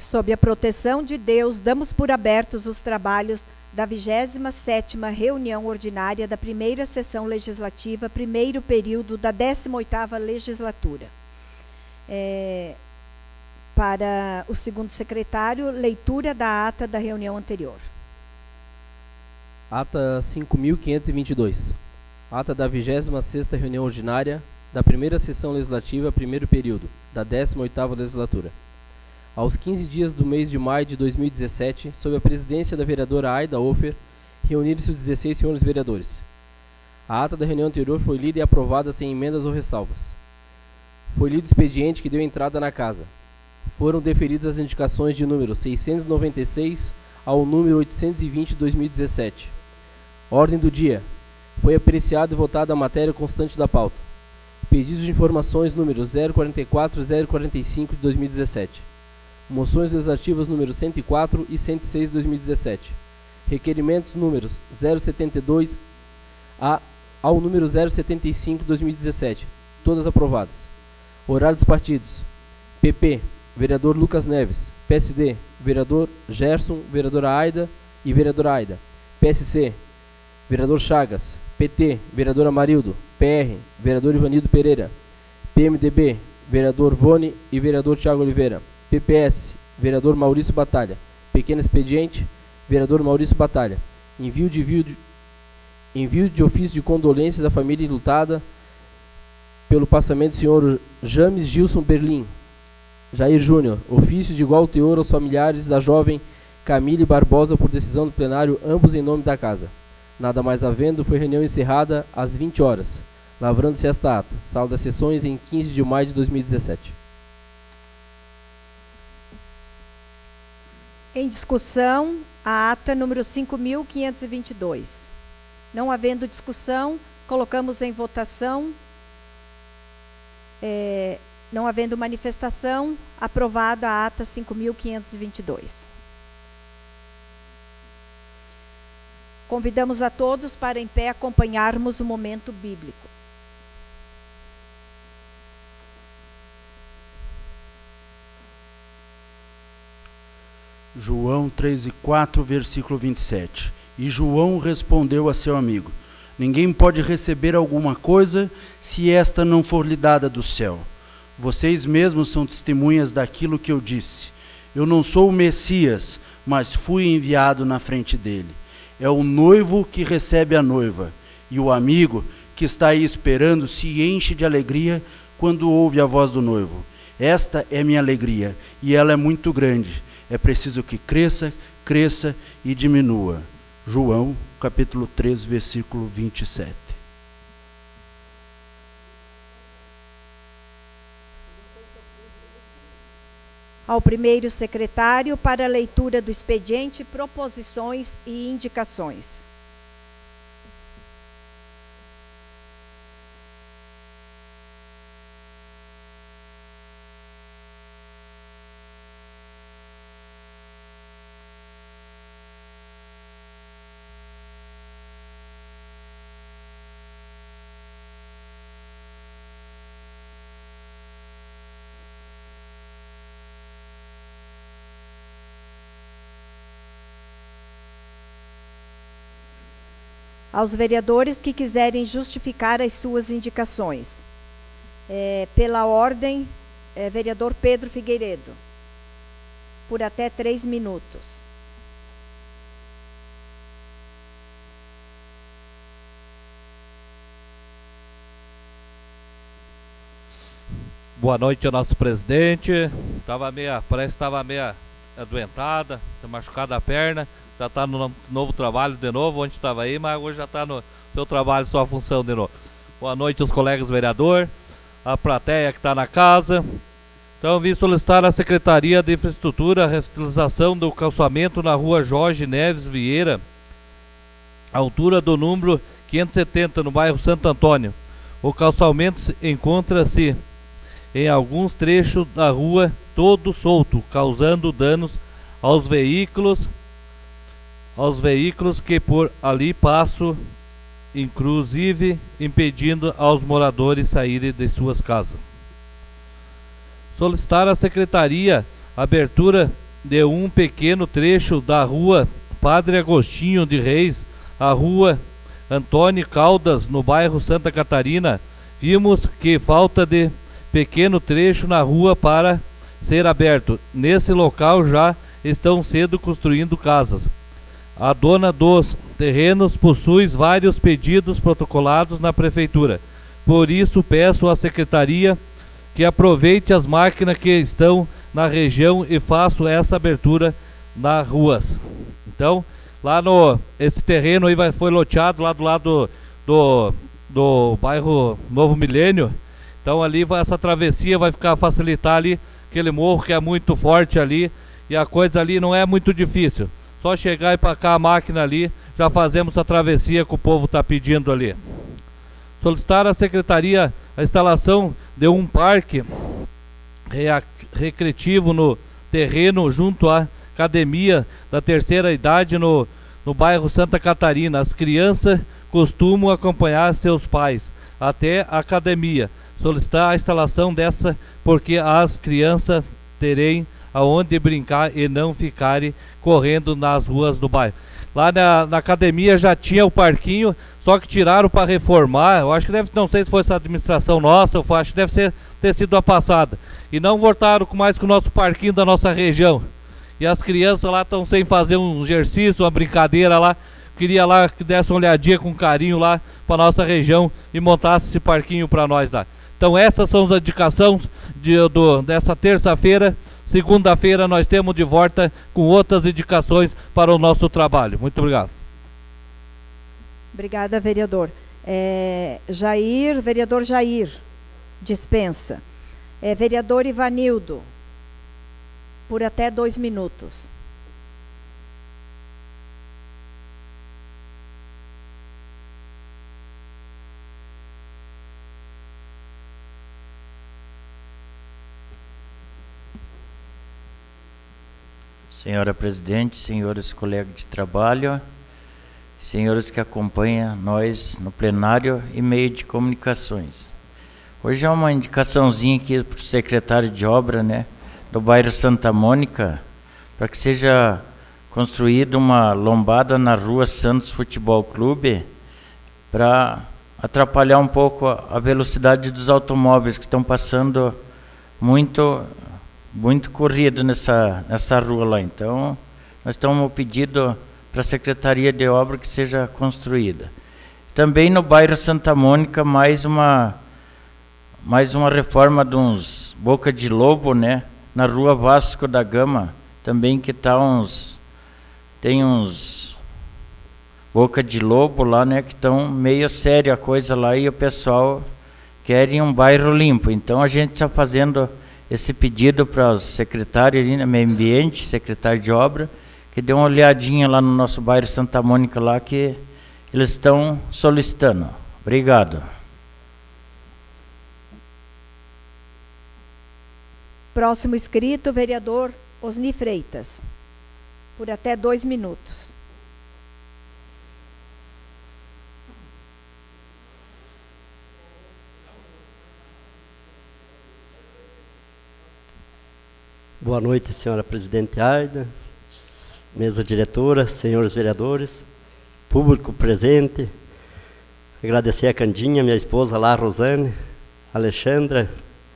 sob a proteção de Deus, damos por abertos os trabalhos da 27ª reunião ordinária da primeira sessão legislativa, primeiro período da 18ª legislatura. Para o segundo secretário, leitura da ata da reunião anterior. Ata 5.522. Ata da 26ª reunião ordinária da primeira sessão legislativa, primeiro período, da 18ª legislatura. Aos 15 dias do mês de maio de 2017, sob a presidência da vereadora Aida Ofer, reuniram-se os 16 senhores vereadores. A ata da reunião anterior foi lida e aprovada sem emendas ou ressalvas. Foi lido o expediente que deu entrada na casa. Foram deferidas as indicações de número 696 ao número 820 de 2017. Ordem do dia. Foi apreciada e votada a matéria constante da pauta. Pedidos de informações número 044 e 045 de 2017. Moções legislativas número 104 e 106 de 2017. Requerimentos números 072 ao número 075 de 2017. Todas aprovadas. Horário dos partidos. PP, vereador Lucas Neves. PSD, vereador Gerson, vereadora Aida e vereadora Aida. PSC, vereador Chagas. PT, vereador Amarildo. PR, vereador Ivanildo Pereira. PMDB, vereador Vone e vereador Thiago Oliveira. PPS, vereador Maurício Batalha. Pequeno expediente, vereador Maurício Batalha. Envio de ofício de condolências à família enlutada pelo passamento do senhor James Gilson Berlim Jair Júnior. Ofício de igual teor aos familiares da jovem Camille Barbosa por decisão do plenário, ambos em nome da casa. Nada mais havendo, foi reunião encerrada às 20 horas. Lavrando-se esta ata. Sala das sessões em 15 de maio de 2017. Em discussão, a ata número 5.522. Não havendo discussão, colocamos em votação. Não havendo manifestação, aprovada a ata 5.522. Convidamos a todos para em pé acompanharmos o momento bíblico. João 3:4, versículo 27. E João respondeu a seu amigo: ninguém pode receber alguma coisa se esta não for lhe dada do céu. Vocês mesmos são testemunhas daquilo que eu disse. Eu não sou o Messias, mas fui enviado na frente dele. É o noivo que recebe a noiva, e o amigo que está aí esperando se enche de alegria quando ouve a voz do noivo. Esta é minha alegria, e ela é muito grande. É preciso que cresça e diminua. João, capítulo 3, versículo 27. Ao primeiro secretário para a leitura do expediente, proposições e indicações. Aos vereadores que quiserem justificar as suas indicações. Pela ordem, vereador Pedro Figueiredo, por até 3 minutos. Boa noite ao nosso presidente. Parece que estava meio adoentada, machucada a perna. Já está no novo trabalho de novo, onde estava aí, mas hoje já está no seu trabalho, sua função de novo. Boa noite aos colegas vereadores, a plateia que está na casa. Então, vim solicitar à Secretaria de Infraestrutura a revitalização do calçamento na rua Jorge Neves Vieira, altura do número 570, no bairro Santo Antônio. O calçamento encontra-se em alguns trechos da rua todo solto, causando danos aos veículos que por ali passam, inclusive impedindo aos moradores saírem de suas casas. Solicitar à Secretaria a abertura de um pequeno trecho da rua Padre Agostinho de Reis, a rua Antônio Caldas, no bairro Santa Catarina, vimos que falta de pequeno trecho na rua para ser aberto. Nesse local já estão sendo construindo casas. A dona dos terrenos possui vários pedidos protocolados na prefeitura. Por isso peço à secretaria que aproveite as máquinas que estão na região e faça essa abertura nas ruas. Então, lá esse terreno aí foi loteado lá do lado do bairro Novo Milênio. Então ali essa travessia vai facilitar ali aquele morro que é muito forte ali, e a coisa ali não é muito difícil. Só chegar e pacar a máquina ali, já fazemos a travessia que o povo está pedindo ali. Solicitar à secretaria a instalação de um parque recreativo no terreno junto à academia da terceira idade no bairro Santa Catarina. As crianças costumam acompanhar seus pais até a academia. Solicitar a instalação dessa porque as crianças terem aonde brincar e não ficarem correndo nas ruas do bairro. Lá na academia já tinha o parquinho, só que tiraram para reformar. Eu acho que não sei se foi essa administração nossa, eu acho que deve ter sido a passada. E não voltaram mais com o nosso parquinho da nossa região. E as crianças lá estão sem fazer um exercício, uma brincadeira lá. Queria lá que desse uma olhadinha com carinho lá para nossa região e montasse esse parquinho para nós lá. Então essas são as indicações dessa terça-feira. Segunda-feira nós temos de volta com outras indicações para o nosso trabalho. Muito obrigado. Obrigada, vereador. Vereador Jair, dispensa. Vereador Ivanildo, por até 2 minutos. Senhora presidente, senhores colegas de trabalho, senhores que acompanham nós no plenário e meio de comunicações. Hoje é uma indicaçãozinha aqui para o secretário de obra, né, do bairro Santa Mônica, para que seja construída uma lombada na rua Santos Futebol Clube, para atrapalhar um pouco a velocidade dos automóveis que estão passando muito corrido nessa rua lá. Então, nós estamos pedindo para a Secretaria de Obra que seja construída. Também no bairro Santa Mônica, mais uma reforma de uns Boca de Lobo, né? Na rua Vasco da Gama, também que tem uns Boca de Lobo lá, né? Que estão meio séria a coisa lá e o pessoal quer um bairro limpo. Então, a gente está fazendo esse pedido para os secretários ali, Meio Ambiente, secretário de obra, que dê uma olhadinha lá no nosso bairro Santa Mônica lá, que eles estão solicitando. Obrigado. Próximo inscrito, vereador Osni Freitas, por até 2 minutos. Boa noite, senhora presidente Aida, mesa diretora, senhores vereadores, público presente. Agradecer a Candinha, minha esposa lá, Rosane, Alexandra.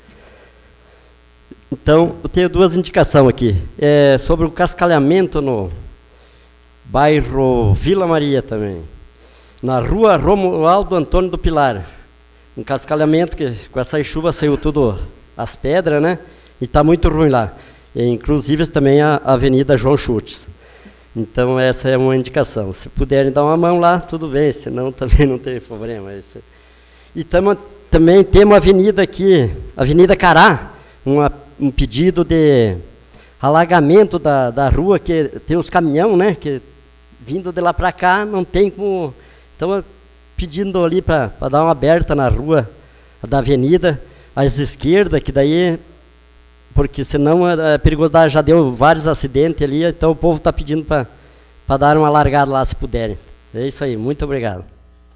Então, eu tenho 2 indicações aqui. Sobre o cascalhamento no bairro Vila Maria também. Na rua Romualdo Antônio do Pilar. Um cascalhamento que com essa chuva saiu tudo as pedras, né? E está muito ruim lá. E, inclusive também a Avenida João Schultz. Então essa é uma indicação. Se puderem dar uma mão lá, tudo bem, senão também não tem problema. E também temos uma avenida aqui, Avenida Cará, um pedido de alagamento da rua, que tem os caminhão, né, que vindo de lá para cá, não tem como. Então pedindo ali para dar uma aberta na rua da avenida, à esquerda, que daí, porque senão é perigoso, já deu vários acidentes ali, então o povo está pedindo para dar uma largada lá, se puderem. É isso aí, muito obrigado.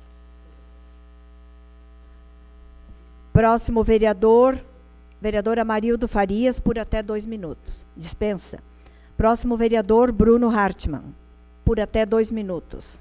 Próximo vereador, vereadora Amarildo Farias, por até 2 minutos. Dispensa. Próximo vereador, Bruno Hartmann, por até 2 minutos.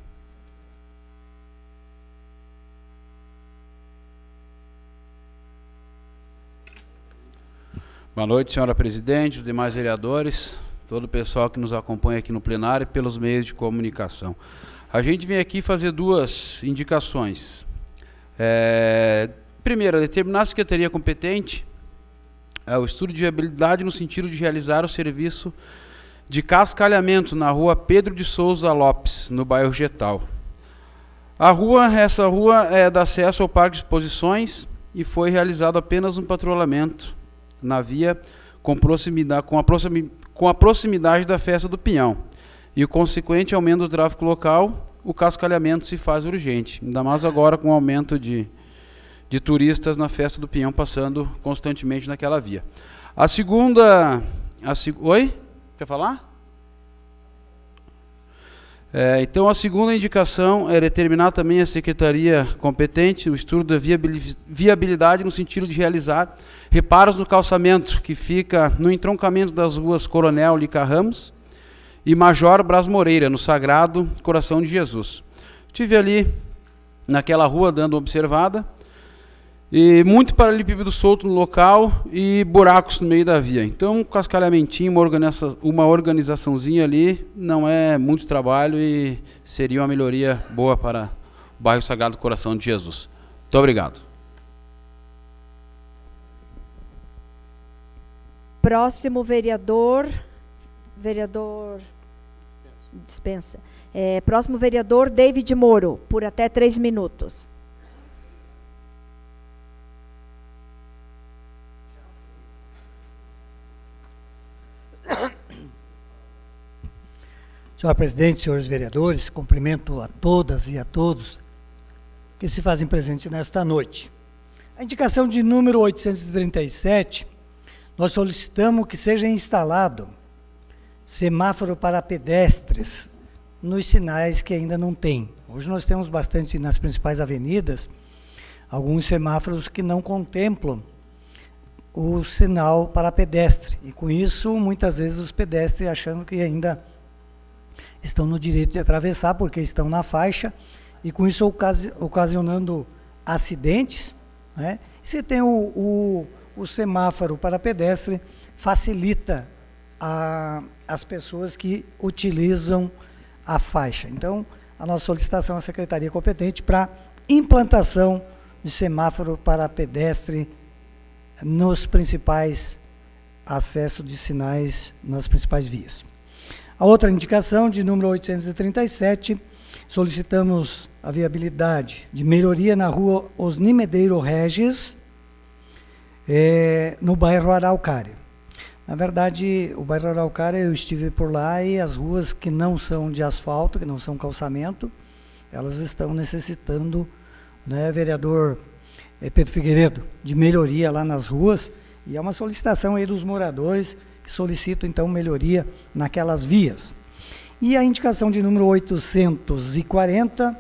Boa noite, senhora presidente, os demais vereadores, todo o pessoal que nos acompanha aqui no plenário e pelos meios de comunicação. A gente vem aqui fazer 2 indicações. Primeiro, determinar a secretaria competente o estudo de viabilidade no sentido de realizar o serviço de cascalhamento na rua Pedro de Souza Lopes, no bairro Getal. Essa rua dá acesso ao Parque de Exposições e foi realizado apenas um patrulhamento na via com a proximidade da festa do Pinhão. E o consequente aumento do tráfego local, o cascalhamento se faz urgente, ainda mais agora com o aumento de turistas na festa do Pinhão passando constantemente naquela via. A segunda... Oi? Quer falar? Então, a segunda indicação é determinar também a secretaria competente o estudo da viabilidade no sentido de realizar reparos no calçamento, que fica no entroncamento das ruas Coronel Lica Ramos e Major Braz Moreira, no Sagrado Coração de Jesus. Estive ali naquela rua dando uma observada, e muito paralelepípedo solto no local e buracos no meio da via. Então, um cascalhamentinho, uma organizaçãozinha ali, não é muito trabalho e seria uma melhoria boa para o bairro Sagrado Coração de Jesus. Muito obrigado. Próximo vereador dispensa. Próximo vereador, David Moro, por até 3 minutos. Senhora presidente, senhores vereadores, cumprimento a todas e a todos que se fazem presente nesta noite. A indicação de número 837, nós solicitamos que seja instalado semáforo para pedestres nos sinais que ainda não tem. Hoje nós temos bastante nas principais avenidas, alguns semáforos que não contemplam o sinal para pedestre. E com isso, muitas vezes os pedestres achando que ainda estão no direito de atravessar, porque estão na faixa, e com isso ocasionando acidentes, né? Se tem o semáforo para pedestre, facilita as pessoas que utilizam a faixa. Então, a nossa solicitação à secretaria competente para implantação de semáforo para pedestre nos principais acessos de sinais, nas principais vias. A outra indicação, de número 837, solicitamos a viabilidade de melhoria na rua Osni Medeiro Regis, no bairro Araucária. Na verdade, o bairro Araucária, eu estive por lá e as ruas que não são de asfalto, que não são calçamento, elas estão necessitando, né, vereador Pedro Figueiredo, de melhoria lá nas ruas, e é uma solicitação aí dos moradores que solicitam, então, melhoria naquelas vias. E a indicação de número 840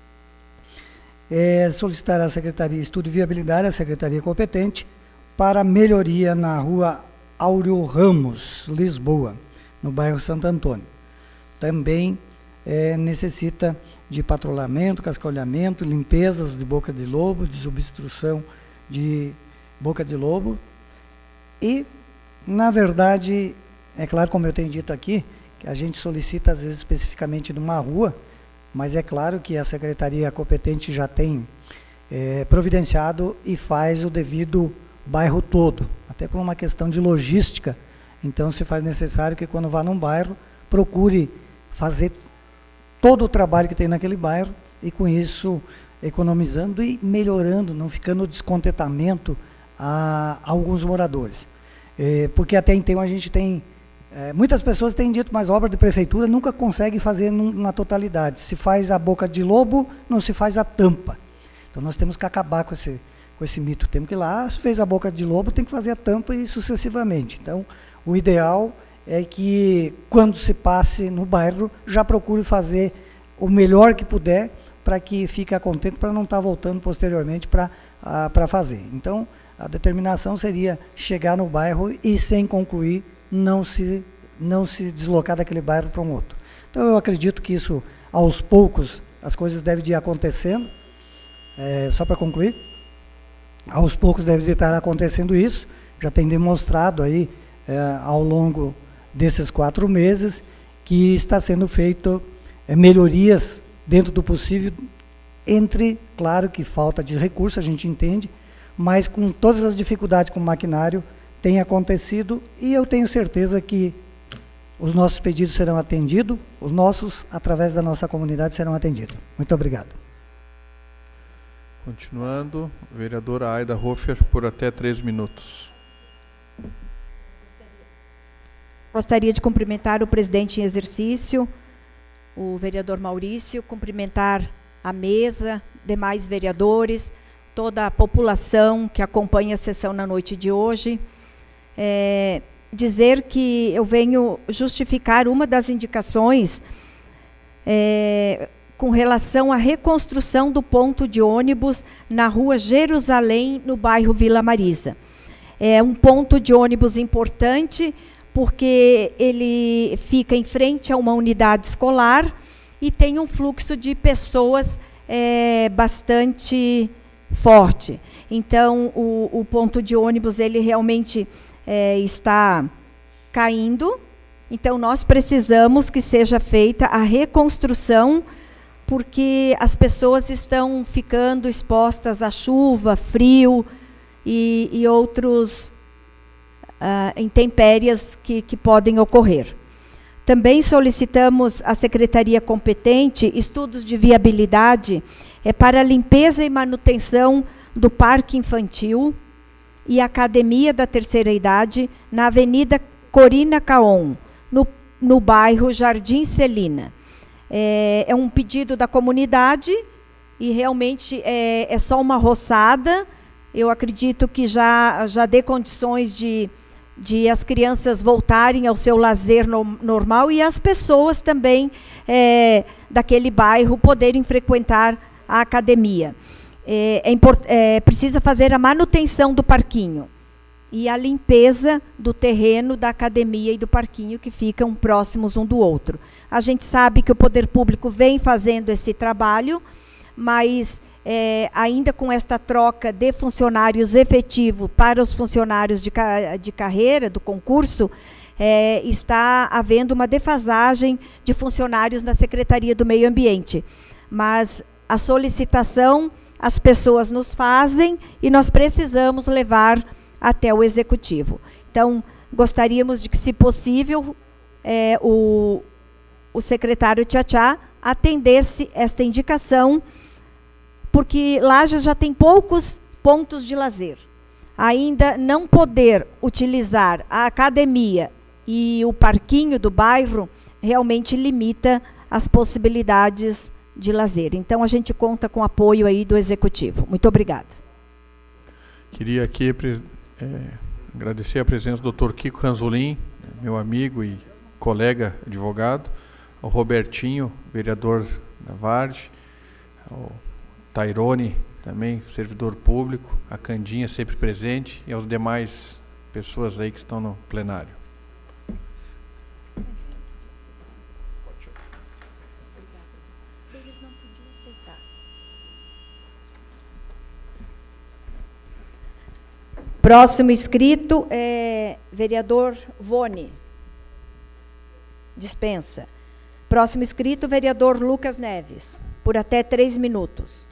é solicitar à Secretaria Estudo e Viabilidade, a Secretaria competente, para melhoria na rua Áureo Ramos, Lisboa, no bairro Santo Antônio. Também necessita de patrulhamento, cascalhamento, limpezas de boca de lobo, desobstrução de boca de lobo e, na verdade, é claro, como eu tenho dito aqui, que a gente solicita, às vezes, especificamente numa rua, mas é claro que a secretaria competente já tem providenciado e faz o devido bairro todo, até por uma questão de logística. Então, se faz necessário que, quando vá num bairro, procure fazer todo o trabalho que tem naquele bairro e, com isso, economizando e melhorando, não ficando descontentamento a alguns moradores. Porque até então a gente tem, muitas pessoas têm dito, mas obra de prefeitura nunca consegue fazer na totalidade. Se faz a boca de lobo, não se faz a tampa. Então nós temos que acabar com esse mito. Temos que ir lá, se fez a boca de lobo, tem que fazer a tampa e sucessivamente. Então, o ideal é que, quando se passe no bairro, já procure fazer o melhor que puder para que fique contente, para não estar voltando posteriormente para fazer. Então, a determinação seria chegar no bairro e, sem concluir, não não se deslocar daquele bairro para um outro. Então, eu acredito que isso, aos poucos, as coisas devem ir acontecendo. Só para concluir, aos poucos deve estar acontecendo isso, já tem demonstrado aí, ao longo desses 4 meses, que está sendo feito melhorias dentro do possível, claro que falta de recurso, a gente entende, mas com todas as dificuldades com o maquinário, tem acontecido, e eu tenho certeza que os nossos pedidos serão atendidos, os nossos, através da nossa comunidade, serão atendidos. Muito obrigado. Continuando, vereadora Aida Hofer, por até 3 minutos. Gostaria de cumprimentar o presidente em exercício, o vereador Maurício, cumprimentar a mesa, demais vereadores, toda a população que acompanha a sessão na noite de hoje. Dizer que eu venho justificar uma das indicações com relação à reconstrução do ponto de ônibus na rua Jerusalém, no bairro Vila Marisa. É um ponto de ônibus importante, porque ele fica em frente a uma unidade escolar e tem um fluxo de pessoas bastante forte. Então, o ponto de ônibus, ele realmente está caindo. Então, nós precisamos que seja feita a reconstrução, porque as pessoas estão ficando expostas à chuva, frio e outros intempéries que podem ocorrer. Também solicitamos à secretaria competente estudos de viabilidade para a limpeza e manutenção do parque infantil e academia da terceira idade na Avenida Corina Caon, no bairro Jardim Celina. É um pedido da comunidade e realmente é só uma roçada. Eu acredito que já dê condições de as crianças voltarem ao seu lazer normal e as pessoas também daquele bairro poderem frequentar a academia. Precisa fazer a manutenção do parquinho e a limpeza do terreno da academia e do parquinho, que ficam próximos um do outro. A gente sabe que o poder público vem fazendo esse trabalho, mas ainda com esta troca de funcionários efetivo para os funcionários de carreira, do concurso, está havendo uma defasagem de funcionários na Secretaria do Meio Ambiente. Mas a solicitação as pessoas nos fazem e nós precisamos levar até o Executivo. Então, gostaríamos de que, se possível, o secretário Tchatchá atendesse esta indicação, porque Lages já tem poucos pontos de lazer. Ainda não poder utilizar a academia e o parquinho do bairro realmente limita as possibilidades de lazer. Então, a gente conta com o apoio aí do Executivo. Muito obrigada. Queria aqui agradecer a presença do Dr. Kiko Ranzolin, meu amigo e colega advogado, ao Robertinho, vereador da Varde, ao Tairone, também servidor público, a Candinha sempre presente, e aos demais pessoas aí que estão no plenário. Eles não podiam aceitar. Próximo inscrito é vereador Vone. Dispensa. Próximo inscrito, vereador Lucas Neves, por até 3 minutos.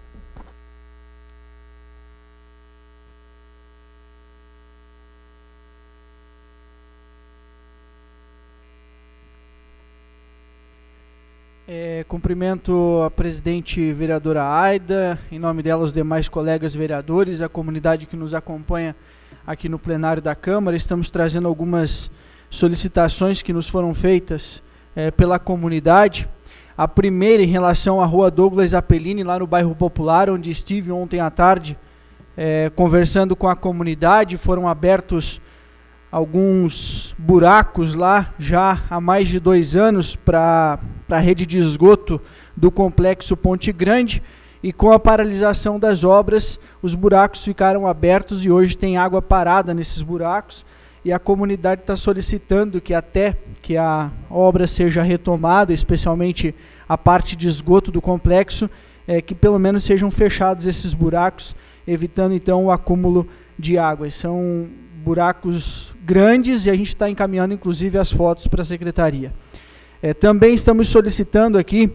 Cumprimento a presidente vereadora Aida, em nome dela os demais colegas vereadores, a comunidade que nos acompanha aqui no plenário da Câmara. Estamos trazendo algumas solicitações que nos foram feitas pela comunidade. A primeira em relação à rua Douglas Apellini, lá no bairro Popular, onde estive ontem à tarde conversando com a comunidade. Foram abertos alguns buracos lá já há mais de 2 anos para a rede de esgoto do complexo Ponte Grande, e com a paralisação das obras os buracos ficaram abertos e hoje tem água parada nesses buracos, e a comunidade está solicitando que até que a obra seja retomada, especialmente a parte de esgoto do complexo, que pelo menos sejam fechados esses buracos, evitando então o acúmulo de água. São buracos grandes e a gente está encaminhando inclusive as fotos para a secretaria. Também estamos solicitando aqui,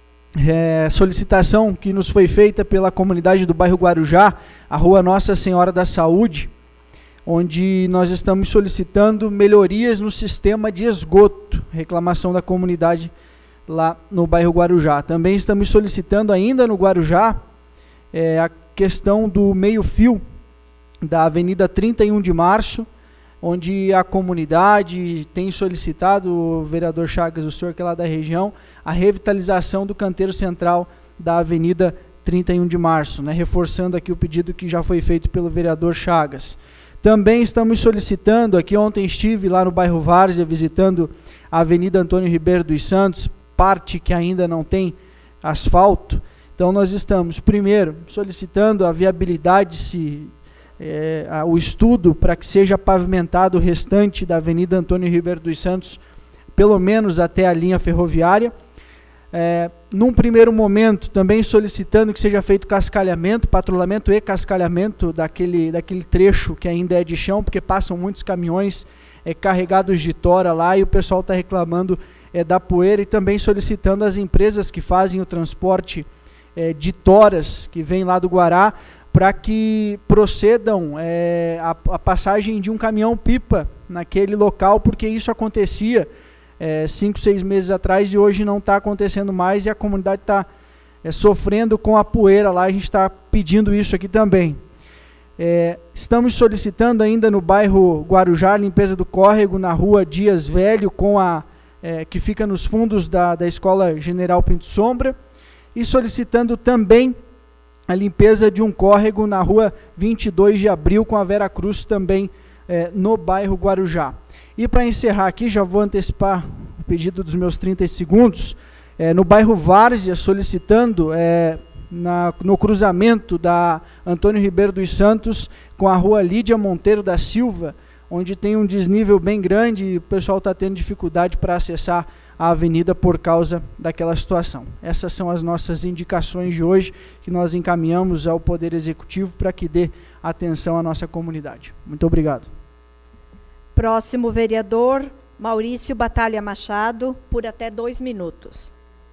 solicitação que nos foi feita pela comunidade do bairro Guarujá, a Rua Nossa Senhora da Saúde, onde nós estamos solicitando melhorias no sistema de esgoto, reclamação da comunidade lá no bairro Guarujá. Também estamos solicitando ainda no Guarujá a questão do meio-fio da Avenida 31 de Março, onde a comunidade tem solicitado, o vereador Chagas, o senhor que é lá da região, a revitalização do canteiro central da Avenida 31 de Março, né, reforçando aqui o pedido que já foi feito pelo vereador Chagas. Também estamos solicitando, aqui ontem estive lá no bairro Várzea, visitando a Avenida Antônio Ribeiro dos Santos, parte que ainda não tem asfalto. Então nós estamos, primeiro, solicitando a viabilidade, o estudo para que seja pavimentado o restante da Avenida Antônio Ribeiro dos Santos, pelo menos até a linha ferroviária. Num primeiro momento, também solicitando que seja feito cascalhamento, patrulhamento e cascalhamento daquele trecho que ainda é de chão, porque passam muitos caminhões carregados de tora lá e o pessoal está reclamando da poeira, e também solicitando às empresas que fazem o transporte de toras, que vem lá do Guará, para que procedam a passagem de um caminhão-pipa naquele local, porque isso acontecia 5, 6 meses atrás e hoje não está acontecendo mais, e a comunidade está sofrendo com a poeira lá. A gente está pedindo isso aqui também. Estamos solicitando ainda no bairro Guarujá a limpeza do córrego na rua Dias Velho, que fica nos fundos da Escola General Pinto Sombra, e solicitando também a limpeza de um córrego na rua 22 de Abril com a Vera Cruz, também no bairro Guarujá. E para encerrar aqui, já vou antecipar o pedido dos meus 30 segundos, no bairro Várzea, solicitando no cruzamento da Antônio Ribeiro dos Santos com a rua Lídia Monteiro da Silva, onde tem um desnível bem grande e o pessoal está tendo dificuldade para acessar a avenida por causa daquela situação. Essas são as nossas indicações de hoje, que nós encaminhamos ao Poder Executivo para que dê atenção à nossa comunidade. Muito obrigado. Próximo vereador, Maurício Batalha Machado, por até 2 minutos.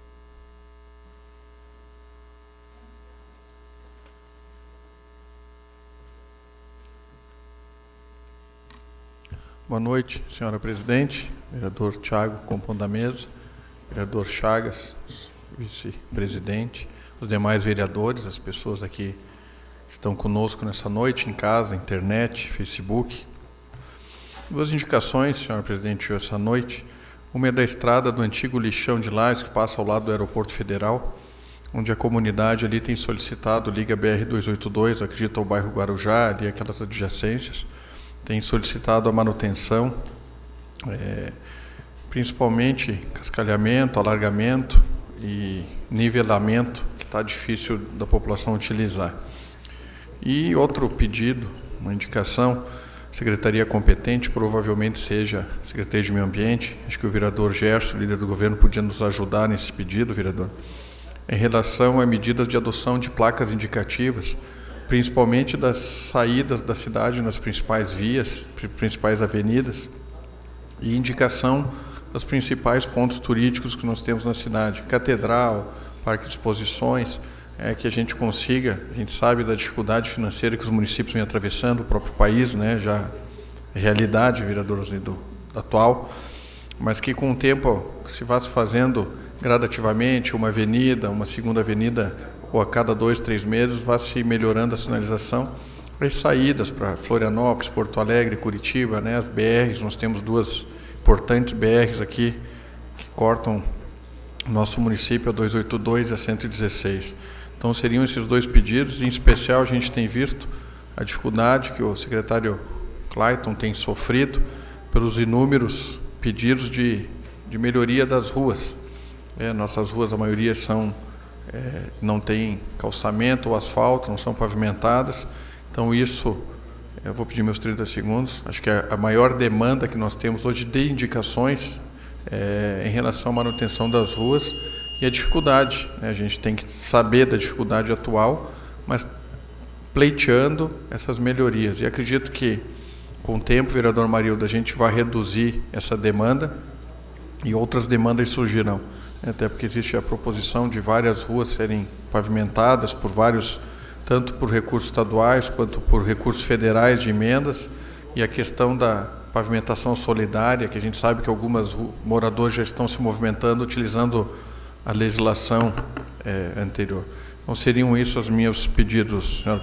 Boa noite, senhora presidente, vereador Thiago, compondo a mesa, vereador Chagas, vice-presidente, os demais vereadores, as pessoas aqui que estão conosco nessa noite, em casa, internet, Facebook. 2 indicações, senhora presidente, essa noite. Uma é da estrada do antigo lixão de Lages, que passa ao lado do Aeroporto Federal, onde a comunidade ali tem solicitado, liga BR-282, acredita ao bairro Guarujá, ali aquelas adjacências, tem solicitado a manutenção, principalmente cascalhamento, alargamento e nivelamento, que está difícil da população utilizar. E outro pedido, uma indicação, secretaria competente, provavelmente seja a Secretaria de Meio Ambiente. Acho que o vereador Gerson, líder do governo, podia nos ajudar nesse pedido, vereador, em relação a medidas de adoção de placas indicativas, principalmente das saídas da cidade nas principais vias, principais avenidas, e indicação dos principais pontos turísticos que nós temos na cidade, Catedral, Parque de Exposições, que a gente consiga, a gente sabe da dificuldade financeira que os municípios vêm atravessando, o próprio país, né, já é realidade, vereador, do atual, mas que com o tempo se vá se fazendo gradativamente, uma avenida, uma segunda avenida, ou a cada 2, 3 meses, vá se melhorando a sinalização. As saídas para Florianópolis, Porto Alegre, Curitiba, né, as BRs, nós temos 2 importantes BRs aqui, que cortam o nosso município, a 282 e a 116. Então seriam esses 2 pedidos, em especial a gente tem visto a dificuldade que o secretário Clayton tem sofrido pelos inúmeros pedidos de melhoria das ruas. Nossas ruas, a maioria não tem calçamento ou asfalto, não são pavimentadas, então isso Eu vou pedir meus 30 segundos. Acho que a maior demanda que nós temos hoje de indicações é em relação à manutenção das ruas e a dificuldade, né? A gente tem que saber da dificuldade atual, mas pleiteando essas melhorias. E acredito que, com o tempo, vereador Amarildo, a gente vai reduzir essa demanda e outras demandas surgirão. Até porque existe a proposição de várias ruas serem pavimentadas por vários, tanto por recursos estaduais quanto por recursos federais de emendas, e a questão da pavimentação solidária, que a gente sabe que algumas moradores já estão se movimentando utilizando a legislação anterior. Então seriam isso os meus pedidos, senhor.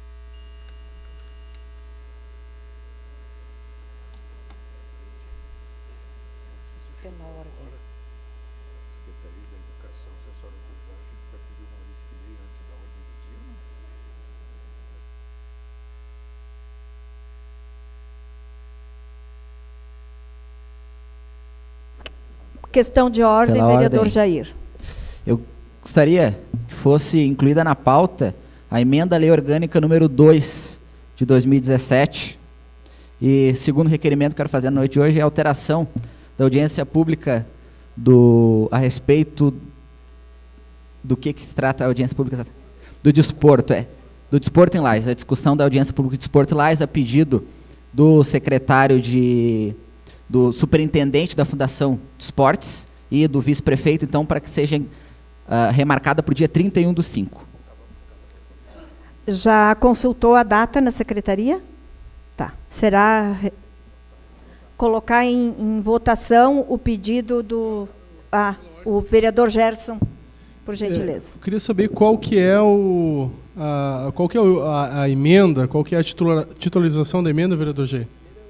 Questão de ordem, vereador Jair. Eu gostaria que fosse incluída na pauta a emenda à lei orgânica número 2 de 2017. E segundo requerimento que quero fazer na noite de hoje é a alteração da audiência pública a respeito do que se trata a audiência pública? Do desporto, do desporto em Lages. A discussão da audiência pública de desporto em Lages a pedido do secretário do superintendente da Fundação de Esportes e do vice-prefeito, então, para que seja remarcada para o dia 31/5. Já consultou a data na secretaria? Tá. Será colocar em votação o pedido do o vereador Gerson, por gentileza. Eu queria saber qual que é a emenda, qual que é a titularização da emenda, vereador G.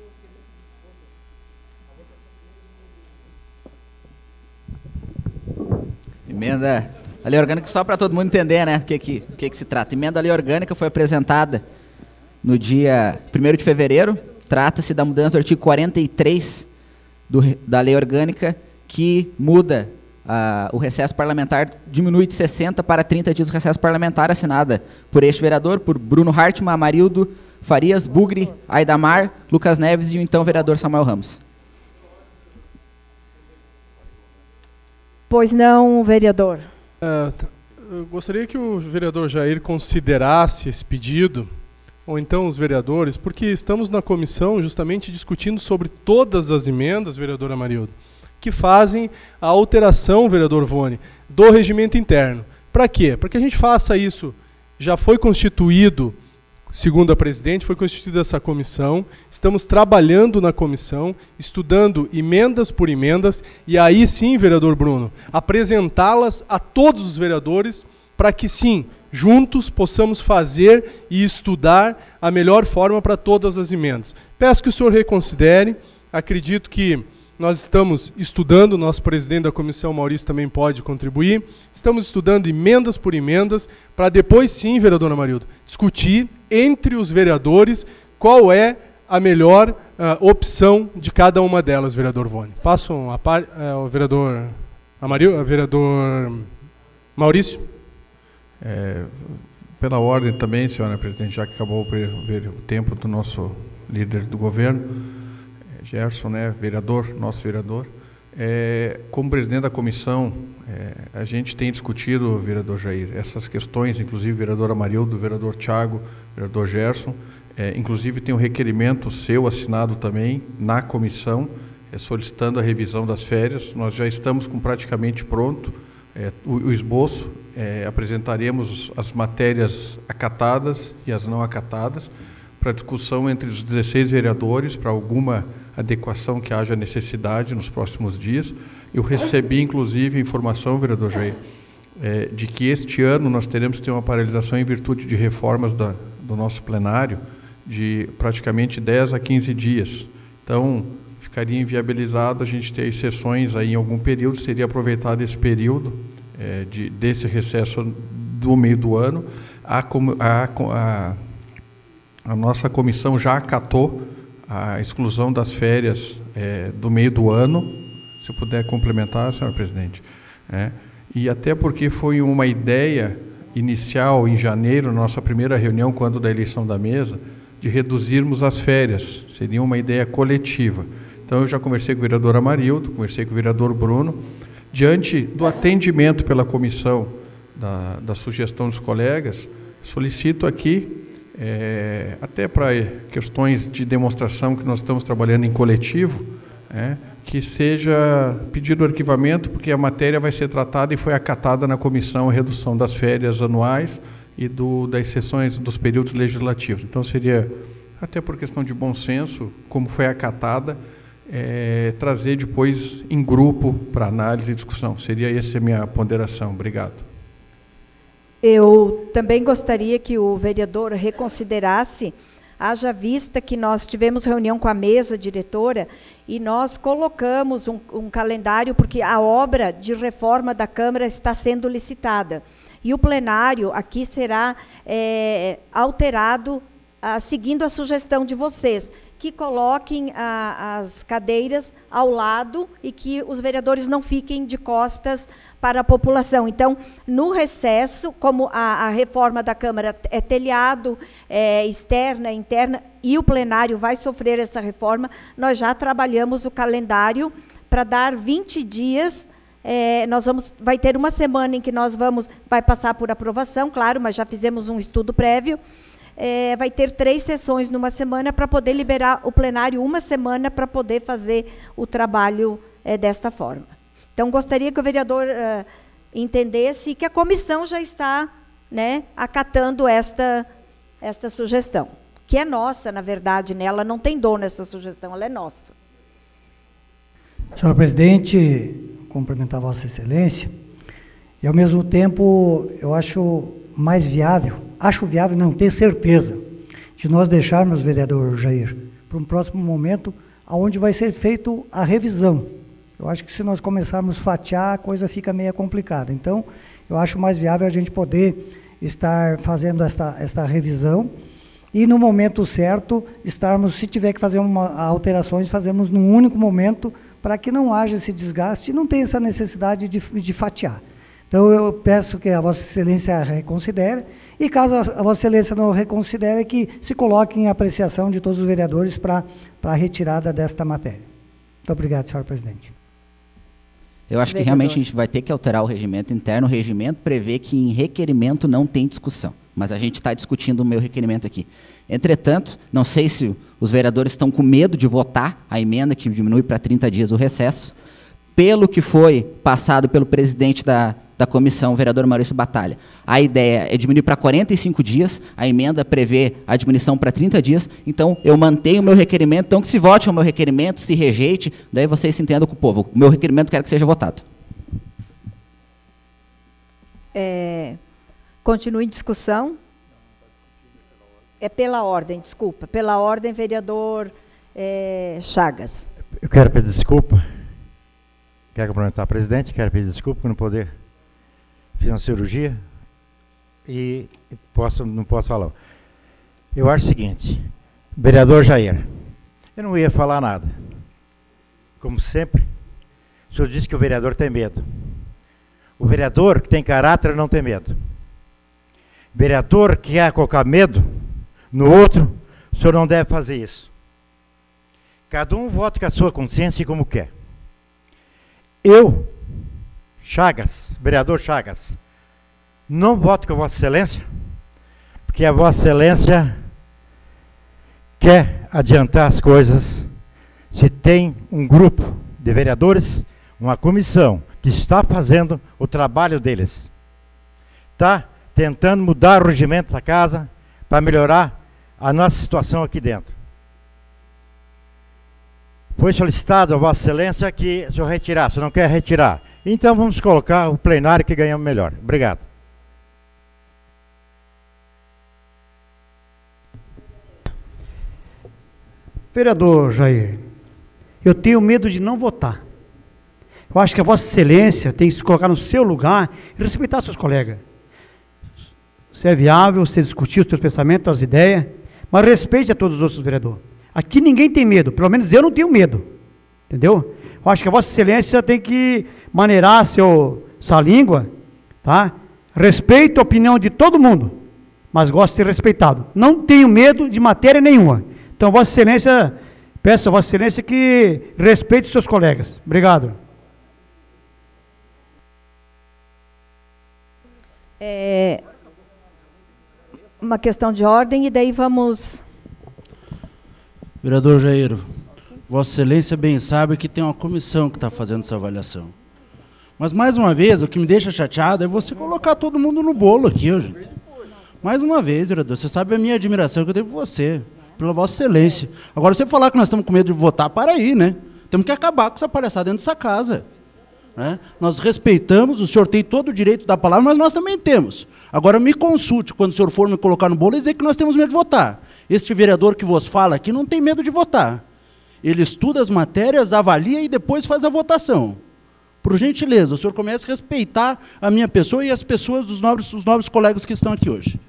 Emenda a lei orgânica, só para todo mundo entender, né, o que se trata. Emenda à lei orgânica foi apresentada no dia 1º de fevereiro. Trata-se da mudança do artigo 43 da lei orgânica, que muda o recesso parlamentar, diminui de 60 para 30 dias o recesso parlamentar, assinada por este vereador, por Bruno Hartmann, Amarildo, Farias, Bugre, Aidamar, Lucas Neves e o então vereador Samuel Ramos. Pois não, vereador. Eu gostaria que o vereador Jair considerasse esse pedido, ou então os vereadores, porque estamos na comissão justamente discutindo sobre todas as emendas, vereador Amarildo, que fazem a alteração, vereador Vone, do regimento interno. Para quê? Para que a gente faça isso. Já foi constituído, segundo a presidente, foi constituída essa comissão, estamos trabalhando na comissão, estudando emendas por emendas, e aí sim, vereador Bruno, apresentá-las a todos os vereadores, para que sim, juntos possamos fazer e estudar a melhor forma para todas as emendas. Peço que o senhor reconsidere, acredito que nós estamos estudando, nosso presidente da comissão, Maurício, também pode contribuir, estamos estudando emendas por emendas, para depois sim, vereador Amarildo, discutir entre os vereadores qual é a melhor opção de cada uma delas, vereador Vone. Passo ao vereador Amarildo, vereador Maurício. Pela ordem também, senhora presidente, já que acabou o tempo do nosso líder do governo, Gerson, né, vereador, nosso vereador. Como presidente da comissão, a gente tem discutido, vereador Jair, essas questões, inclusive vereador Amarildo, vereador Thiago, vereador Gerson, inclusive tem um requerimento seu assinado também na comissão, solicitando a revisão das férias. Nós já estamos com praticamente pronto o esboço, apresentaremos as matérias acatadas e as não acatadas, para discussão entre os 16 vereadores, para alguma adequação que haja necessidade nos próximos dias. Eu recebi, inclusive, informação, vereador Jair, de que este ano nós teremos que ter uma paralisação em virtude de reformas do nosso plenário, de praticamente 10 a 15 dias. Então, ficaria inviabilizado a gente ter sessões aí em algum período, seria aproveitado esse período desse recesso do meio do ano. A nossa comissão já acatou a exclusão das férias do meio do ano, se puder complementar, senhora presidente. E até porque foi uma ideia inicial, em janeiro, nossa primeira reunião, quando da eleição da mesa, de reduzirmos as férias. Seria uma ideia coletiva. Então, eu já conversei com o vereador Amarildo, conversei com o vereador Bruno. Diante do atendimento pela comissão da sugestão dos colegas, solicito aqui, até para questões de demonstração que nós estamos trabalhando em coletivo, que seja pedido arquivamento, porque a matéria vai ser tratada e foi acatada na comissão a redução das férias anuais e das sessões dos períodos legislativos. Então, seria, até por questão de bom senso, como foi acatada, trazer depois em grupo para análise e discussão. Seria essa a minha ponderação. Obrigado. Eu também gostaria que o vereador reconsiderasse, haja vista que nós tivemos reunião com a mesa diretora e nós colocamos um calendário, porque a obra de reforma da Câmara está sendo licitada. E o plenário aqui será alterado, seguindo a sugestão de vocês, que coloquem as cadeiras ao lado e que os vereadores não fiquem de costas para a população. Então, no recesso, como a reforma da Câmara é telhado, externa, interna, e o plenário vai sofrer essa reforma, nós já trabalhamos o calendário para dar 20 dias. Vai ter uma semana em que vai passar por aprovação, claro, mas já fizemos um estudo prévio. Vai ter 3 sessões numa semana para poder liberar o plenário uma semana para poder fazer o trabalho desta forma. Então, gostaria que o vereador entendesse que a comissão já está, acatando esta sugestão, que é nossa, na verdade, ela não tem dono essa sugestão, ela é nossa. Senhor presidente, cumprimentar Vossa Excelência, e ao mesmo tempo eu acho viável, não, tenho certeza, de nós deixarmos, vereador Jair, para um próximo momento, onde vai ser feita a revisão. Eu acho que se nós começarmos a fatiar, a coisa fica meio complicada. Então, eu acho mais viável a gente poder estar fazendo esta revisão e, no momento certo, se tiver que fazer alterações, fazermos num único momento, para que não haja esse desgaste e não tenha essa necessidade de fatiar. Então, eu peço que a Vossa Excelência reconsidere, e caso a Vossa Excelência não reconsidere, que se coloque em apreciação de todos os vereadores para a retirada desta matéria. Muito obrigado, senhor presidente. Eu acho que realmente a gente vai ter que alterar o regimento interno. O regimento prevê que em requerimento não tem discussão, mas a gente está discutindo o meu requerimento aqui. Entretanto, não sei se os vereadores estão com medo de votar a emenda que diminui para 30 dias o recesso. Pelo que foi passado pelo presidente da comissão, o vereador Maurício Batalha, a ideia é diminuir para 45 dias, a emenda prevê a diminuição para 30 dias, então eu mantenho o meu requerimento, então que se vote ao meu requerimento, se rejeite, daí vocês se entendam com o povo. O meu requerimento quero que seja votado. Continue em discussão. Pela ordem, desculpa. Pela ordem, vereador Chagas. Eu quero pedir desculpa. Quero cumprimentar a presidente, quero pedir desculpa por não poder fazer uma cirurgia e não posso falar. Eu acho o seguinte, vereador Jair, eu não ia falar nada. Como sempre, o senhor disse que o vereador tem medo. O vereador que tem caráter não tem medo. O vereador que quer colocar medo no outro, o senhor não deve fazer isso. Cada um vota com a sua consciência e como quer. Eu, Chagas, vereador Chagas, não voto com a Vossa Excelência, porque a Vossa Excelência quer adiantar as coisas. Se tem um grupo de vereadores, uma comissão que está fazendo o trabalho deles, está tentando mudar o regimento dessa casa para melhorar a nossa situação aqui dentro. Foi solicitado a Vossa Excelência que o senhor retirasse, se não quer retirar. Então vamos colocar o plenário que ganhamos melhor. Obrigado. Vereador Jair, eu tenho medo de não votar. Eu acho que a Vossa Excelência tem que se colocar no seu lugar e respeitar seus colegas. Se é viável, você discutir os seus pensamentos, as ideias, mas respeite a todos os outros vereadores. Aqui ninguém tem medo, pelo menos eu não tenho medo, entendeu? Eu acho que a Vossa Excelência tem que maneirar sua língua, tá? Respeito a opinião de todo mundo, mas gosto de ser respeitado. Não tenho medo de matéria nenhuma. Então, Vossa Excelência, peço a Vossa Excelência que respeite os seus colegas. Obrigado. Uma questão de ordem e daí vamos... Vereador Jair, Vossa Excelência bem sabe que tem uma comissão que está fazendo essa avaliação. Mas, mais uma vez, o que me deixa chateado é você colocar todo mundo no bolo aqui, gente. Mais uma vez, vereador, você sabe a minha admiração que eu tenho por você, pela Vossa Excelência. Agora, você falar que nós estamos com medo de votar, para aí, né? Temos que acabar com essa palhaçada dentro dessa casa. Né? Nós respeitamos, o senhor tem todo o direito da palavra, mas nós também temos. Agora, me consulte, quando o senhor for me colocar no bolo, e dizer que nós temos medo de votar. Este vereador que vos fala aqui não tem medo de votar. Ele estuda as matérias, avalia e depois faz a votação. Por gentileza, o senhor comece a respeitar a minha pessoa e as pessoas dos nobres colegas que estão aqui hoje.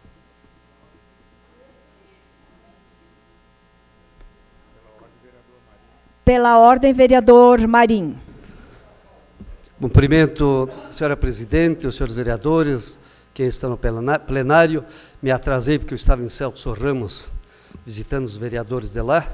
Pela ordem, vereador Marim. Cumprimento a senhora presidente, os senhores vereadores, quem está no plenário. Me atrasei porque eu estava em Celso Ramos, visitando os vereadores de lá.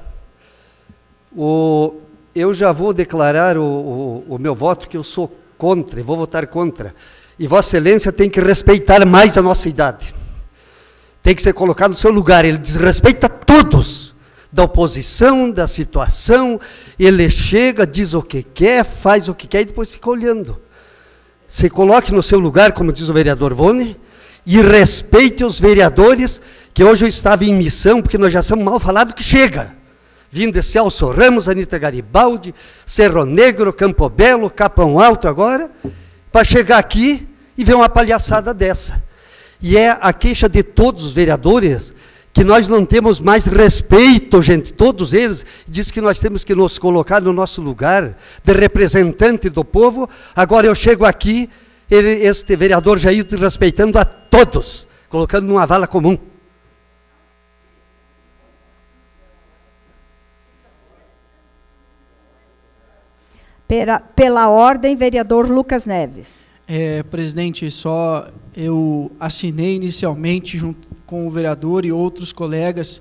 Eu já vou declarar o meu voto, que eu sou contra, e vou votar contra. E Vossa Excelência tem que respeitar mais a nossa idade. Tem que ser colocado no seu lugar. Ele desrespeita todos, da oposição, da situação. Ele chega, diz o que quer, faz o que quer e depois fica olhando. Se coloque no seu lugar, como diz o vereador Vone, e respeite os vereadores, que hoje eu estava em missão, porque nós já somos mal falados que chega. Vindo de Celso Ramos, Anita Garibaldi, Cerro Negro, Campo Belo, Capão Alto agora, para chegar aqui e ver uma palhaçada dessa. E é a queixa de todos os vereadores, que nós não temos mais respeito, gente, todos eles, diz que nós temos que nos colocar no nosso lugar de representante do povo. Agora eu chego aqui, este vereador Jair desrespeitando a todos, colocando numa vala comum. Pela ordem, vereador Lucas Neves. Presidente, só eu assinei inicialmente, junto com o vereador e outros colegas,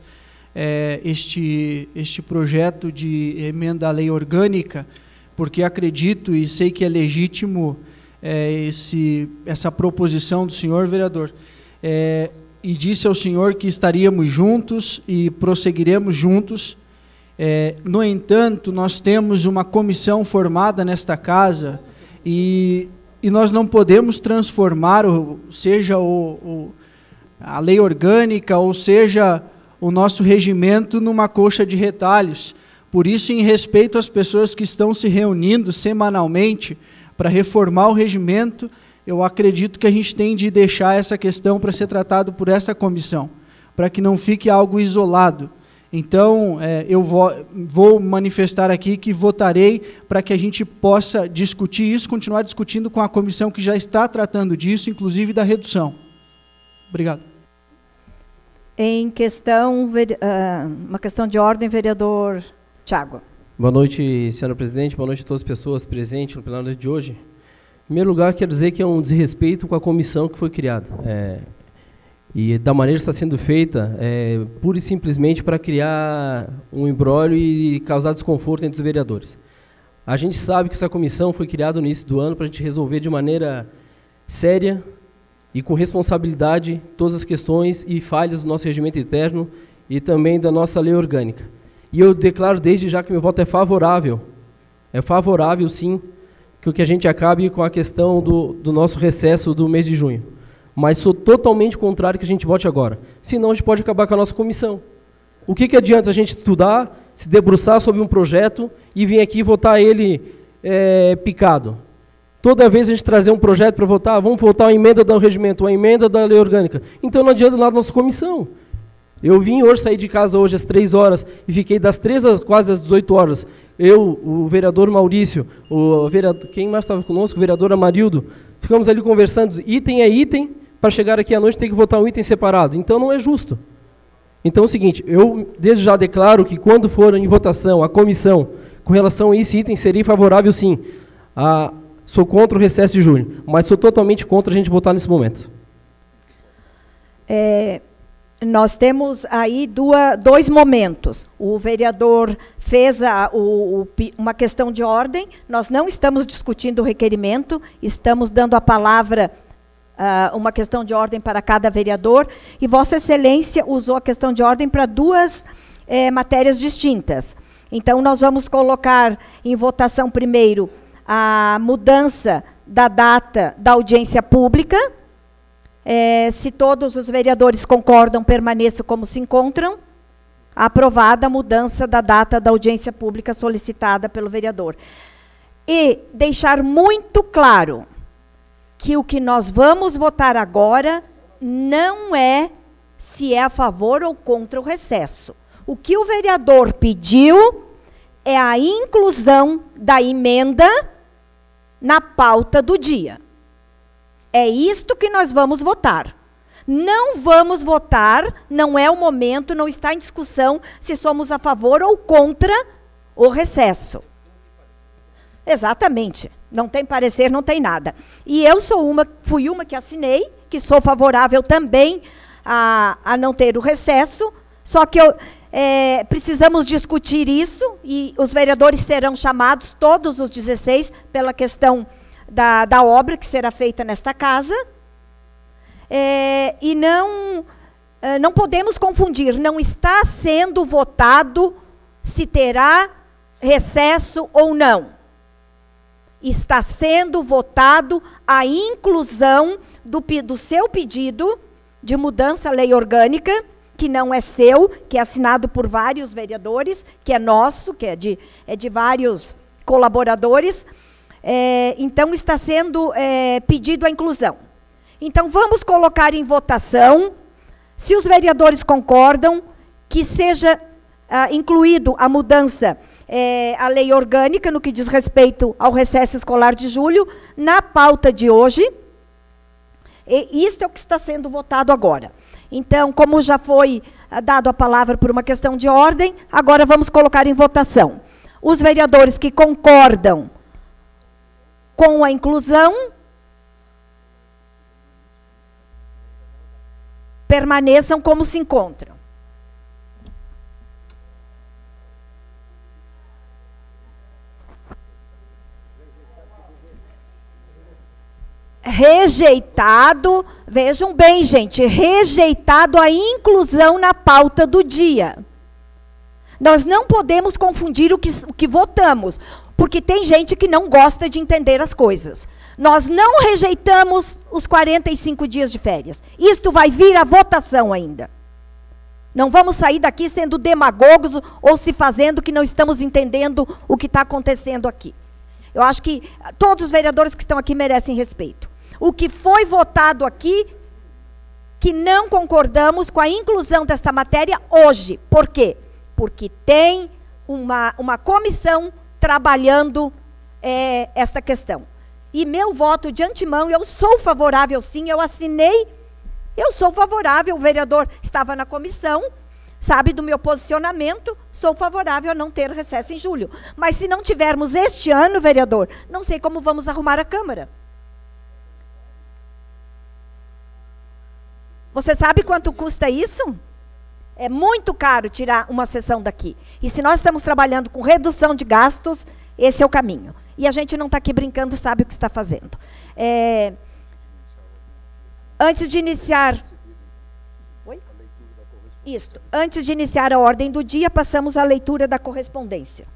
este projeto de emenda à lei orgânica, porque acredito e sei que é legítimo essa proposição do senhor vereador. E disse ao senhor que estaríamos juntos e prosseguiremos juntos. No entanto, nós temos uma comissão formada nesta casa e nós não podemos transformar, seja a lei orgânica, ou seja, o nosso regimento, numa coxa de retalhos. Por isso, em respeito às pessoas que estão se reunindo semanalmente para reformar o regimento, eu acredito que a gente tem de deixar essa questão para ser tratado por essa comissão, para que não fique algo isolado. Então, eu vou manifestar aqui que votarei para que a gente possa discutir isso, continuar discutindo com a comissão que já está tratando disso, inclusive da redução. Obrigado. Em questão, uma questão de ordem, vereador Thiago. Boa noite, senhora presidente, boa noite a todas as pessoas presentes no plenário de hoje. Em primeiro lugar, quero dizer que é um desrespeito com a comissão que foi criada. E da maneira que está sendo feita, pura e simplesmente para criar um imbróglio e causar desconforto entre os vereadores. A gente sabe que essa comissão foi criada no início do ano para a gente resolver de maneira séria e com responsabilidade todas as questões e falhas do nosso regimento interno e também da nossa lei orgânica. E eu declaro desde já que meu voto é favorável sim, que a gente acabe com a questão do nosso recesso do mês de junho. Mas sou totalmente contrário que a gente vote agora. Senão a gente pode acabar com a nossa comissão. O que adianta a gente estudar, se debruçar sobre um projeto e vir aqui votar ele picado? Toda vez a gente trazer um projeto para votar, vamos votar uma emenda do regimento, uma emenda da lei orgânica. Então não adianta nada da nossa comissão. Eu vim hoje, sair de casa hoje às 3 horas e fiquei das 3 quase às 18 horas. Eu, o vereador Maurício, quem mais estava conosco? O vereador Amarildo. Ficamos ali conversando item a item, para chegar aqui à noite tem que votar um item separado. Então não é justo. Então é o seguinte, eu desde já declaro que quando for em votação a comissão com relação a esse item, seria favorável sim. Sou contra o recesso de junho, mas sou totalmente contra a gente votar nesse momento. nós temos aí dois momentos. O vereador fez uma questão de ordem, nós não estamos discutindo o requerimento, estamos dando a palavra, uma questão de ordem para cada vereador, e Vossa Excelência usou a questão de ordem para duas matérias distintas. Então, nós vamos colocar em votação primeiro a mudança da data da audiência pública. Se todos os vereadores concordam, permaneçam como se encontram. Aprovada a mudança da data da audiência pública solicitada pelo vereador. E deixar muito claro que o que nós vamos votar agora não é se é a favor ou contra o recesso. O que o vereador pediu é a inclusão da emenda na pauta do dia. É isto que nós vamos votar. Não vamos votar, não é o momento, não está em discussão se somos a favor ou contra o recesso. Exatamente. Não tem parecer, não tem nada. E eu fui uma que assinei, que sou favorável também a não ter o recesso, só que precisamos discutir isso, e os vereadores serão chamados, todos os 16, pela questão da obra que será feita nesta casa, e não podemos confundir, não está sendo votado se terá recesso ou não. Está sendo votado a inclusão do seu pedido de mudança à lei orgânica, que não é seu, que é assinado por vários vereadores, que é nosso, que é de vários colaboradores. Então, está sendo pedido a inclusão. Então, vamos colocar em votação, se os vereadores concordam, que seja incluído a mudança à lei orgânica, no que diz respeito ao recesso escolar de julho, na pauta de hoje. E isso é o que está sendo votado agora. Então, como já foi dado a palavra por uma questão de ordem, agora vamos colocar em votação. Os vereadores que concordam com a inclusão, permaneçam como se encontram. Rejeitado, vejam bem, gente, rejeitado a inclusão na pauta do dia. Nós não podemos confundir o que votamos, porque tem gente que não gosta de entender as coisas. Nós não rejeitamos os 45 dias de férias. Isto vai vir à votação ainda. Não vamos sair daqui sendo demagogos ou se fazendo que não estamos entendendo o que está acontecendo aqui. Eu acho que todos os vereadores que estão aqui merecem respeito. O que foi votado aqui, que não concordamos com a inclusão desta matéria hoje. Por quê? Porque tem uma comissão trabalhando esta questão. E meu voto de antemão, eu sou favorável sim, eu assinei, eu sou favorável, o vereador estava na comissão, sabe do meu posicionamento, sou favorável a não ter recesso em julho. Mas se não tivermos este ano, vereador, não sei como vamos arrumar a Câmara. Você sabe quanto custa isso? É muito caro tirar uma sessão daqui. E se nós estamos trabalhando com redução de gastos, esse é o caminho. E a gente não está aqui brincando, sabe o que está fazendo. Antes de iniciar... Oi? Isso. Antes de iniciar a ordem do dia, passamos à leitura da correspondência.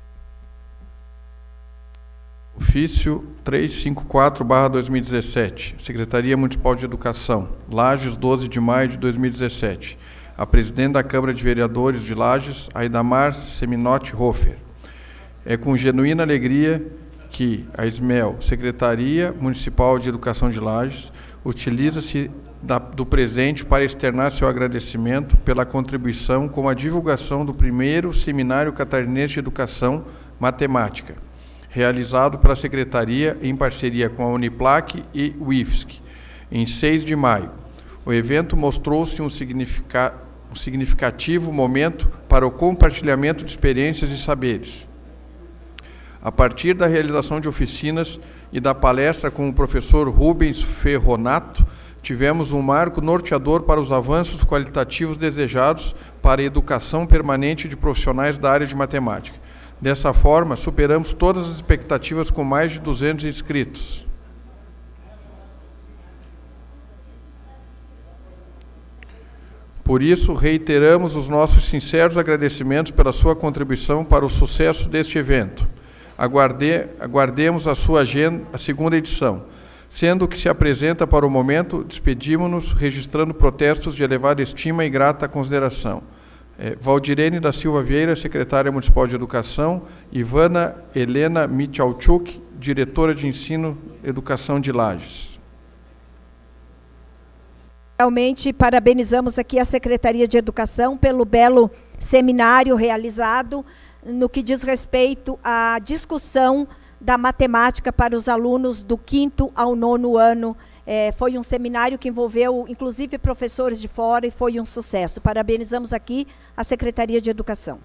Ofício 354/2017, Secretaria Municipal de Educação, Lages, 12 de maio de 2017. A presidente da Câmara de Vereadores de Lages, Aidamar Seminotti Hofer. É com genuína alegria que a SMEL, Secretaria Municipal de Educação de Lages, utiliza-se do presente para externar seu agradecimento pela contribuição com a divulgação do primeiro Seminário Catarinense de Educação Matemática, realizado pela Secretaria em parceria com a Uniplac e o IFSC, em 6 de maio. O evento mostrou-se um significativo momento para o compartilhamento de experiências e saberes. A partir da realização de oficinas e da palestra com o professor Rubens Ferronato, tivemos um marco norteador para os avanços qualitativos desejados para a educação permanente de profissionais da área de matemática. Dessa forma, superamos todas as expectativas com mais de 200 inscritos. Por isso, reiteramos os nossos sinceros agradecimentos pela sua contribuição para o sucesso deste evento. Aguardemos a sua agenda, a segunda edição. Sendo o que se apresenta para o momento, despedimos-nos registrando protestos de elevada estima e grata consideração. Valdirene da Silva Vieira, secretária municipal de Educação, Ivana Helena Michalchuk, diretora de Ensino e Educação de Lages. Realmente parabenizamos aqui a Secretaria de Educação pelo belo seminário realizado no que diz respeito à discussão da matemática para os alunos do 5º ao 9º ano. Foi um seminário que envolveu, inclusive, professores de fora e foi um sucesso. Parabenizamos aqui a Secretaria de Educação.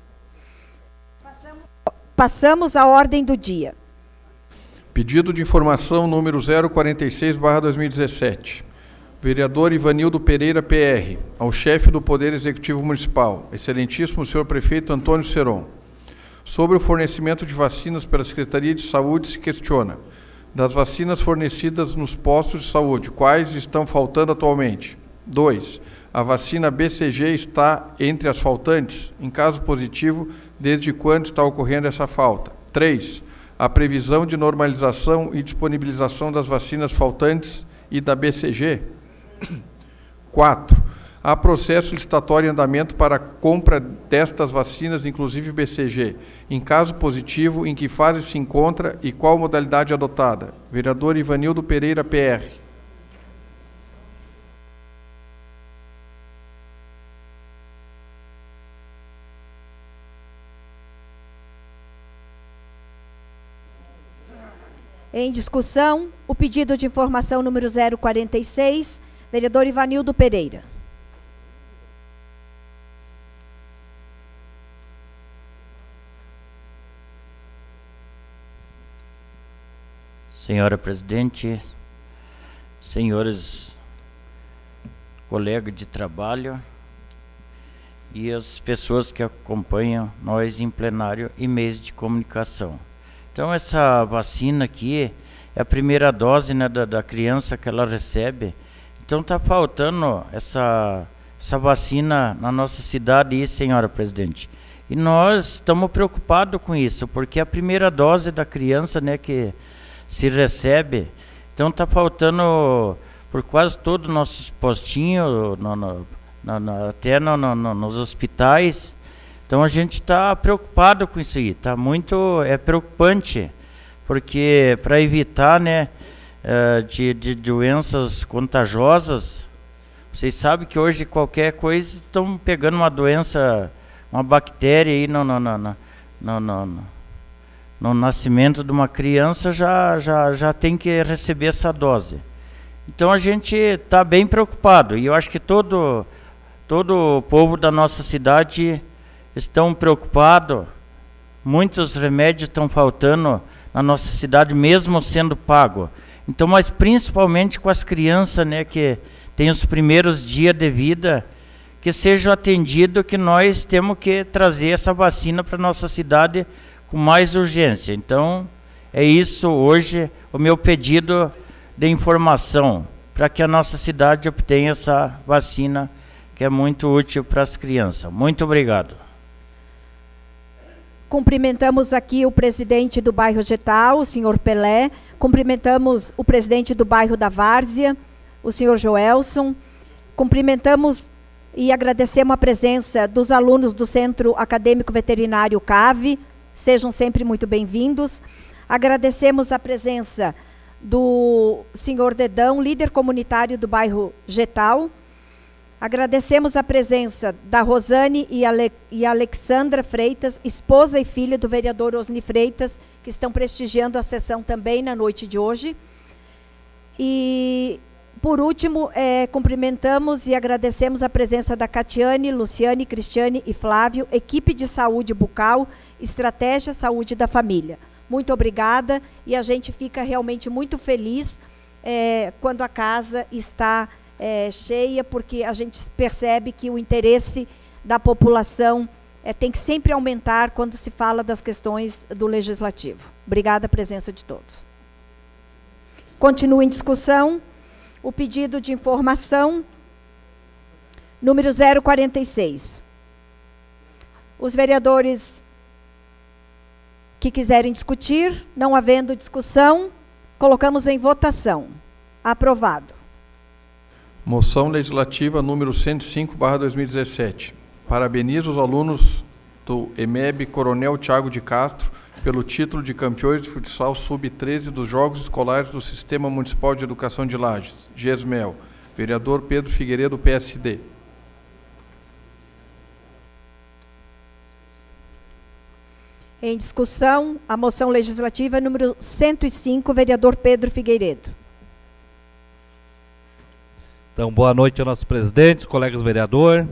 Passamos à ordem do dia. Pedido de informação número 046/2017. Vereador Ivanildo Pereira, PR, ao chefe do Poder Executivo Municipal, excelentíssimo senhor prefeito Antônio Seron. Sobre o fornecimento de vacinas pela Secretaria de Saúde, se questiona: das vacinas fornecidas nos postos de saúde, quais estão faltando atualmente? 2. A vacina BCG está entre as faltantes? Em caso positivo, desde quando está ocorrendo essa falta? 3. A previsão de normalização e disponibilização das vacinas faltantes e da BCG? 4. Há processo licitatório em andamento para a compra destas vacinas, inclusive BCG. Em caso positivo, em que fase se encontra e qual modalidade adotada? Vereador Ivanildo Pereira, PR. Em discussão, o pedido de informação número 046, vereador Ivanildo Pereira. Senhora presidente, senhores colegas de trabalho e as pessoas que acompanham nós em plenário e meios de comunicação. Então, essa vacina aqui é a primeira dose, né, da criança que ela recebe. Então, está faltando essa vacina na nossa cidade, aí, senhora presidente. E nós estamos preocupados com isso, porque é a primeira dose da criança, né, que se recebe. Então, está faltando por quase todos os nossos postinhos, até nos hospitais. Então a gente está preocupado com isso aí, tá muito preocupante, porque para evitar, né, de doenças contagiosas, vocês sabem que hoje qualquer coisa estão pegando uma doença, uma bactéria aí no nascimento de uma criança, já tem que receber essa dose. Então a gente está bem preocupado, e eu acho que todo o povo da nossa cidade estão preocupados. Muitos remédios estão faltando na nossa cidade, mesmo sendo pago. Então, mas principalmente com as crianças, né, que têm os primeiros dias de vida, que sejam atendidos, que nós temos que trazer essa vacina para a nossa cidade com mais urgência. Então, é isso hoje o meu pedido de informação, para que a nossa cidade obtenha essa vacina, que é muito útil para as crianças. Muito obrigado. Cumprimentamos aqui o presidente do bairro Getal, o senhor Pelé. Cumprimentamos o presidente do bairro da Várzea, o senhor Joelson. Cumprimentamos e agradecemos a presença dos alunos do Centro Acadêmico Veterinário CAVE. Sejam sempre muito bem-vindos. Agradecemos a presença do senhor Dedão, líder comunitário do bairro Getal. Agradecemos a presença da Rosane e Alexandra Freitas, esposa e filha do vereador Osni Freitas, que estão prestigiando a sessão também na noite de hoje. E, por último, cumprimentamos e agradecemos a presença da Catiane, Luciane, Cristiane e Flávio, equipe de saúde bucal, Estratégia Saúde da Família. Muito obrigada, e a gente fica realmente muito feliz quando a casa está cheia, porque a gente percebe que o interesse da população tem que sempre aumentar quando se fala das questões do Legislativo. Obrigada a presença de todos. Continua em discussão o pedido de informação número 046. Os vereadores que quiserem discutir, não havendo discussão, colocamos em votação. Aprovado. Moção legislativa número 105/2017. Parabenizo os alunos do EMEB Coronel Tiago de Castro pelo título de campeões de futsal sub-13 dos Jogos Escolares do Sistema Municipal de Educação de Lages, GESMEL. Vereador Pedro Figueiredo, PSD. Em discussão, a moção legislativa número 105, vereador Pedro Figueiredo. Então, boa noite a nossos presidentes, colegas vereador,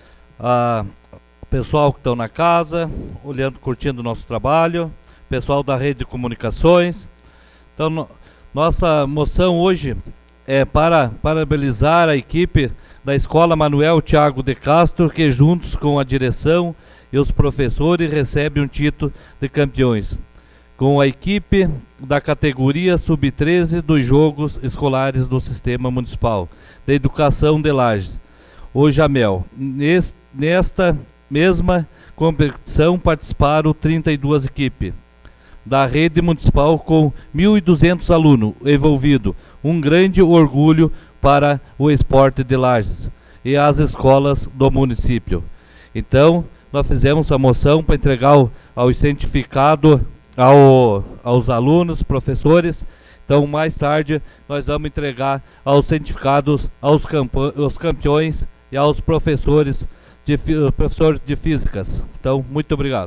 o pessoal que estão na casa, olhando, curtindo o nosso trabalho, pessoal da rede de comunicações. Então, nossa moção hoje é para parabenizar a equipe da Escola Manuel Tiago de Castro, que juntos com a direção e os professores recebem um título de campeões, com a equipe da categoria sub-13 dos Jogos Escolares do Sistema Municipal de Educação de Lages, o JAMEL. Nesta mesma competição participaram 32 equipes da rede municipal com 1.200 alunos envolvidos. Um grande orgulho para o esporte de Lages e as escolas do município. Então, nós fizemos a moção para entregar ao certificado aos alunos, professores. Então, mais tarde, nós vamos entregar aos certificados aos campeões e aos professores de físicas. Então, muito obrigado.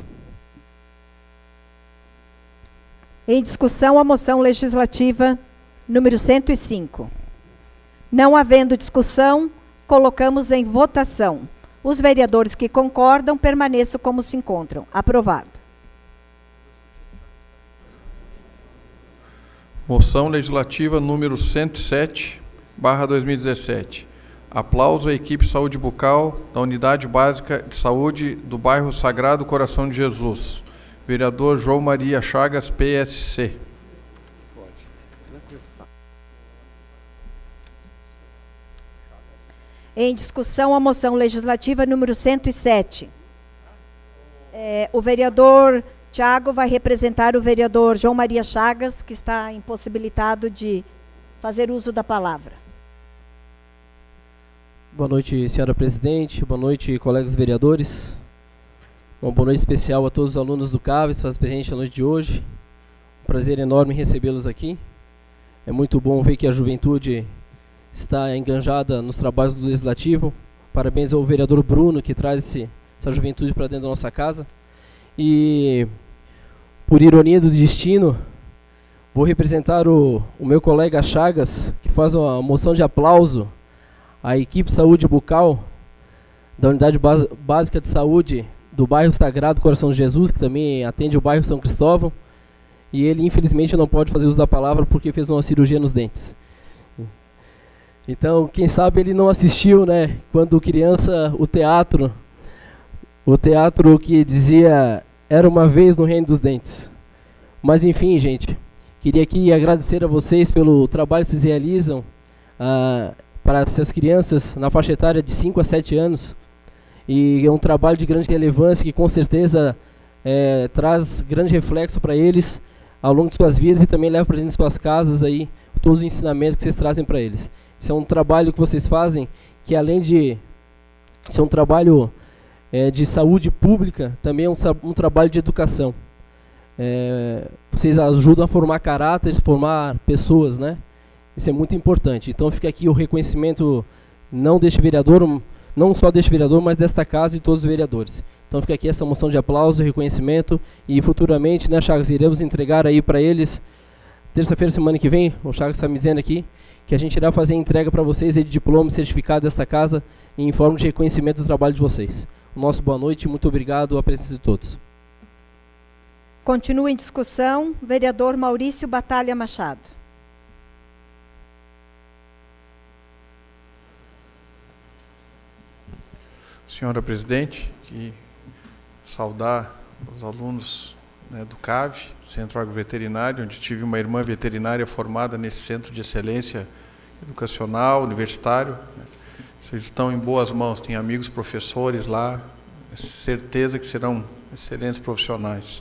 Em discussão, a moção legislativa número 105. Não havendo discussão, colocamos em votação. Os vereadores que concordam permaneçam como se encontram. Aprovado. Moção legislativa número 107/2017. Aplauso à equipe saúde bucal da Unidade Básica de Saúde do bairro Sagrado Coração de Jesus. Vereador João Maria Chagas, PSC. Em discussão, a moção legislativa número 107. O vereador Tiago vai representar o vereador João Maria Chagas, que está impossibilitado de fazer uso da palavra. Boa noite, senhora presidente. Boa noite, colegas vereadores. Uma boa noite especial a todos os alunos do CAVES, faz presente a noite de hoje. Um prazer enorme recebê-los aqui. É muito bom ver que a juventude está enganjada nos trabalhos do Legislativo. Parabéns ao vereador Bruno, que traz essa juventude para dentro da nossa casa. E, por ironia do destino, vou representar o meu colega Chagas, que faz uma moção de aplauso à equipe Saúde Bucal da Unidade Básica de Saúde do bairro Sagrado Coração de Jesus, que também atende o bairro São Cristóvão. E ele, infelizmente, não pode fazer uso da palavra porque fez uma cirurgia nos dentes. Então, quem sabe ele não assistiu, né, quando criança, o teatro que dizia Era uma Vez no Reino dos Dentes. Mas, enfim, gente, queria aqui agradecer a vocês pelo trabalho que vocês realizam para essas crianças na faixa etária de 5 a 7 anos. E é um trabalho de grande relevância que, com certeza, traz grande reflexo para eles ao longo de suas vidas e também leva para dentro de suas casas aí todos os ensinamentos que vocês trazem para eles. Isso é um trabalho que vocês fazem que, além de ser um trabalho de saúde pública, também é um trabalho de educação. Vocês ajudam a formar caráter, formar pessoas, né? Isso é muito importante. Então fica aqui o reconhecimento não só deste vereador, mas desta casa e todos os vereadores. Então fica aqui essa moção de aplauso, reconhecimento e futuramente, né, Chagas, iremos entregar aí para eles, terça-feira, semana que vem, o Chagas está me dizendo aqui, que a gente irá fazer a entrega para vocês de diploma e certificado desta casa em forma de reconhecimento do trabalho de vocês. O nosso boa noite e muito obrigado à presença de todos. Continua em discussão, vereador Maurício Batalha Machado. Senhora presidente, e saudar os alunos, né, do CAV, Centro Agroveterinário, onde tive uma irmã veterinária formada nesse Centro de Excelência Educacional, Universitário. Né. Vocês estão em boas mãos, tem amigos professores lá, certeza que serão excelentes profissionais.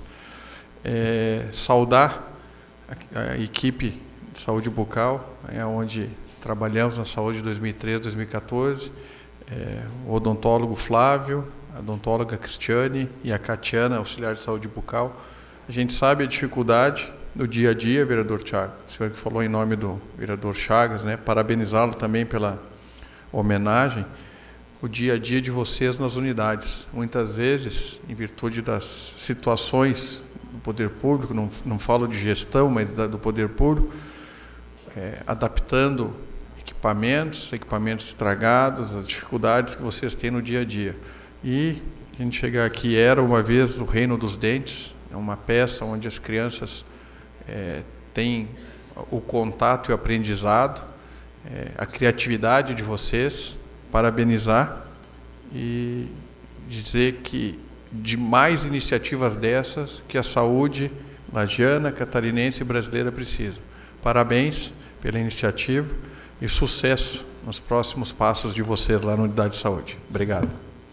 Saudar a equipe de saúde bucal, onde trabalhamos na saúde de 2013, 2014, o odontólogo Flávio, a odontóloga Cristiane e a Catiana, auxiliar de saúde bucal. A gente sabe a dificuldade do dia a dia, vereador Thiago, o senhor que falou em nome do vereador Chagas, né, parabenizá-lo também pela homenagem, o dia a dia de vocês nas unidades. Muitas vezes, em virtude das situações do poder público, não falo de gestão, mas do poder público, adaptando equipamentos estragados, as dificuldades que vocês têm no dia a dia. E a gente chegar aqui, era uma vez o Reino dos Dentes, é uma peça onde as crianças têm o contato e o aprendizado, a criatividade de vocês, parabenizar e dizer que de mais iniciativas dessas que a saúde lagiana, catarinense e brasileira precisa. Parabéns pela iniciativa e sucesso nos próximos passos de vocês lá na Unidade de Saúde. Obrigado.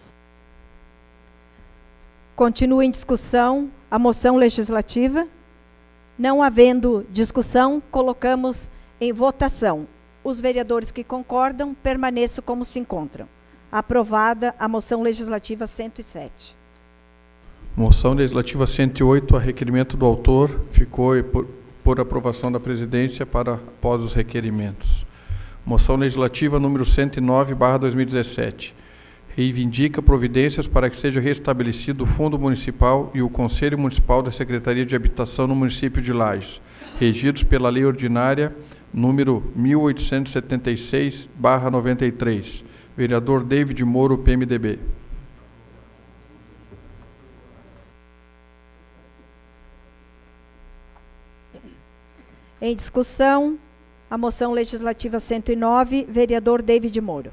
Continua em discussão a moção legislativa. Não havendo discussão, colocamos em votação. Os vereadores que concordam, permaneçam como se encontram. Aprovada a moção legislativa 107. Moção legislativa 108, a requerimento do autor, ficou por aprovação da presidência para após os requerimentos. Moção legislativa número 109/2017. Reivindica providências para que seja restabelecido o Fundo Municipal e o Conselho Municipal da Secretaria de Habitação no município de Lages, regidos pela Lei Ordinária número 1876/93. Vereador David Moro, PMDB. Em discussão, a moção legislativa 109, vereador David Moro.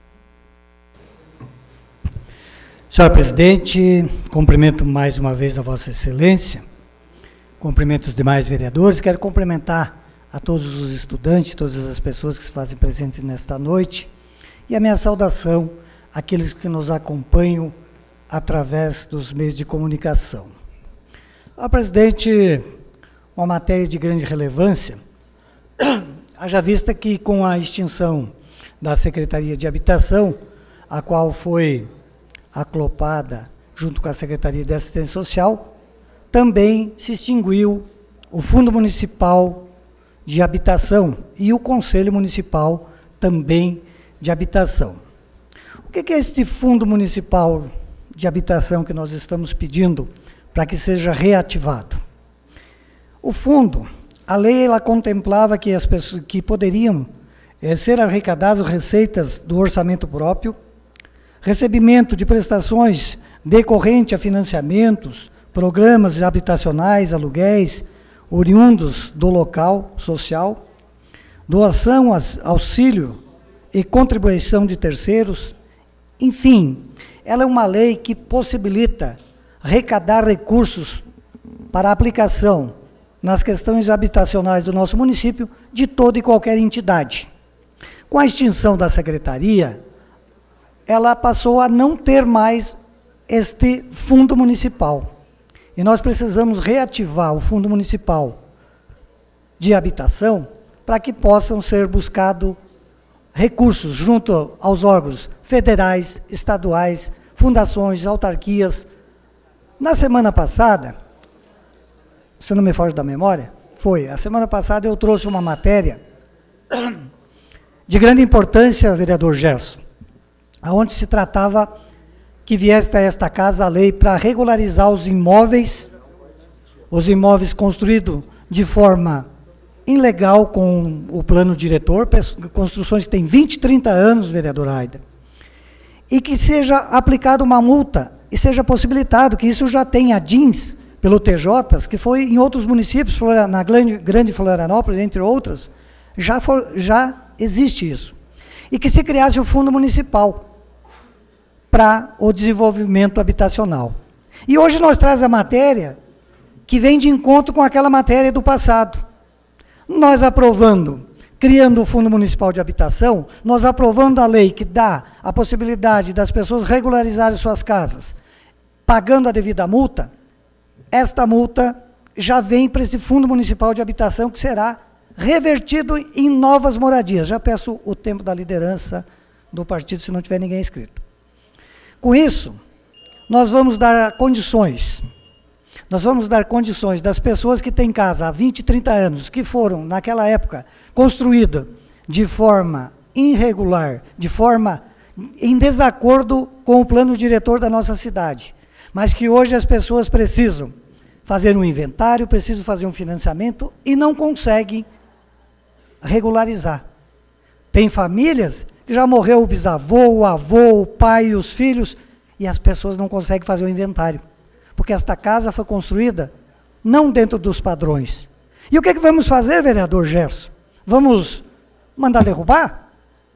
Senhora presidente, cumprimento mais uma vez a Vossa Excelência, cumprimento os demais vereadores, quero cumprimentar a todos os estudantes, todas as pessoas que se fazem presentes nesta noite, e a minha saudação àqueles que nos acompanham através dos meios de comunicação. Senhora presidente, uma matéria de grande relevância, haja vista que com a extinção da Secretaria de Habitação, a qual foi aclopada junto com a Secretaria de Assistência Social, também se extinguiu o Fundo Municipal de Habitação e o Conselho Municipal também de Habitação. O que é este Fundo Municipal de Habitação que nós estamos pedindo para que seja reativado? O fundo, a lei ela contemplava que as pessoas que poderiam ser arrecadadas receitas do orçamento próprio, recebimento de prestações decorrente a financiamentos, programas habitacionais, aluguéis, oriundos do local social, doação, auxílio e contribuição de terceiros, enfim, ela é uma lei que possibilita arrecadar recursos para aplicação nas questões habitacionais do nosso município de toda e qualquer entidade. Com a extinção da secretaria, ela passou a não ter mais este fundo municipal. E nós precisamos reativar o Fundo Municipal de Habitação para que possam ser buscados recursos junto aos órgãos federais, estaduais, fundações, autarquias. Na semana passada, se não me foge da memória, a semana passada eu trouxe uma matéria de grande importância, vereador Gerson, onde se tratava que viesse a esta casa a lei para regularizar os imóveis construídos de forma ilegal com o plano diretor, construções que têm 20, 30 anos, vereador Aida, e que seja aplicada uma multa e seja possibilitado, que isso já tenha DINs pelo TJ, que foi em outros municípios, na Grande Florianópolis, entre outras, já existe isso. E que se criasse o Fundo Municipal, para o desenvolvimento habitacional. E hoje nós trazemos a matéria que vem de encontro com aquela matéria do passado. Nós aprovando, criando o Fundo Municipal de Habitação, nós aprovando a lei que dá a possibilidade das pessoas regularizarem suas casas, pagando a devida multa, esta multa já vem para esse Fundo Municipal de Habitação, que será revertido em novas moradias. Já peço o tempo da liderança do partido, se não tiver ninguém inscrito. Com isso, nós vamos dar condições das pessoas que têm casa há 20, 30 anos, que foram, naquela época, construídas de forma irregular, de forma em desacordo com o plano diretor da nossa cidade, mas que hoje as pessoas precisam fazer um inventário, precisam fazer um financiamento e não conseguem regularizar. Tem famílias que já morreu o bisavô, o avô, o pai, os filhos, e as pessoas não conseguem fazer o inventário, porque esta casa foi construída não dentro dos padrões. E o que vamos fazer, vereador Gerson? Vamos mandar derrubar?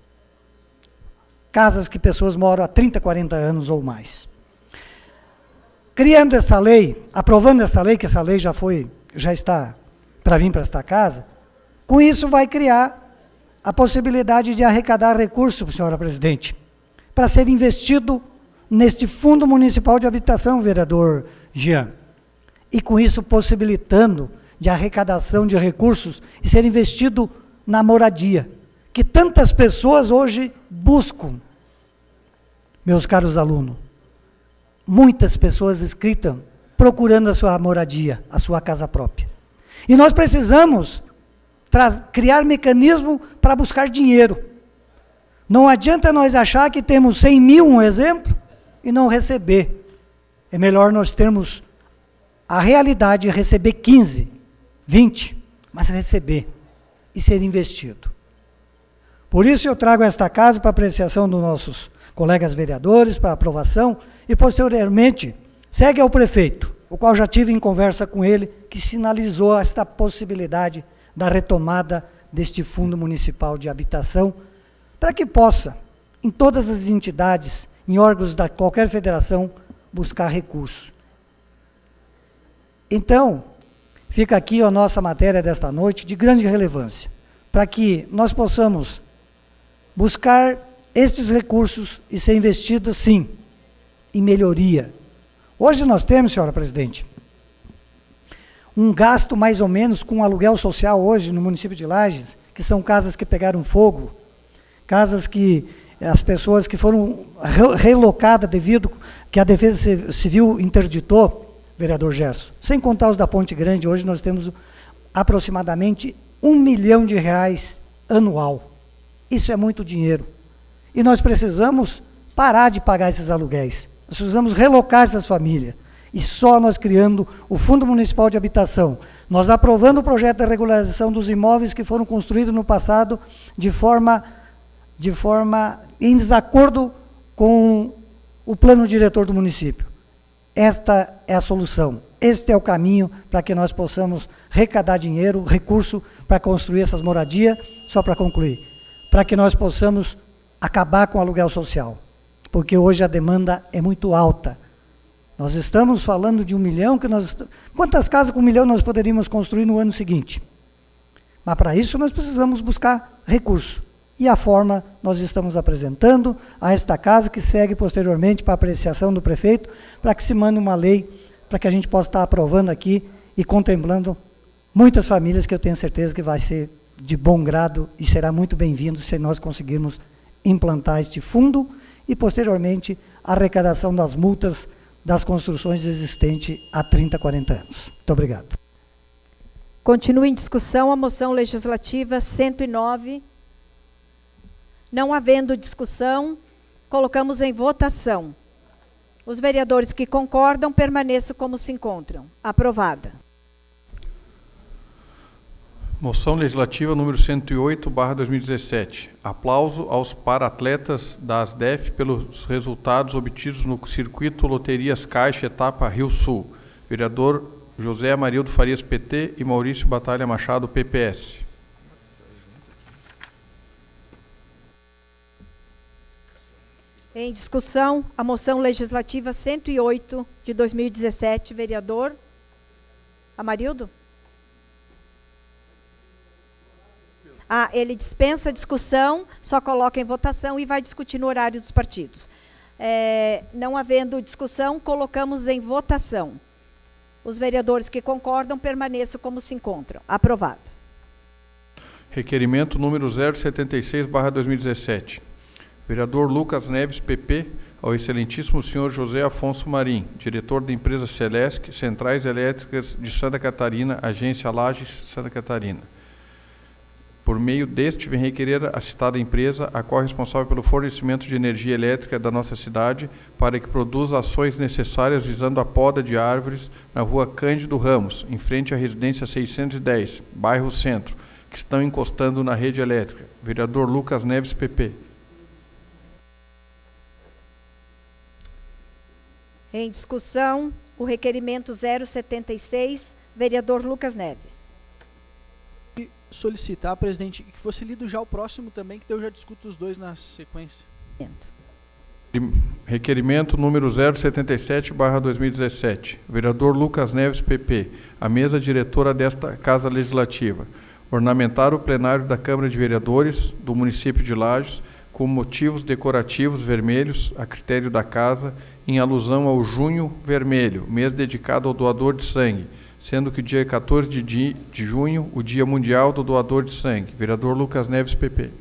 Casas que pessoas moram há 30, 40 anos ou mais. Criando essa lei, aprovando essa lei, que essa lei já está para vir para esta casa, com isso vai criar a possibilidade de arrecadar recursos, senhora presidente, para ser investido neste Fundo Municipal de Habitação, vereador Jean. E com isso possibilitando de arrecadação de recursos e ser investido na moradia, que tantas pessoas hoje buscam, meus caros alunos. Muitas pessoas inscritas procurando a sua moradia, a sua casa própria. E nós precisamos criar mecanismo para buscar dinheiro. Não adianta nós achar que temos 100 mil, um exemplo, e não receber. É melhor nós termos a realidade de receber 15, 20, mas receber e ser investido. Por isso eu trago esta casa para apreciação dos nossos colegas vereadores, para aprovação, e posteriormente segue ao prefeito, o qual já tive em conversa com ele, que sinalizou esta possibilidade da retomada deste Fundo Municipal de Habitação, para que possa, em todas as entidades, em órgãos da qualquer federação, buscar recursos. Então, fica aqui a nossa matéria desta noite, de grande relevância, para que nós possamos buscar estes recursos e ser investidos, sim, em melhoria. Hoje nós temos, senhora presidente, um gasto mais ou menos com aluguel social hoje no município de Lages, que são casas que pegaram fogo, casas que as pessoas que foram relocadas devido que a Defesa Civil interditou, vereador Gerson, sem contar os da Ponte Grande, hoje nós temos aproximadamente R$1 milhão anual. Isso é muito dinheiro. E nós precisamos parar de pagar esses aluguéis. Nós precisamos relocar essas famílias. E só nós criando o Fundo Municipal de Habitação, nós aprovando o projeto de regularização dos imóveis que foram construídos no passado de forma em desacordo com o plano diretor do município. Esta é a solução, este é o caminho para que nós possamos arrecadar dinheiro, recurso para construir essas moradias, só para concluir, para que nós possamos acabar com o aluguel social, porque hoje a demanda é muito alta. Nós estamos falando de 1 milhão, quantas casas com 1 milhão nós poderíamos construir no ano seguinte? Mas para isso nós precisamos buscar recurso. E a forma nós estamos apresentando a esta casa, que segue posteriormente para apreciação do prefeito, para que se mande uma lei, para que a gente possa estar aprovando aqui e contemplando muitas famílias, que eu tenho certeza que vai ser de bom grado e será muito bem-vindo se nós conseguirmos implantar este fundo e, posteriormente, a arrecadação das multas das construções existentes há 30, 40 anos. Muito obrigado. Continua em discussão a moção legislativa 109. Não havendo discussão, colocamos em votação. Os vereadores que concordam permaneçam como se encontram. Aprovada. Moção legislativa número 108/2017. Aplauso aos para-atletas da ASDEF pelos resultados obtidos no circuito Loterias Caixa etapa Rio Sul. Vereador José Amarildo Farias, PT, e Maurício Batalha Machado, PPS. Em discussão, a moção legislativa 108 de 2017, vereador Amarildo? Ele dispensa a discussão, só coloca em votação e vai discutir no horário dos partidos. Não havendo discussão, colocamos em votação. Os vereadores que concordam permaneçam como se encontram. Aprovado. Requerimento número 076/2017. Vereador Lucas Neves, PP, ao excelentíssimo senhor José Afonso Marim, diretor da empresa Celesc, Centrais Elétricas de Santa Catarina, agência Lages, Santa Catarina. Por meio deste, vem requerer a citada empresa, a qual é responsável pelo fornecimento de energia elétrica da nossa cidade, para que produza ações necessárias visando a poda de árvores na rua Cândido Ramos, em frente à residência 610, bairro Centro, que estão encostando na rede elétrica. Vereador Lucas Neves, PP. Em discussão, o requerimento 076, vereador Lucas Neves. Solicitar, presidente, que fosse lido já o próximo também, que eu já discuto os dois na sequência. Requerimento número 077/2017. Vereador Lucas Neves, PP, a mesa diretora desta Casa Legislativa, ornamentar o plenário da Câmara de Vereadores do município de Lages com motivos decorativos vermelhos, a critério da Casa, em alusão ao Junho Vermelho, mês dedicado ao doador de sangue, sendo que o dia 14 de junho, o Dia Mundial do Doador de Sangue. Vereador Lucas Neves, PP.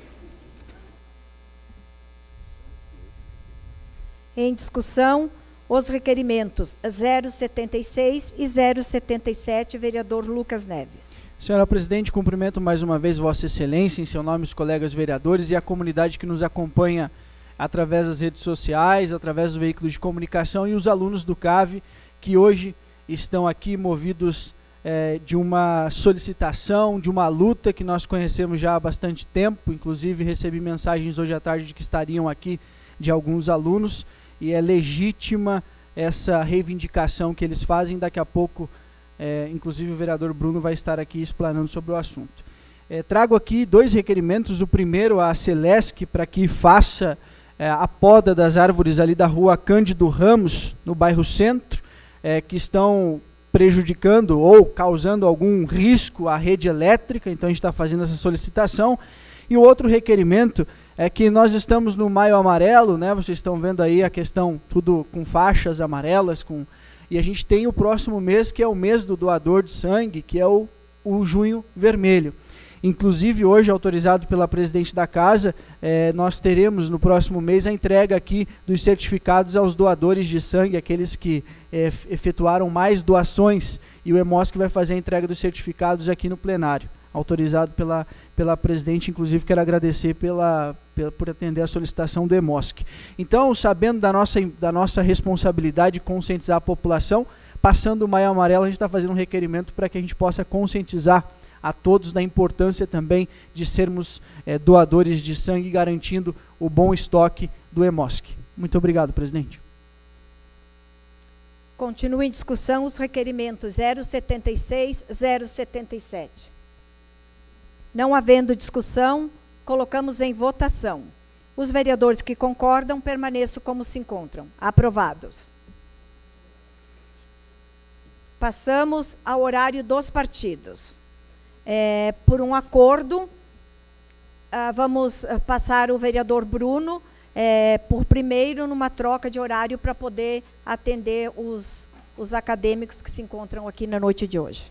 Em discussão, os requerimentos 076 e 077, vereador Lucas Neves. Senhora Presidente, cumprimento mais uma vez Vossa Excelência, em seu nome os colegas vereadores e a comunidade que nos acompanha através das redes sociais, através do veículo de comunicação e os alunos do CAV que hoje estão aqui movidos de uma solicitação, de uma luta que nós conhecemos já há bastante tempo. Inclusive recebi mensagens hoje à tarde de que estariam aqui de alguns alunos e é legítima essa reivindicação que eles fazem. Daqui a pouco, inclusive o vereador Bruno vai estar aqui explanando sobre o assunto. Trago aqui dois requerimentos. O primeiro, a Celesc, para que faça a poda das árvores ali da rua Cândido Ramos, no bairro Centro, que estão prejudicando ou causando algum risco à rede elétrica. Então a gente está fazendo essa solicitação. E o outro requerimento é que nós estamos no Maio Amarelo, né? Vocês estão vendo aí a questão tudo com faixas amarelas, e a gente tem o próximo mês, que é o mês do doador de sangue, que é o Junho Vermelho. Inclusive, hoje, autorizado pela presidente da casa, nós teremos no próximo mês a entrega aqui dos certificados aos doadores de sangue, aqueles que efetuaram mais doações, e o EMOSC vai fazer a entrega dos certificados aqui no plenário, autorizado pela presidente. Inclusive, quero agradecer por atender a solicitação do EMOSC. Então, sabendo da nossa responsabilidade de conscientizar a população, passando o Maio Amarelo, a gente está fazendo um requerimento para que a gente possa conscientizar a todos da importância também de sermos doadores de sangue, garantindo o bom estoque do EMOSC. Muito obrigado, presidente. Continua em discussão os requerimentos 076, 077. Não havendo discussão, colocamos em votação. Os vereadores que concordam permaneçam como se encontram. Aprovados. Passamos ao horário dos partidos. Por um acordo, vamos passar o vereador Bruno por primeiro numa troca de horário para poder atender os acadêmicos que se encontram aqui na noite de hoje.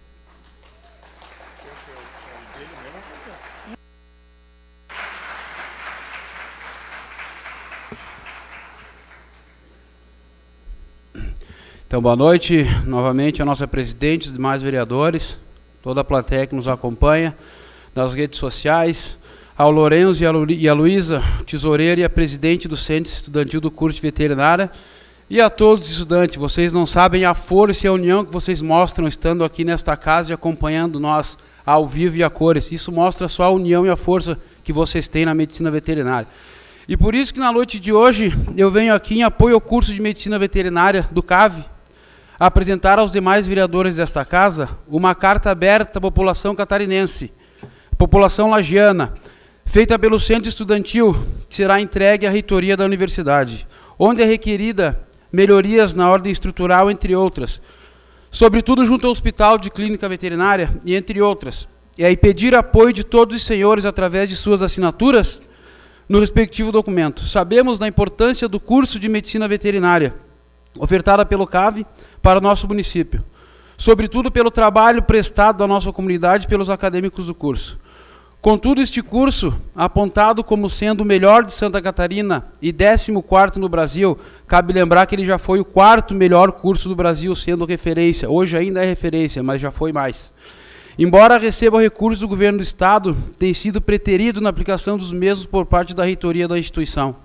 Então, boa noite novamente a nossa presidente, os demais vereadores, toda a plateia que nos acompanha nas redes sociais, ao Lourenço e a Luísa, tesoureira e a presidente do Centro Estudantil do curso de veterinária, e a todos os estudantes. Vocês não sabem a força e a união que vocês mostram estando aqui nesta casa e acompanhando nós ao vivo e a cores. Isso mostra só a união e a força que vocês têm na medicina veterinária. E por isso que na noite de hoje eu venho aqui em apoio ao curso de medicina veterinária do CAV, apresentar aos demais vereadores desta casa uma carta aberta à população catarinense, população lagiana, feita pelo Centro Estudantil, que será entregue à reitoria da universidade, onde é requerida melhorias na ordem estrutural, entre outras, sobretudo junto ao Hospital de Clínica Veterinária, e entre outras. E aí pedir apoio de todos os senhores através de suas assinaturas no respectivo documento. Sabemos da importância do curso de Medicina Veterinária, ofertada pelo CAV para o nosso município, sobretudo pelo trabalho prestado à nossa comunidade pelos acadêmicos do curso. Contudo, este curso, apontado como sendo o melhor de Santa Catarina e 14º no Brasil, cabe lembrar que ele já foi o 4º melhor curso do Brasil, sendo referência. Hoje ainda é referência, mas já foi mais. Embora receba recursos do governo do Estado, tem sido preterido na aplicação dos mesmos por parte da reitoria da instituição.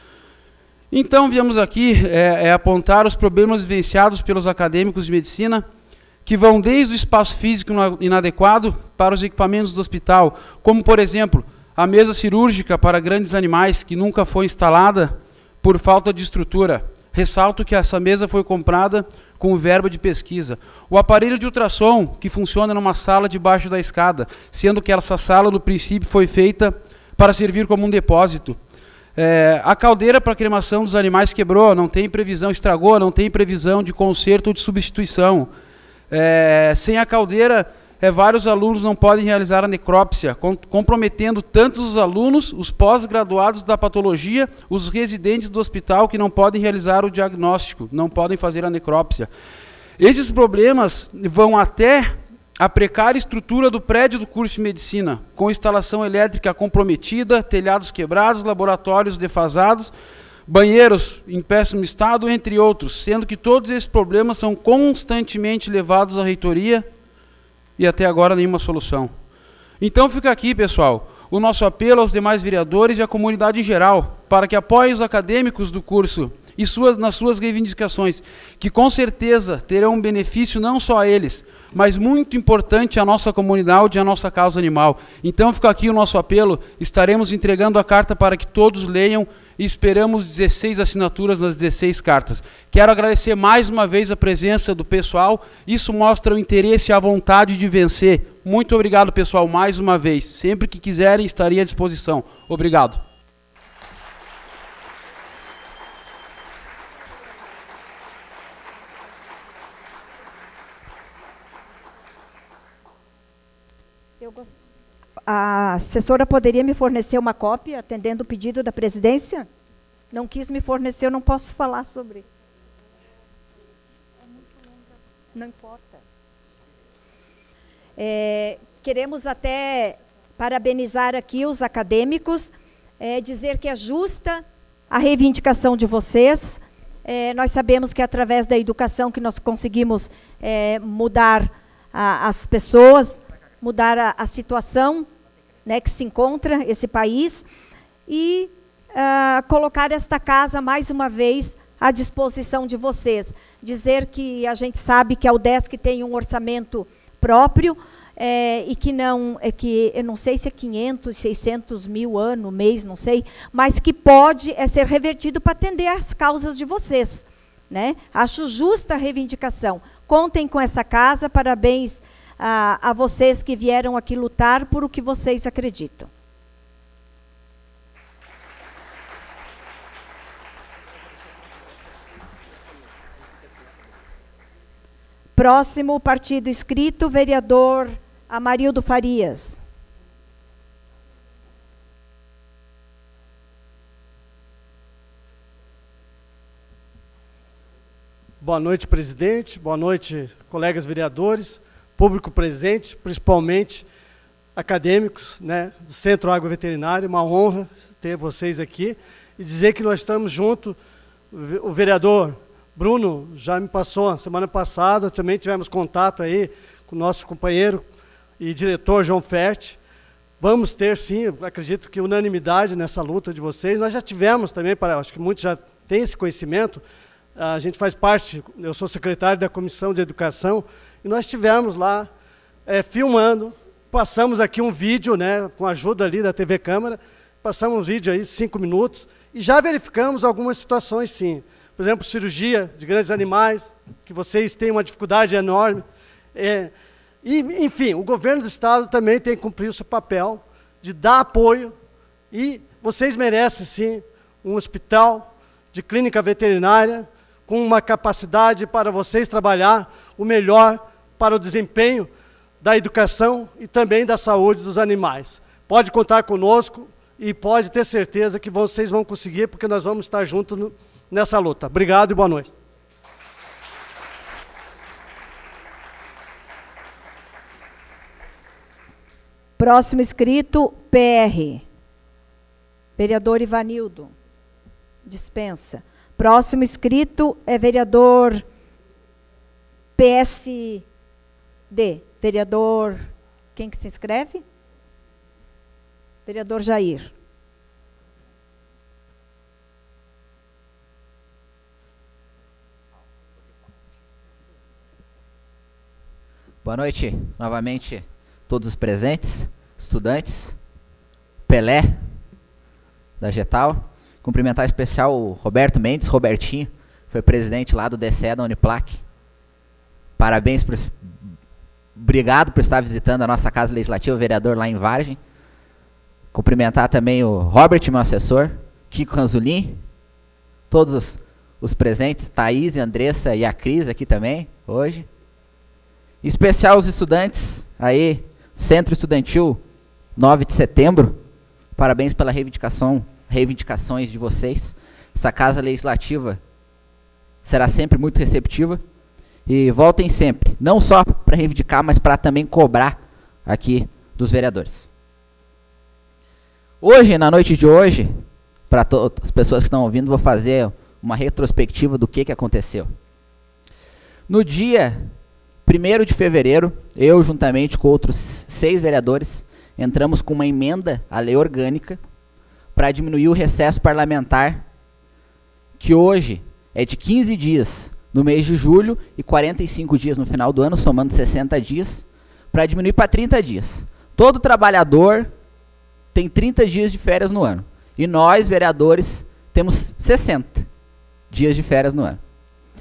Então, viemos aqui apontar os problemas vivenciados pelos acadêmicos de medicina, que vão desde o espaço físico inadequado para os equipamentos do hospital, como, por exemplo, a mesa cirúrgica para grandes animais, que nunca foi instalada por falta de estrutura. Ressalto que essa mesa foi comprada com verba de pesquisa. O aparelho de ultrassom, que funciona numa sala debaixo da escada, sendo que essa sala, no princípio, foi feita para servir como um depósito. A caldeira para cremação dos animais quebrou, não tem previsão, estragou, não tem previsão de conserto ou de substituição. Sem a caldeira, vários alunos não podem realizar a necrópsia, comprometendo tanto os alunos, os pós-graduados da patologia, os residentes do hospital que não podem realizar o diagnóstico, não podem fazer a necrópsia. Esses problemas vão até a precária estrutura do prédio do curso de medicina, com instalação elétrica comprometida, telhados quebrados, laboratórios defasados, banheiros em péssimo estado, entre outros, sendo que todos esses problemas são constantemente levados à reitoria e até agora nenhuma solução. Então fica aqui, pessoal, o nosso apelo aos demais vereadores e à comunidade em geral, para que apoiem os acadêmicos do curso e nas suas reivindicações, que com certeza terão um benefício não só a eles, mas muito importante à nossa comunidade e à nossa causa animal. Então fica aqui o nosso apelo, estaremos entregando a carta para que todos leiam e esperamos 16 assinaturas nas 16 cartas. Quero agradecer mais uma vez a presença do pessoal, isso mostra o interesse e a vontade de vencer. Muito obrigado, pessoal, mais uma vez. Sempre que quiserem, estarei à disposição. Obrigado. A assessora poderia me fornecer uma cópia, atendendo o pedido da presidência? Não quis me fornecer, eu não posso falar sobre. Não importa. Queremos até parabenizar aqui os acadêmicos, dizer que é justa a reivindicação de vocês. Nós sabemos que é através da educação que nós conseguimos mudar as pessoas, mudar a situação, né, que se encontra esse país, e colocar esta casa mais uma vez à disposição de vocês. Dizer que a gente sabe que a UDESC tem um orçamento próprio, e que não, eu não sei se é 500, 600 mil ano, mês, não sei, mas que pode ser revertido para atender às causas de vocês, né? Acho justa a reivindicação. Contem com essa casa, parabéns a vocês que vieram aqui lutar por o que vocês acreditam. Próximo partido inscrito, vereador Amarildo Farias. Boa noite, presidente. Boa noite, colegas vereadores, público presente, principalmente acadêmicos, né, do Centro Agroveterinário. Uma honra ter vocês aqui e dizer que nós estamos juntos. O vereador Bruno já me passou semana passada, também tivemos contato aí com o nosso companheiro e diretor João Ferte. Vamos ter, sim, acredito que unanimidade nessa luta de vocês. Nós já tivemos também, acho que muitos já têm esse conhecimento, a gente faz parte, eu sou secretário da Comissão de Educação, e nós estivemos lá filmando, passamos aqui um vídeo, né, com a ajuda ali da TV Câmara, passamos um vídeo aí, 5 minutos, e já verificamos algumas situações, sim. Por exemplo, cirurgia de grandes animais, que vocês têm uma dificuldade enorme. E, enfim, o governo do Estado também tem que cumprir o seu papel de dar apoio E vocês merecem, sim, um hospital de clínica veterinária com uma capacidade para vocês trabalhar o melhor para o desempenho da educação e também da saúde dos animais. Pode contar conosco e pode ter certeza que vocês vão conseguir, porque nós vamos estar juntos nessa luta. Obrigado e boa noite. Próximo inscrito, PR. Vereador Ivanildo. Dispensa. Próximo inscrito é vereador PSD. Vereador, quem que se inscreve? Vereador Jair. Boa noite, novamente, todos os presentes, estudantes, Pelé, da Getal. Cumprimentar em especial o Roberto Mendes, Robertinho, foi presidente lá do DCE da Uniplac. Parabéns, obrigado por estar visitando a nossa Casa Legislativa, vereador lá em Vargem. Cumprimentar também o Robert, meu assessor, Kiko Ranzolin, todos os presentes, Thaís e Andressa e a Cris aqui também, hoje. Em especial os estudantes, aí, Centro Estudantil, 9 de setembro, parabéns pela reivindicações de vocês. Essa Casa Legislativa será sempre muito receptiva. E voltem sempre, não só para reivindicar, mas para também cobrar aqui dos vereadores. Hoje, na noite de hoje, para todas as pessoas que estão ouvindo, vou fazer uma retrospectiva do que aconteceu. No dia 1º de fevereiro, eu, juntamente com outros 6 vereadores, entramos com uma emenda à lei orgânica para diminuir o recesso parlamentar, que hoje é de 15 dias no mês de julho e 45 dias no final do ano, somando 60 dias, para diminuir para 30 dias. Todo trabalhador tem 30 dias de férias no ano. E nós, vereadores, temos 60 dias de férias no ano.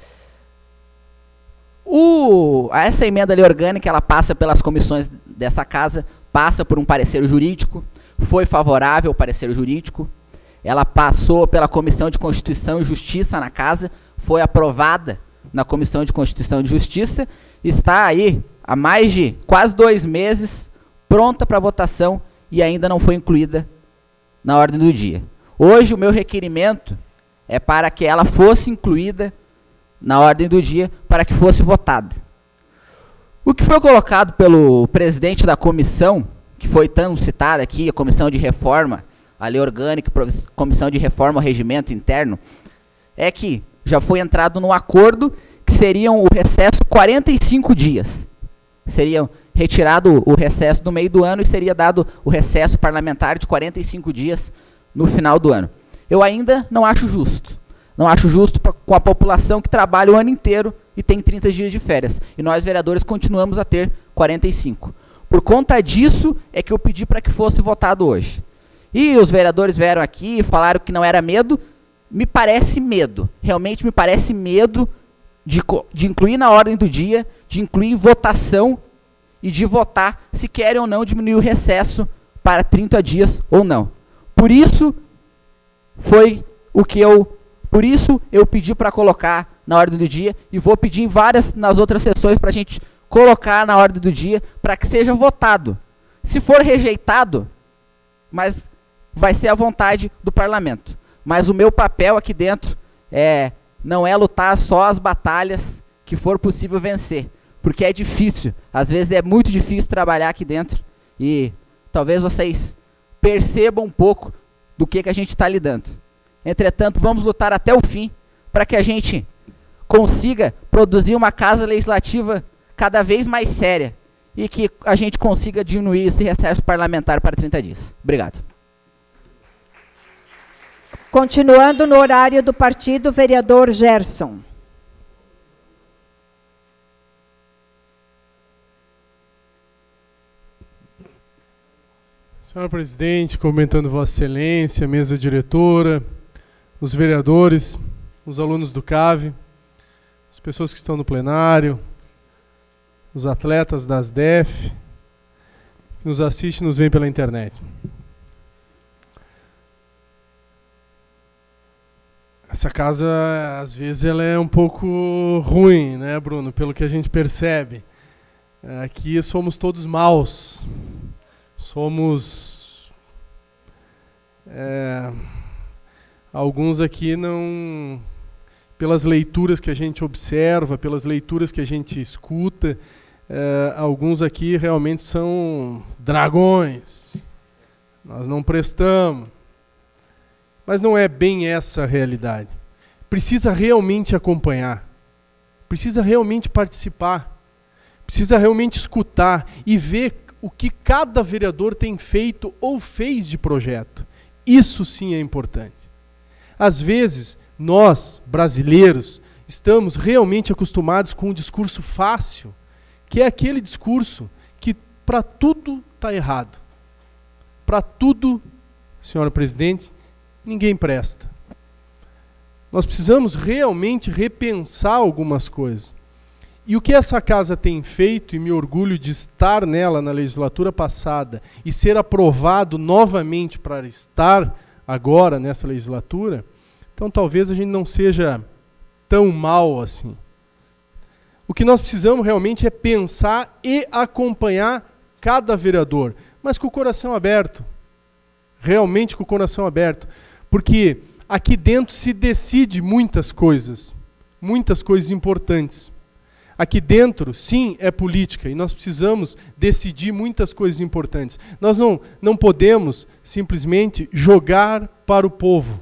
Essa emenda à lei orgânica, ela passa pelas comissões dessa casa, passa por um parecer jurídico, foi favorável ao parecer jurídico, ela passou pela Comissão de Constituição e Justiça na casa, foi aprovada na Comissão de Constituição e Justiça, está aí há mais de quase 2 meses, pronta para votação e ainda não foi incluída na ordem do dia. Hoje o meu requerimento é para que ela fosse incluída na ordem do dia, para que fosse votada. O que foi colocado pelo presidente da comissão, que foi tão citada aqui, a Comissão de Reforma, a Lei Orgânica, Comissão de Reforma ao Regimento Interno, é que já foi entrado no acordo que seriam o recesso 45 dias. Seria retirado o recesso do meio do ano e seria dado o recesso parlamentar de 45 dias no final do ano. Eu ainda não acho justo. Não acho justo com a população que trabalha o ano inteiro e tem 30 dias de férias. E nós, vereadores, continuamos a ter 45. Por conta disso é que eu pedi para que fosse votado hoje. E os vereadores vieram aqui e falaram que não era medo. Me parece medo. Realmente me parece medo de incluir na ordem do dia, de incluir em votação e de votar se querem ou não diminuir o recesso para 30 dias ou não. Por isso eu pedi para colocar na ordem do dia e vou pedir nas outras sessões para a gente colocar na ordem do dia para que seja votado. Se for rejeitado, mas vai ser à vontade do parlamento. Mas o meu papel aqui dentro não é lutar só as batalhas que for possível vencer, porque é difícil. Às vezes é muito difícil trabalhar aqui dentro e talvez vocês percebam um pouco do que a gente está lidando. Entretanto, vamos lutar até o fim para que a gente consiga produzir uma casa legislativa cada vez mais séria e que a gente consiga diminuir esse recesso parlamentar para 30 dias. Obrigado. Continuando no horário do partido, vereador Gerson. Senhora presidente, comentando Vossa Excelência, mesa diretora, os vereadores, os alunos do CAV, as pessoas que estão no plenário, os atletas das DEF, que nos assistem e nos veem pela internet. Essa casa, às vezes, ela é um pouco ruim, né, Bruno? Pelo que a gente percebe. Aqui somos todos maus. Somos... alguns aqui não... Pelas leituras que a gente observa, pelas leituras que a gente escuta, alguns aqui realmente são dragões. Nós não prestamos. Mas não é bem essa a realidade. Precisa realmente acompanhar. Precisa realmente participar. Precisa realmente escutar e ver o que cada vereador tem feito ou fez de projeto. Isso sim é importante. Às vezes, nós, brasileiros, estamos realmente acostumados com um discurso fácil, que é aquele discurso que para tudo está errado. Para tudo, senhora presidente, ninguém presta. Nós precisamos realmente repensar algumas coisas. E o que essa casa tem feito, e me orgulho de estar nela na legislatura passada, e ser aprovado novamente para estar agora nessa legislatura, então talvez a gente não seja tão mal assim. O que nós precisamos realmente é pensar e acompanhar cada vereador, mas com o coração aberto. Realmente com o coração aberto. Porque aqui dentro se decide muitas coisas importantes. Aqui dentro, sim, é política, e nós precisamos decidir muitas coisas importantes. Nós não podemos simplesmente jogar para o povo.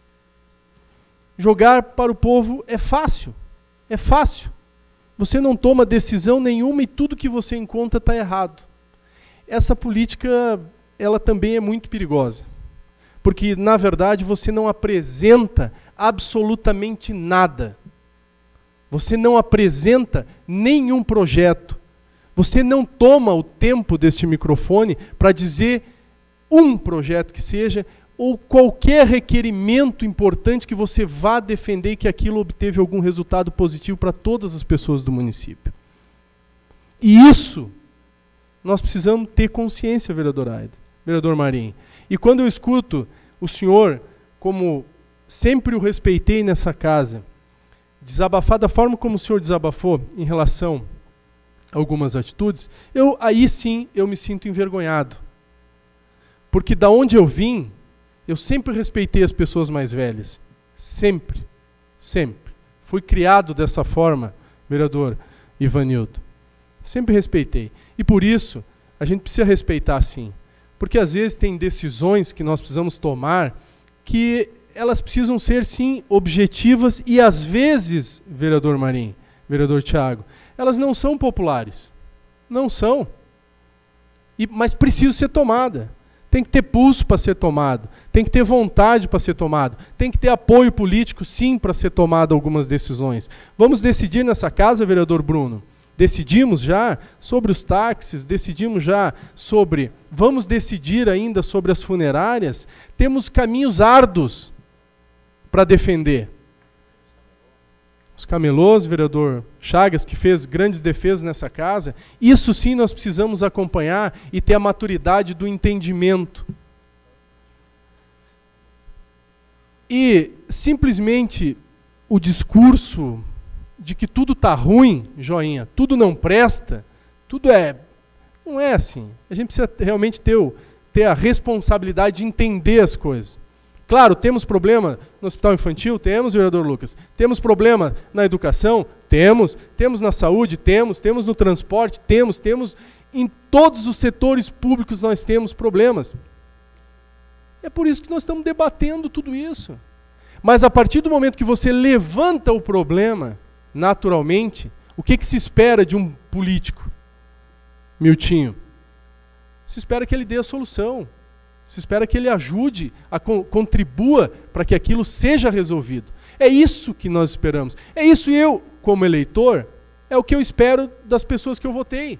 Jogar para o povo é fácil. É fácil. Você não toma decisão nenhuma e tudo que você encontra está errado. Essa política, ela também é muito perigosa. Porque, na verdade, você não apresenta absolutamente nada. Você não apresenta nenhum projeto. Você não toma o tempo deste microfone para dizer um projeto que seja, ou qualquer requerimento importante que você vá defender e que aquilo obteve algum resultado positivo para todas as pessoas do município. E isso nós precisamos ter consciência, vereador Aida, vereador Marinho. E quando eu escuto o senhor, como sempre o respeitei nessa casa, desabafar da forma como o senhor desabafou em relação a algumas atitudes, aí sim eu me sinto envergonhado. Porque da onde eu vim, eu sempre respeitei as pessoas mais velhas. Sempre. Sempre. Fui criado dessa forma, vereador Ivanildo. Sempre respeitei. E por isso, a gente precisa respeitar sim. Porque às vezes tem decisões que nós precisamos tomar que elas precisam ser sim objetivas e às vezes, vereador Marinho, vereador Thiago, elas não são populares. Não são. Mas precisam ser tomadas. Tem que ter pulso para ser tomado, tem que ter vontade para ser tomado, tem que ter apoio político, sim, para ser tomado algumas decisões. Vamos decidir nessa casa, vereador Bruno? Decidimos já sobre os táxis, decidimos já sobre... Vamos decidir ainda sobre as funerárias? Temos caminhos árduos para defender. Os camelôs, vereador Chagas, que fez grandes defesas nessa casa, isso sim nós precisamos acompanhar e ter a maturidade do entendimento. E simplesmente o discurso de que tudo está ruim, joinha, tudo não presta, tudo não é assim. A gente precisa realmente ter a responsabilidade de entender as coisas. Claro, temos problema no hospital infantil? Temos, vereador Lucas. Temos problema na educação? Temos. Temos na saúde? Temos. Temos no transporte? Temos. Temos em todos os setores públicos nós temos problemas. É por isso que nós estamos debatendo tudo isso. Mas a partir do momento que você levanta o problema, naturalmente, o que se espera de um político? Miltinho. Se espera que ele dê a solução. Se espera que ele ajude, contribua para que aquilo seja resolvido. É isso que nós esperamos. É isso eu, como eleitor, é o que eu espero das pessoas que eu votei.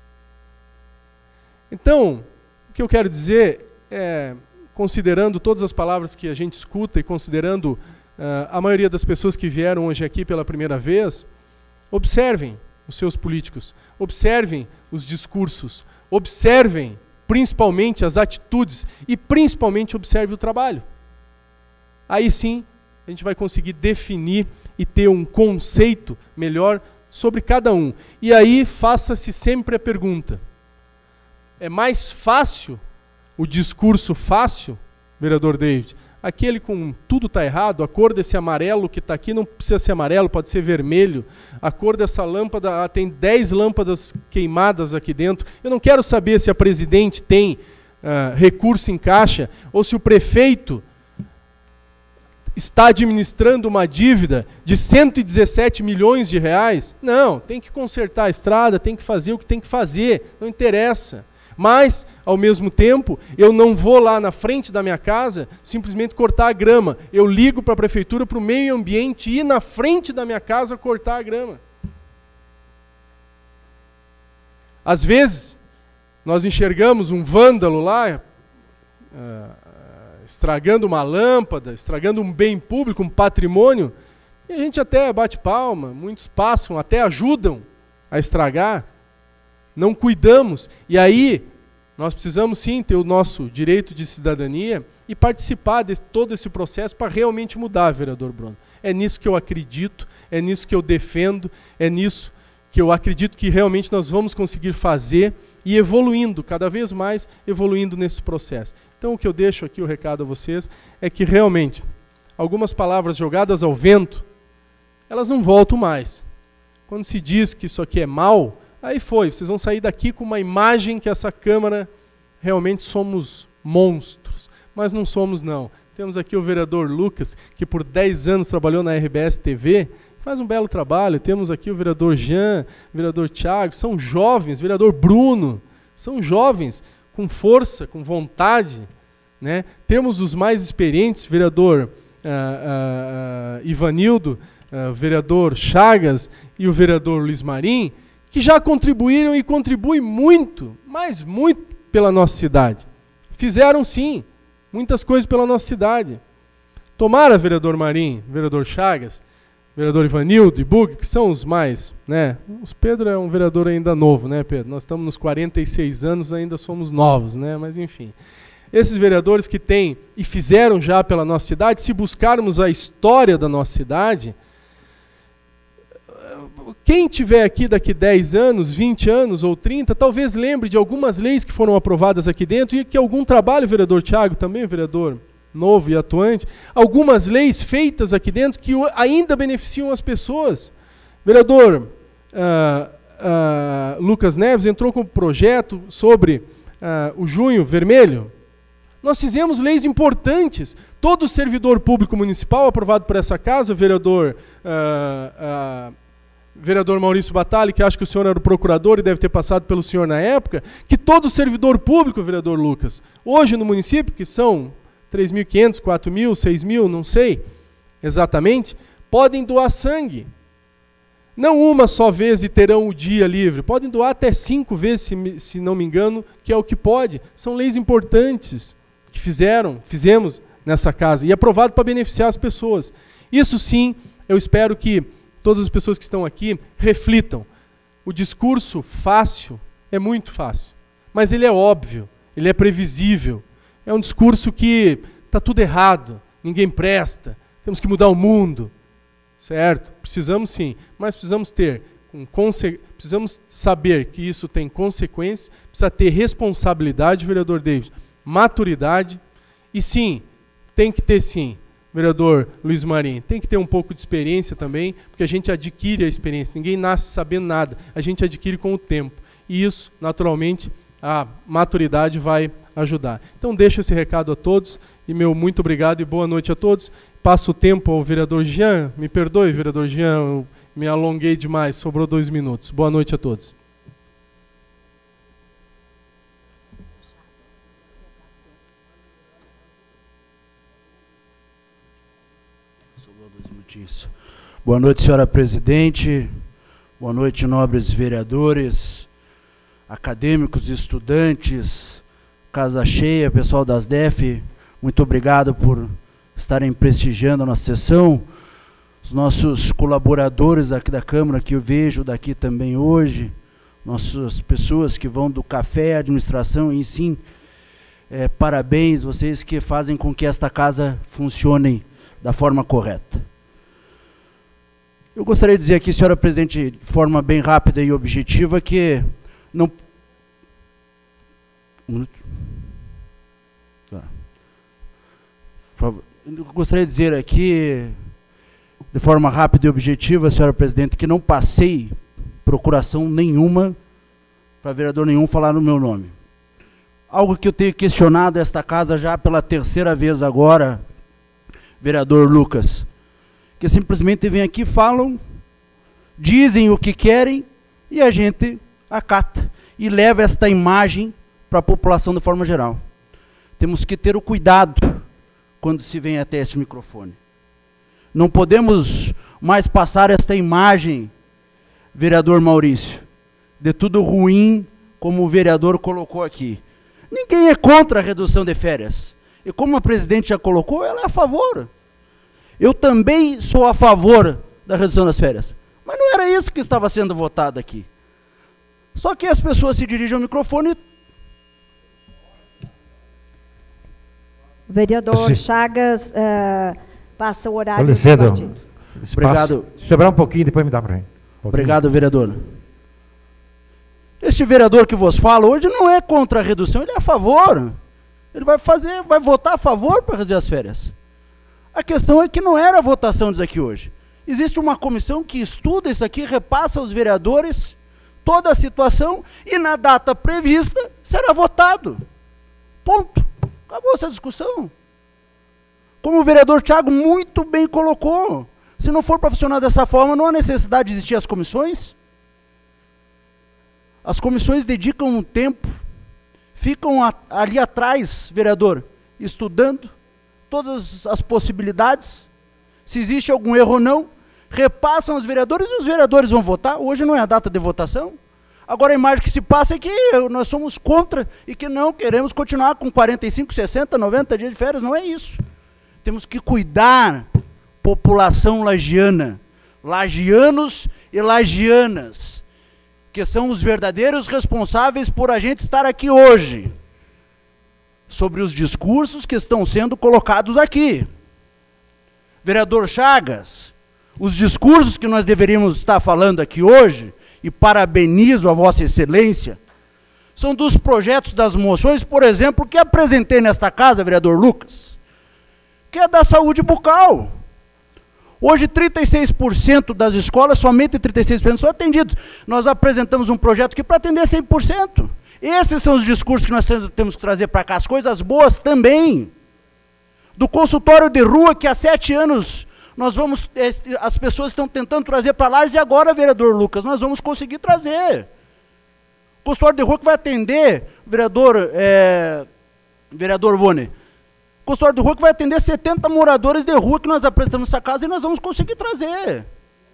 Então, o que eu quero dizer é, considerando todas as palavras que a gente escuta e considerando a maioria das pessoas que vieram hoje aqui pela primeira vez, observem os seus políticos, observem os discursos, observem principalmente as atitudes e principalmente observe o trabalho. Aí sim a gente vai conseguir definir e ter um conceito melhor sobre cada um. E aí faça-se sempre a pergunta: é mais fácil o discurso fácil, vereador David? Aquele com tudo está errado, a cor desse amarelo que está aqui não precisa ser amarelo, pode ser vermelho. A cor dessa lâmpada, tem 10 lâmpadas queimadas aqui dentro. Eu não quero saber se a presidente tem recurso em caixa ou se o prefeito está administrando uma dívida de 117 milhões de reais. Não, tem que consertar a estrada, tem que fazer o que tem que fazer, não interessa. Mas, ao mesmo tempo, eu não vou lá na frente da minha casa simplesmente cortar a grama. Eu ligo para a prefeitura, para o meio ambiente, ir na frente da minha casa cortar a grama. Às vezes, nós enxergamos um vândalo lá, estragando uma lâmpada, estragando um bem público, um patrimônio, e a gente até bate palma, muitos passam, até ajudam a estragar. Não cuidamos, e aí nós precisamos sim ter o nosso direito de cidadania e participar de todo esse processo para realmente mudar, vereador Bruno. É nisso que eu acredito, é nisso que eu defendo, é nisso que eu acredito que realmente nós vamos conseguir fazer e evoluindo, cada vez mais evoluindo nesse processo. Então o que eu deixo aqui, o recado a vocês, é que realmente algumas palavras jogadas ao vento, elas não voltam mais. Quando se diz que isso aqui é mal, aí foi, vocês vão sair daqui com uma imagem que essa Câmara realmente somos monstros. Mas não somos, não. Temos aqui o vereador Lucas, que por 10 anos trabalhou na RBS TV, faz um belo trabalho. Temos aqui o vereador Jean, o vereador Thiago, são jovens, vereador Bruno, são jovens, com força, com vontade. Né? Temos os mais experientes, vereador Ivanildo, vereador Chagas e o vereador Luiz Marim, que já contribuíram e contribuem muito, mas muito pela nossa cidade. Fizeram sim, muitas coisas pela nossa cidade. Tomara, vereador Marim, vereador Chagas, vereador Ivanildo e Bug, que são os mais, né? Os Pedro é um vereador ainda novo, né, Pedro? Nós estamos nos 46 anos, ainda somos novos, né? Mas enfim. Esses vereadores que têm e fizeram já pela nossa cidade, se buscarmos a história da nossa cidade, quem tiver aqui daqui 10 anos, 20 anos ou 30, talvez lembre de algumas leis que foram aprovadas aqui dentro e que algum trabalho, vereador Thiago, também vereador novo e atuante, algumas leis feitas aqui dentro que ainda beneficiam as pessoas. Vereador Lucas Neves entrou com um projeto sobre o Junho Vermelho. Nós fizemos leis importantes. Todo servidor público municipal aprovado por essa casa, vereador Maurício Batalha, que acho que o senhor era o procurador e deve ter passado pelo senhor na época, que todo servidor público, vereador Lucas, hoje no município, que são 3.500, 4.000, 6.000, não sei exatamente, podem doar sangue. Não uma só vez e terão o dia livre, podem doar até 5 vezes, se não me engano, que é o que pode. São leis importantes que fizemos nessa casa e aprovado para beneficiar as pessoas. Isso sim, eu espero que todas as pessoas que estão aqui reflitam. O discurso fácil é muito fácil, mas ele é óbvio, ele é previsível. É um discurso que está tudo errado, ninguém presta, temos que mudar o mundo. Certo? Precisamos sim, mas precisamos precisamos saber que isso tem consequências, precisa ter responsabilidade, vereador David, maturidade, e sim, tem que ter sim, vereador Luiz Marim, tem que ter um pouco de experiência também, porque a gente adquire a experiência, ninguém nasce sabendo nada, a gente adquire com o tempo, e isso, naturalmente, a maturidade vai ajudar. Então deixo esse recado a todos, e meu muito obrigado e boa noite a todos. Passo o tempo ao vereador Jean, me perdoe, vereador Jean, eu me alonguei demais, sobrou 2 minutos. Boa noite a todos. Sobrou 2 minutinhos. Boa noite, senhora presidente, boa noite, nobres vereadores, acadêmicos, estudantes, casa cheia, pessoal das DEF, muito obrigado por estarem prestigiando a nossa sessão, os nossos colaboradores aqui da Câmara, que eu vejo daqui também hoje, nossas pessoas que vão do café, administração, e sim, parabéns, vocês que fazem com que esta casa funcione da forma correta. Eu gostaria de dizer aqui, senhora presidente, de forma bem rápida e objetiva, que não... Um minuto. Tá. Por favor. Eu gostaria de dizer aqui, de forma rápida e objetiva, senhora presidente, que não passei procuração nenhuma para vereador nenhum falar no meu nome. Algo que eu tenho questionado esta casa já pela terceira vez agora, vereador Lucas, que simplesmente vem aqui, falam, dizem o que querem e a gente acata e leva esta imagem para a população de forma geral. Temos que ter o cuidado quando se vem até esse microfone. Não podemos mais passar esta imagem, vereador Maurício, de tudo ruim, como o vereador colocou aqui. Ninguém é contra a redução de férias. E como a presidente já colocou, ela é a favor. Eu também sou a favor da redução das férias. Mas não era isso que estava sendo votado aqui. Só que as pessoas se dirigem ao microfone e... Vereador Chagas, passa o horário do partido. Obrigado. Se sobrar um pouquinho, depois me dá para mim. Obrigado, vereador. Este vereador que vos fala hoje não é contra a redução, ele é a favor. Ele vai votar a favor para reduzir as férias. A questão é que não era a votação disso aqui hoje. Existe uma comissão que estuda isso aqui, repassa aos vereadores toda a situação e na data prevista será votado. Ponto. Acabou essa discussão. Como o vereador Thiago muito bem colocou, se não for para funcionar dessa forma, não há necessidade de existir as comissões. As comissões dedicam um tempo, ficam ali atrás, vereador, estudando todas as possibilidades, se existe algum erro ou não, repassam aos vereadores e os vereadores vão votar. Hoje não é a data de votação. Agora a imagem que se passa é que nós somos contra e que não queremos continuar com 45, 60, 90 dias de férias. Não é isso. Temos que cuidar, população lagiana, lagianos e lagianas, que são os verdadeiros responsáveis por a gente estar aqui hoje, sobre os discursos que estão sendo colocados aqui. Vereador Chagas, os discursos que nós deveríamos estar falando aqui hoje, e parabenizo a Vossa Excelência, são dos projetos das moções, por exemplo, que apresentei nesta casa, vereador Lucas, que é da saúde bucal. Hoje, 36% das escolas, somente 36% são atendidos. Nós apresentamos um projeto aqui para atender 100%. Esses são os discursos que nós temos que trazer para cá, as coisas boas também. Do consultório de rua, que há 7 anos... as pessoas estão tentando trazer para lá, e agora, vereador Lucas, nós vamos conseguir trazer. Consultório de rua que vai atender, vereador Vone, consultório de rua que vai atender 70 moradores de rua que nós apresentamos nessa casa e nós vamos conseguir trazer.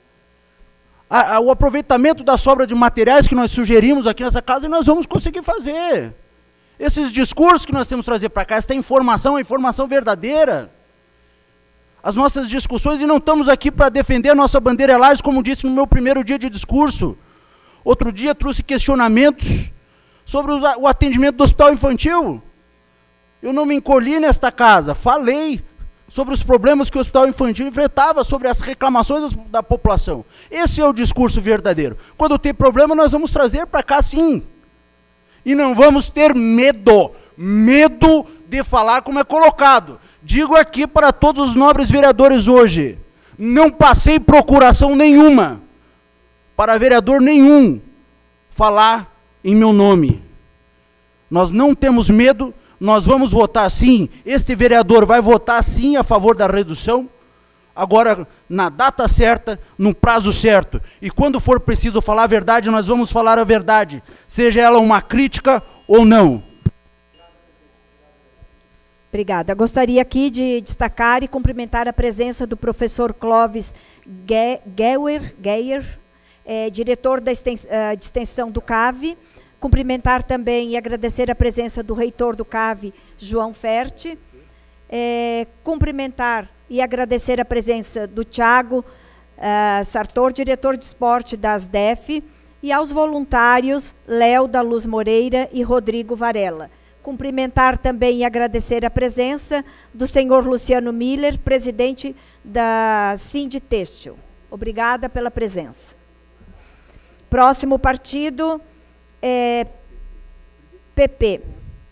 O aproveitamento da sobra de materiais que nós sugerimos aqui nessa casa e nós vamos conseguir fazer. Esses discursos que nós temos que trazer para cá, esta informação, a informação verdadeira, as nossas discussões, e não estamos aqui para defender a nossa bandeira Lages, como disse no meu primeiro dia de discurso. Outro dia trouxe questionamentos sobre o atendimento do hospital infantil. Eu não me encolhi nesta casa, falei sobre os problemas que o hospital infantil enfrentava, sobre as reclamações da população. Esse é o discurso verdadeiro. Quando tem problema, nós vamos trazer para cá sim. E não vamos ter medo de falar como é colocado. Digo aqui para todos os nobres vereadores hoje, não passei procuração nenhuma para vereador nenhum falar em meu nome. Nós não temos medo, nós vamos votar sim, este vereador vai votar sim a favor da redução, agora na data certa, no prazo certo. E quando for preciso falar a verdade, nós vamos falar a verdade, seja ela uma crítica ou não. Obrigada. Gostaria aqui de destacar e cumprimentar a presença do professor Clóvis Geyer, diretor de extensão do CAV. Cumprimentar também e agradecer a presença do reitor do CAV, João Ferte. Cumprimentar e agradecer a presença do Thiago Sartor, diretor de esporte da ASDEF, e aos voluntários Léo da Luz Moreira e Rodrigo Varela. Cumprimentar também e agradecer a presença do senhor Luciano Miller, presidente da Sinditêxtil. Obrigada pela presença. Próximo partido é PP.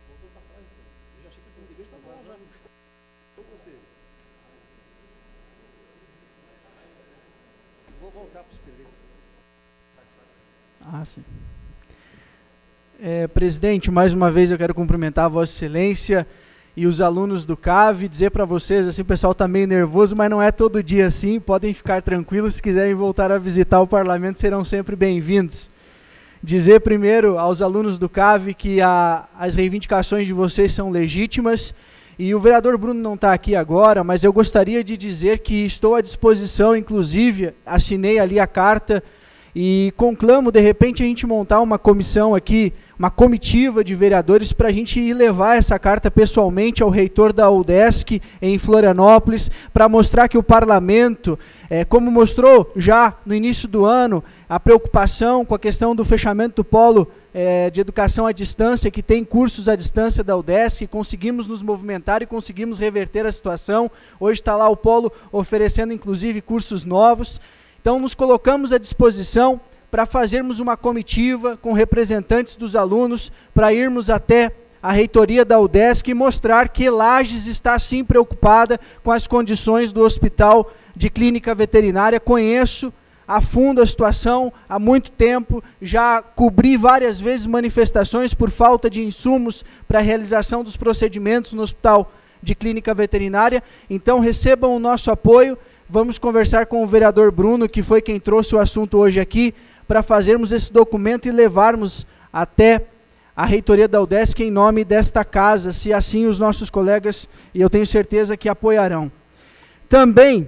Sim. Presidente, mais uma vez eu quero cumprimentar a Vossa Excelência e os alunos do CAV, dizer para vocês, assim, o pessoal está meio nervoso, mas não é todo dia assim, podem ficar tranquilos, se quiserem voltar a visitar o Parlamento, serão sempre bem-vindos. Dizer primeiro aos alunos do CAV que as reivindicações de vocês são legítimas, e o vereador Bruno não está aqui agora, mas eu gostaria de dizer que estou à disposição, inclusive assinei ali a carta e conclamo, de repente, a gente montar uma comissão aqui, uma comitiva de vereadores para a gente ir levar essa carta pessoalmente ao reitor da UDESC em Florianópolis, para mostrar que o parlamento, como mostrou já no início do ano, a preocupação com a questão do fechamento do polo de educação à distância, que tem cursos à distância da UDESC, conseguimos nos movimentar e conseguimos reverter a situação. Hoje está lá o polo oferecendo, inclusive, cursos novos. Então, nos colocamos à disposição para fazermos uma comitiva com representantes dos alunos, para irmos até a reitoria da UDESC e mostrar que Lages está, sim, preocupada com as condições do Hospital de Clínica Veterinária. Conheço a fundo a situação há muito tempo, já cobri várias vezes manifestações por falta de insumos para a realização dos procedimentos no Hospital de Clínica Veterinária. Então, recebam o nosso apoio. Vamos conversar com o vereador Bruno, que foi quem trouxe o assunto hoje aqui, para fazermos esse documento e levarmos até a reitoria da UDESC em nome desta casa, se assim os nossos colegas, e eu tenho certeza que apoiarão. Também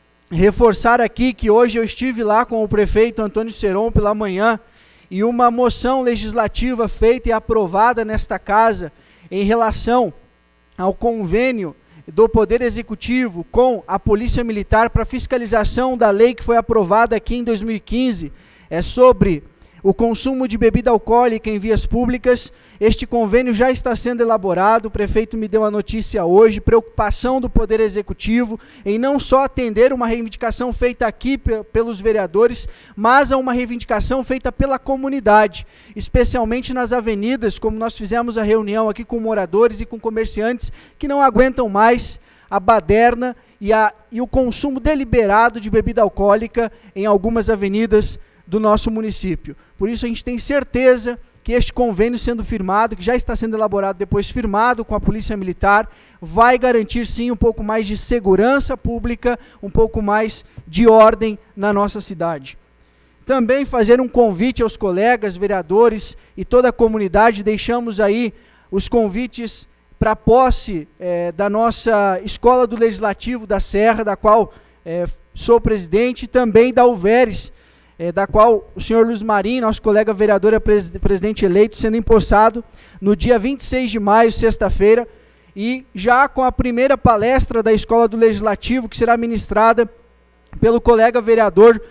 reforçar aqui que hoje eu estive lá com o prefeito Antônio Seron pela manhã, e uma moção legislativa feita e aprovada nesta casa em relação ao convênio do Poder Executivo com a Polícia Militar para fiscalização da lei que foi aprovada aqui em 2015, sobre o consumo de bebida alcoólica em vias públicas. Este convênio já está sendo elaborado, o prefeito me deu a notícia hoje, preocupação do Poder Executivo em não só atender uma reivindicação feita aqui pelos vereadores, mas a uma reivindicação feita pela comunidade, especialmente nas avenidas, como nós fizemos a reunião aqui com moradores e com comerciantes que não aguentam mais a baderna e o consumo deliberado de bebida alcoólica em algumas avenidas do nosso município. Por isso a gente tem certeza que este convênio sendo firmado, que já está sendo elaborado, depois firmado com a Polícia Militar, vai garantir sim um pouco mais de segurança pública, um pouco mais de ordem na nossa cidade. Também fazer um convite aos colegas, vereadores e toda a comunidade, deixamos aí os convites para a posse da nossa Escola do Legislativo da Serra, da qual sou presidente, e também da UVERES, da qual o senhor Luiz Marinho, nosso colega vereador, é presidente eleito, sendo empossado no dia 26 de maio, sexta-feira, e já com a primeira palestra da Escola do Legislativo, que será ministrada pelo colega vereador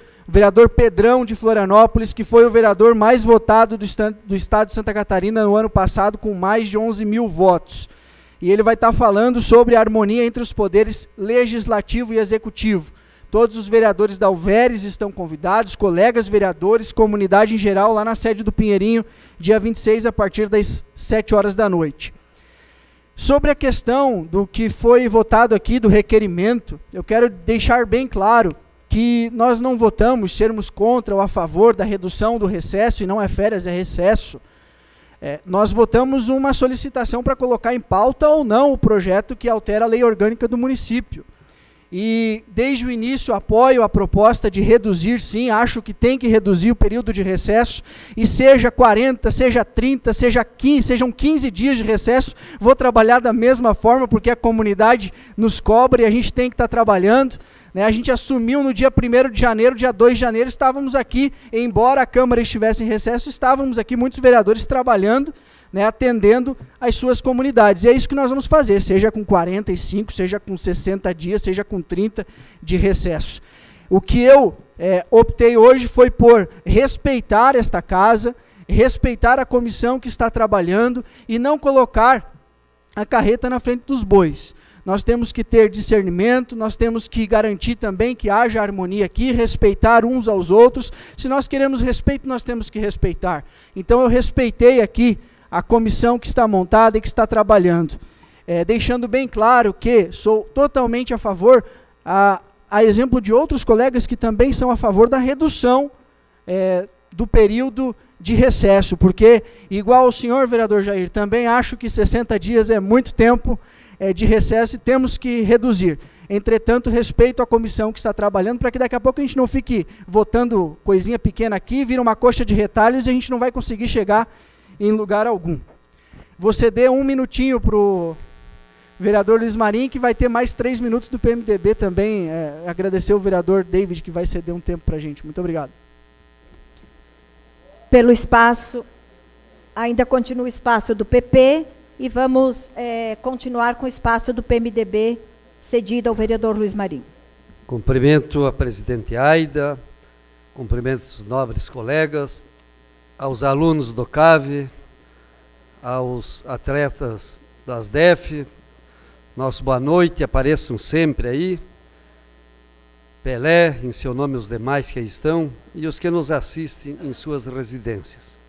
Pedrão de Florianópolis, que foi o vereador mais votado do estado de Santa Catarina no ano passado, com mais de 11 mil votos. E ele vai estar falando sobre a harmonia entre os poderes legislativo e executivo. Todos os vereadores da UVERES estão convidados, colegas vereadores, comunidade em geral, lá na sede do Pinheirinho, dia 26, a partir das 7 horas da noite. Sobre a questão do que foi votado aqui, do requerimento, eu quero deixar bem claro que nós não votamos sermos contra ou a favor da redução do recesso, e não é férias, é recesso. Nós votamos uma solicitação para colocar em pauta ou não o projeto que altera a lei orgânica do município. E desde o início apoio a proposta de reduzir, sim, acho que tem que reduzir o período de recesso, e seja 40, seja 30, seja 15, sejam 15 dias de recesso, vou trabalhar da mesma forma, porque a comunidade nos cobra e a gente tem que estar trabalhando. A gente assumiu no dia 1º de janeiro, dia 2 de janeiro, estávamos aqui, embora a Câmara estivesse em recesso, estávamos aqui, muitos vereadores trabalhando, atendendo as suas comunidades. E é isso que nós vamos fazer, seja com 45, seja com 60 dias, seja com 30 de recesso. O que eu optei hoje foi por respeitar esta casa, respeitar a comissão que está trabalhando e não colocar a carreta na frente dos bois. Nós temos que ter discernimento, nós temos que garantir também que haja harmonia aqui, respeitar uns aos outros. Se nós queremos respeito, nós temos que respeitar. Então eu respeitei aqui a comissão que está montada e que está trabalhando, deixando bem claro que sou totalmente a favor, a exemplo de outros colegas que também são a favor da redução do período de recesso, porque, igual ao senhor vereador Jair, também acho que 60 dias é muito tempo de recesso e temos que reduzir. Entretanto, respeito a comissão que está trabalhando, para que daqui a pouco a gente não fique votando coisinha pequena aqui, vira uma coxa de retalhos e a gente não vai conseguir chegar em lugar algum. Vou ceder 1 minutinho para o vereador Luiz Marinho, que vai ter mais 3 minutos do PMDB também. Agradecer o vereador David, que vai ceder um tempo para a gente. Muito obrigado. Pelo espaço, ainda continua o espaço do PP e vamos continuar com o espaço do PMDB cedido ao vereador Luiz Marinho. Cumprimento a presidente Aida, cumprimento os nobres colegas, aos alunos do CAV, aos atletas das DEF, nosso boa noite, apareçam sempre aí. Pelé, em seu nome os demais que aí estão, e os que nos assistem em suas residências.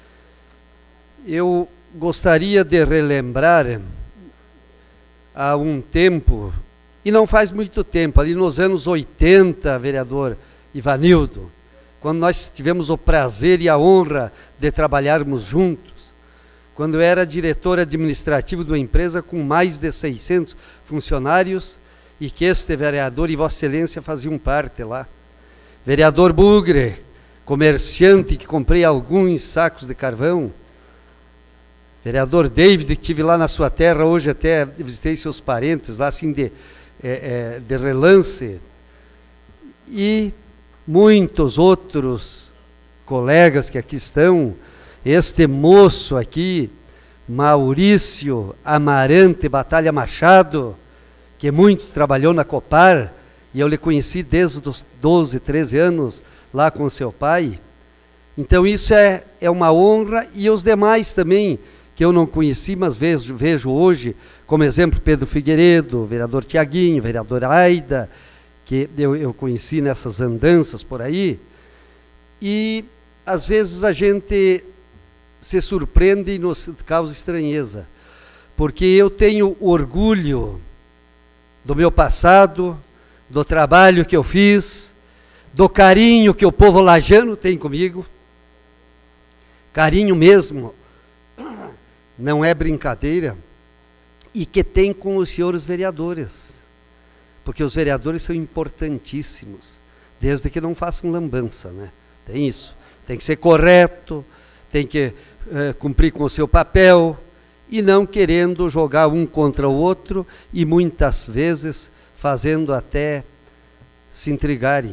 Eu gostaria de relembrar há um tempo, e não faz muito tempo, ali nos anos 80, vereador Ivanildo, quando nós tivemos o prazer e a honra de trabalharmos juntos, quando eu era diretor administrativo de uma empresa com mais de 600 funcionários, e que este vereador e Vossa Excelência faziam parte lá. Vereador Bugre, comerciante que comprei alguns sacos de carvão. Vereador David, que estive lá na sua terra, hoje até visitei seus parentes lá, assim de relance. E muitos outros colegas que aqui estão, este moço aqui, Maurício Amarante Batalha Machado, que muito trabalhou na Copar, e eu lhe conheci desde os 12, 13 anos, lá com seu pai. Então isso é uma honra, e os demais também, que eu não conheci, mas vejo hoje, como exemplo, Pedro Figueiredo, vereador Tiaguinho, vereadora Aida, que eu conheci nessas andanças por aí, e às vezes a gente se surpreende e nos causa estranheza, porque eu tenho orgulho do meu passado, do trabalho que eu fiz, do carinho que o povo lajano tem comigo, carinho mesmo, não é brincadeira, e que tem com os senhores vereadores, porque os vereadores são importantíssimos, desde que não façam lambança, né? Tem isso, tem que ser correto, tem que cumprir com o seu papel, e não querendo jogar um contra o outro, e muitas vezes fazendo até se intrigarem.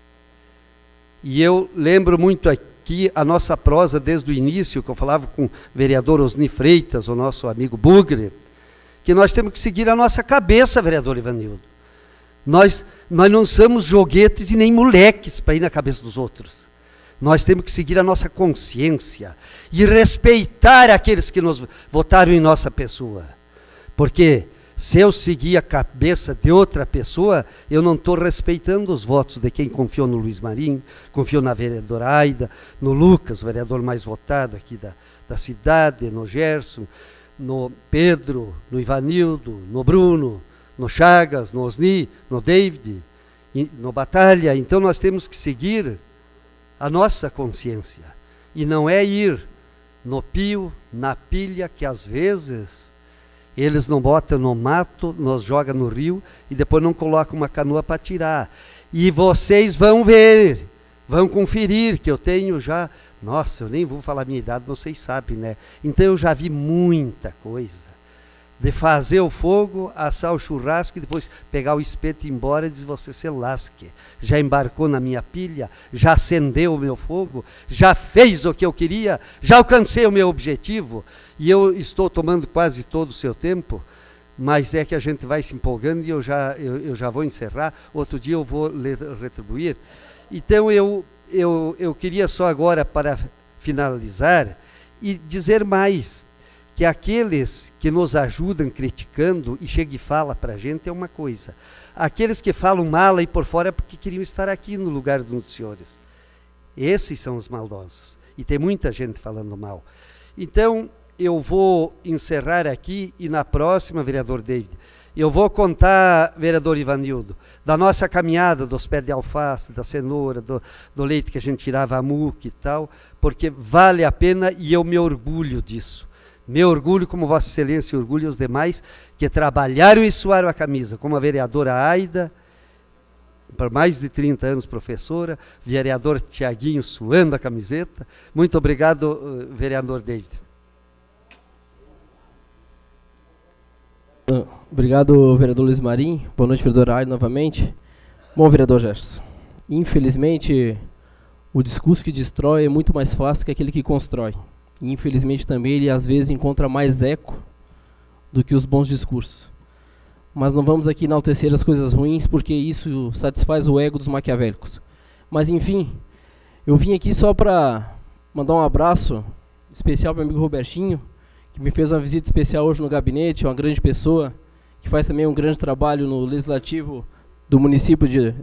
E eu lembro muito aqui a nossa prosa desde o início, que eu falava com o vereador Osni Freitas, o nosso amigo Bugre, que nós temos que seguir a nossa cabeça, vereador Ivanildo. Nós não somos joguetes e nem moleques para ir na cabeça dos outros. Nós temos que seguir a nossa consciência e respeitar aqueles que nos votaram em nossa pessoa. Porque se eu seguir a cabeça de outra pessoa, eu não estou respeitando os votos de quem confiou no Luiz Marinho, confiou na vereadora Aida, no Lucas, o vereador mais votado aqui da cidade, no Gerson, no Pedro, no Ivanildo, no Bruno, no Chagas, no Osni, no David, no Batalha. Então nós temos que seguir a nossa consciência, e não é ir no pio, na pilha, que às vezes eles não botam no mato, nos jogam no rio, e depois não colocam uma canoa para tirar. E vocês vão ver, vão conferir, que eu tenho já, nossa, eu nem vou falar a minha idade, vocês sabem, né? Então eu já vi muita coisa, de fazer o fogo, assar o churrasco e depois pegar o espeto e ir embora e dizer, você se lasque. Já embarcou na minha pilha, já acendeu o meu fogo, já fez o que eu queria, já alcancei o meu objetivo, e eu estou tomando quase todo o seu tempo, mas é que a gente vai se empolgando e eu já vou encerrar, outro dia eu vou retribuir. Então eu queria só agora, para finalizar e dizer mais, que aqueles que nos ajudam criticando e chega e fala para a gente é uma coisa. Aqueles que falam mal aí por fora é porque queriam estar aqui no lugar dos senhores. Esses são os maldosos. E tem muita gente falando mal. Então, eu vou encerrar aqui e na próxima, vereador David, eu vou contar, vereador Ivanildo, da nossa caminhada dos pés de alface, da cenoura, do leite que a gente tirava a muque e tal, porque vale a pena e eu me orgulho disso. Me orgulho, como Vossa Excelência e orgulho os demais que trabalharam e suaram a camisa, como a vereadora Aida, por mais de 30 anos professora, vereador Tiaguinho suando a camiseta. Muito obrigado, vereador David. Obrigado, vereador Luiz Marim. Boa noite, vereador Aida, novamente. Bom, vereador Gerson, infelizmente, o discurso que destrói é muito mais fácil que aquele que constrói. E, infelizmente, também ele às vezes encontra mais eco do que os bons discursos. Mas não vamos aqui enaltecer as coisas ruins, porque isso satisfaz o ego dos maquiavélicos. Mas, enfim, eu vim aqui só para mandar um abraço especial para o amigo Robertinho, que me fez uma visita especial hoje no gabinete, uma grande pessoa, que faz também um grande trabalho no legislativo do município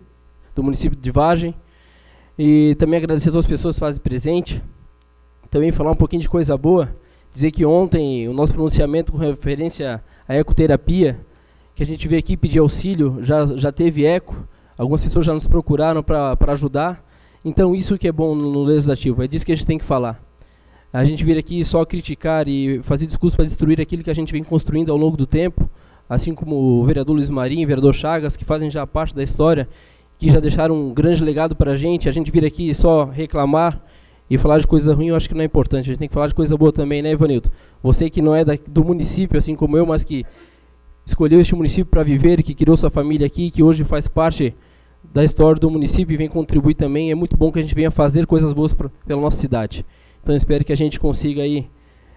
de Vargem. E também agradecer a todas as pessoas que fazem presente. Também falar um pouquinho de coisa boa, dizer que ontem o nosso pronunciamento com referência à ecoterapia, que a gente veio aqui pedir auxílio, já teve eco, algumas pessoas já nos procuraram para ajudar, então isso que é bom no legislativo, é disso que a gente tem que falar. A gente vir aqui só criticar e fazer discurso para destruir aquilo que a gente vem construindo ao longo do tempo, assim como o vereador Luiz Marim, o vereador Chagas, que fazem já parte da história, que já deixaram um grande legado para a gente vir aqui só reclamar, e falar de coisa ruim eu acho que não é importante, a gente tem que falar de coisa boa também, né, Ivanildo? Você que não é do município, assim como eu, mas que escolheu este município para viver, que criou sua família aqui, que hoje faz parte da história do município e vem contribuir também, é muito bom que a gente venha fazer coisas boas pela nossa cidade. Então espero que a gente consiga aí,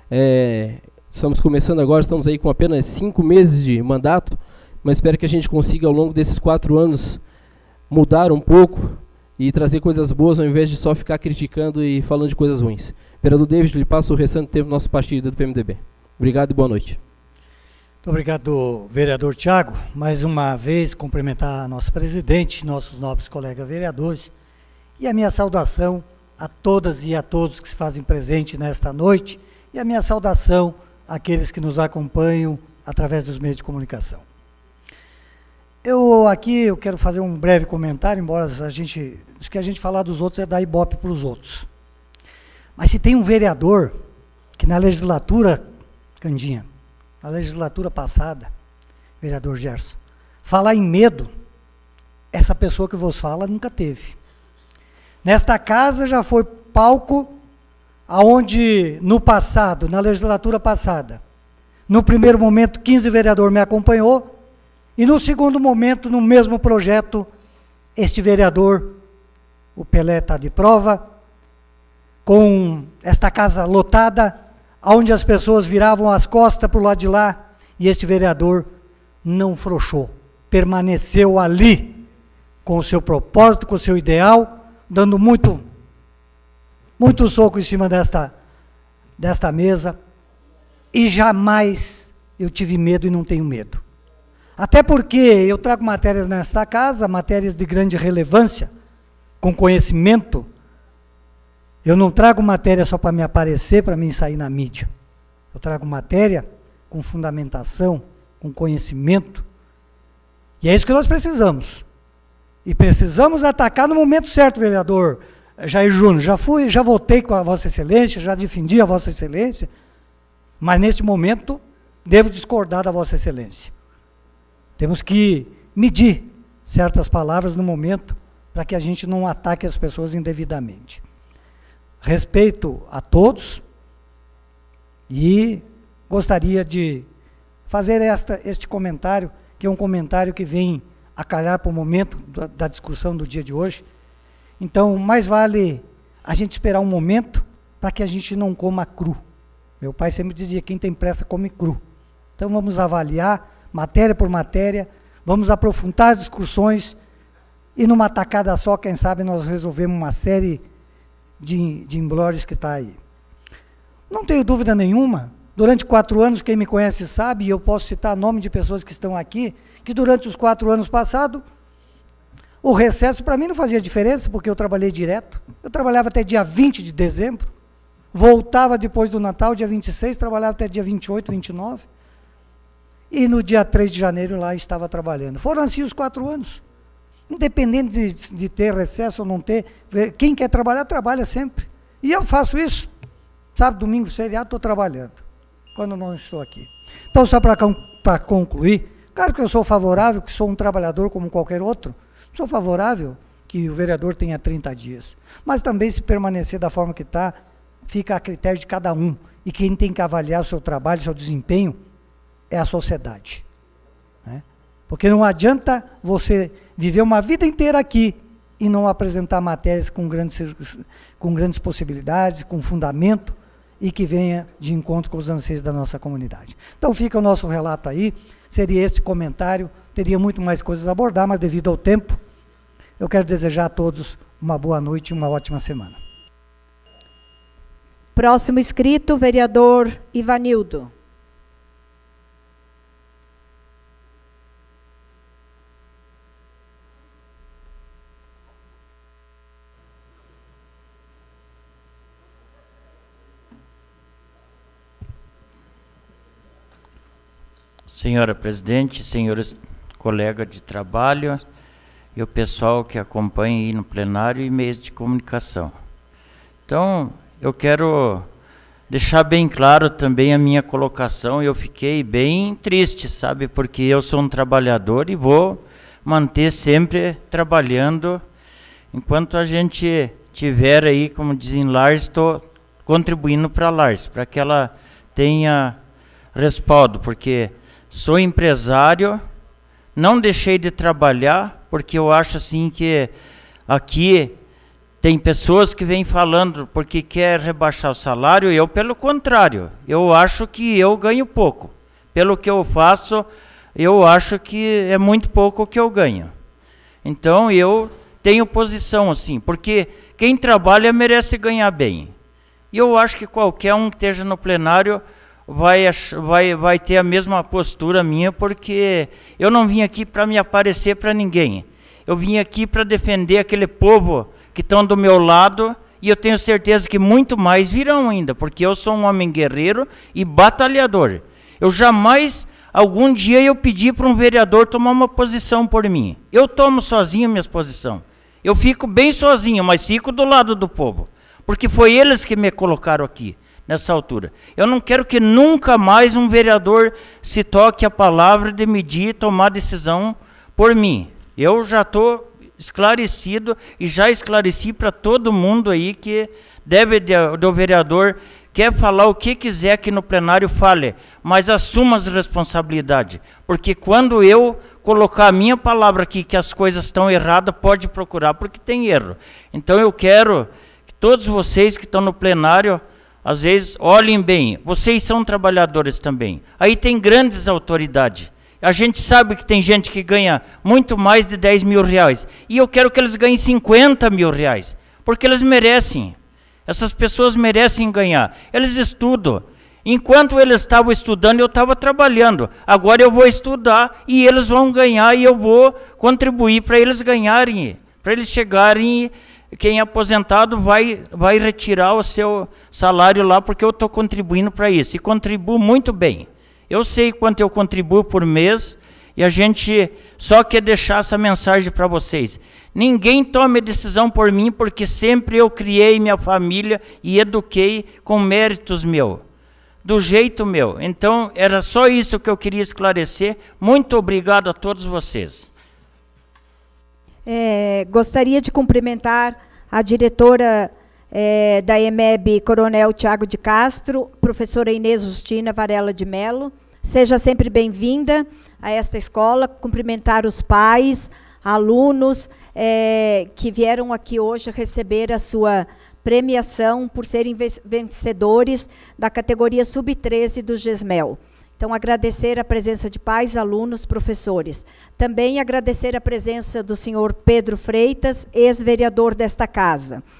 estamos começando agora, estamos aí com apenas 5 meses de mandato, mas espero que a gente consiga ao longo desses 4 anos mudar um pouco, e trazer coisas boas ao invés de só ficar criticando e falando de coisas ruins. Vereador David, lhe passo o restante tempo do nosso partido do PMDB. Obrigado e boa noite. Muito obrigado, vereador Tiago. Mais uma vez, cumprimentar a nossa presidente, nossos nobres colegas vereadores, e a minha saudação a todas e a todos que se fazem presente nesta noite, e a minha saudação àqueles que nos acompanham através dos meios de comunicação. Eu quero fazer um breve comentário, embora isso que a gente falar dos outros é dar ibope para os outros. Mas se tem um vereador que na legislatura, Candinha, na legislatura passada, vereador Gerson, falar em medo, essa pessoa que vos fala nunca teve. Nesta casa já foi palco aonde no passado, na legislatura passada, no primeiro momento 15 vereadores me acompanhou, e no segundo momento, no mesmo projeto, este vereador, o Pelé está de prova, com esta casa lotada, onde as pessoas viravam as costas para o lado de lá, e este vereador não frouxou, permaneceu ali, com o seu propósito, com o seu ideal, dando muito soco em cima desta mesa, e jamais eu tive medo e não tenho medo. Até porque eu trago matérias nesta casa, matérias de grande relevância, com conhecimento. Eu não trago matéria só para me aparecer, para mim sair na mídia. Eu trago matéria com fundamentação, com conhecimento. E é isso que nós precisamos. E precisamos atacar no momento certo, vereador Jair Júnior. Já votei com a Vossa Excelência, já defendi a Vossa Excelência, mas neste momento devo discordar da Vossa Excelência. Temos que medir certas palavras no momento para que a gente não ataque as pessoas indevidamente. Respeito a todos e gostaria de fazer este comentário, que é um comentário que vem a calhar para o momento da discussão do dia de hoje. Então, mais vale a gente esperar um momento para que a gente não coma cru. Meu pai sempre dizia, quem tem pressa come cru. Então, vamos avaliar matéria por matéria, vamos aprofundar as discussões e numa tacada só, quem sabe, nós resolvemos uma série de emblórios que está aí. Não tenho dúvida nenhuma, durante 4 anos, quem me conhece sabe, e eu posso citar nome de pessoas que estão aqui, que durante os 4 anos passados, o recesso para mim não fazia diferença, porque eu trabalhei direto. Eu trabalhava até dia 20 de dezembro, voltava depois do Natal, dia 26, trabalhava até dia 28, 29, e no dia 3 de janeiro lá estava trabalhando. Foram assim os 4 anos. Independente de ter recesso ou não ter, quem quer trabalhar, trabalha sempre. E eu faço isso. Sábado, domingo, feriado, estou trabalhando, quando não estou aqui. Então, só para concluir, claro que eu sou favorável, que sou um trabalhador como qualquer outro, sou favorável que o vereador tenha 30 dias. Mas também, se permanecer da forma que está, fica a critério de cada um. E quem tem que avaliar o seu trabalho, o seu desempenho, é a sociedade. Né? Porque não adianta você viver uma vida inteira aqui e não apresentar matérias com grandes possibilidades, com fundamento, e que venha de encontro com os anseios da nossa comunidade. Então fica o nosso relato aí, seria esse comentário, teria muito mais coisas a abordar, mas devido ao tempo, eu quero desejar a todos uma boa noite e uma ótima semana. Próximo inscrito, vereador Ivanildo. Senhora presidente, senhores colegas de trabalho e o pessoal que acompanha aí no plenário e meios de comunicação. Então, eu quero deixar bem claro também a minha colocação. Eu fiquei bem triste, sabe, porque eu sou um trabalhador e vou manter sempre trabalhando. Enquanto a gente tiver aí, como dizem Lars, estou contribuindo para a Lars, para que ela tenha respaldo, porque sou empresário, não deixei de trabalhar, porque eu acho assim que aqui tem pessoas que vêm falando porque quer rebaixar o salário, eu pelo contrário, eu acho que eu ganho pouco. Pelo que eu faço, eu acho que é muito pouco o que eu ganho. Então eu tenho posição assim, porque quem trabalha merece ganhar bem. E eu acho que qualquer um que esteja no plenário vai ter a mesma postura minha, porque eu não vim aqui para me aparecer para ninguém. Eu vim aqui para defender aquele povo que estão do meu lado, e eu tenho certeza que muito mais virão ainda, porque eu sou um homem guerreiro e batalhador. Eu jamais, algum dia, eu pedi para um vereador tomar uma posição por mim. Eu tomo sozinho minhas posições. Eu fico bem sozinho, mas fico do lado do povo, porque foi eles que me colocaram aqui. Nessa altura. Eu não quero que nunca mais um vereador se toque a palavra de medir e tomar decisão por mim. Eu já estou esclarecido e já esclareci para todo mundo aí que do vereador, quer falar o que quiser aqui no plenário, fale, mas assuma as responsabilidades. Porque quando eu colocar a minha palavra aqui que as coisas estão erradas, pode procurar, porque tem erro. Então eu quero que todos vocês que estão no plenário, às vezes, olhem bem, vocês são trabalhadores também. Aí tem grandes autoridades. A gente sabe que tem gente que ganha muito mais de 10 mil reais. E eu quero que eles ganhem 50 mil reais. Porque eles merecem. Essas pessoas merecem ganhar. Eles estudam. Enquanto eles estavam estudando, eu estava trabalhando. Agora eu vou estudar e eles vão ganhar e eu vou contribuir para eles ganharem. Para eles chegarem... Quem é aposentado vai retirar o seu salário lá, porque eu estou contribuindo para isso. E contribuo muito bem. Eu sei quanto eu contribuo por mês, e a gente só quer deixar essa mensagem para vocês. Ninguém tome decisão por mim, porque sempre eu criei minha família e eduquei com méritos meus, do jeito meu. Então, era só isso que eu queria esclarecer. Muito obrigado a todos vocês. Gostaria de cumprimentar a diretora da EMEB, Coronel Tiago de Castro, professora Inês Justina Varela de Melo. Seja sempre bem-vinda a esta escola, cumprimentar os pais, alunos que vieram aqui hoje receber a sua premiação por serem vencedores da categoria Sub-13 do GESMEL. Então, agradecer a presença de pais, alunos, professores. Também agradecer a presença do senhor Pedro Freitas, ex-vereador desta casa.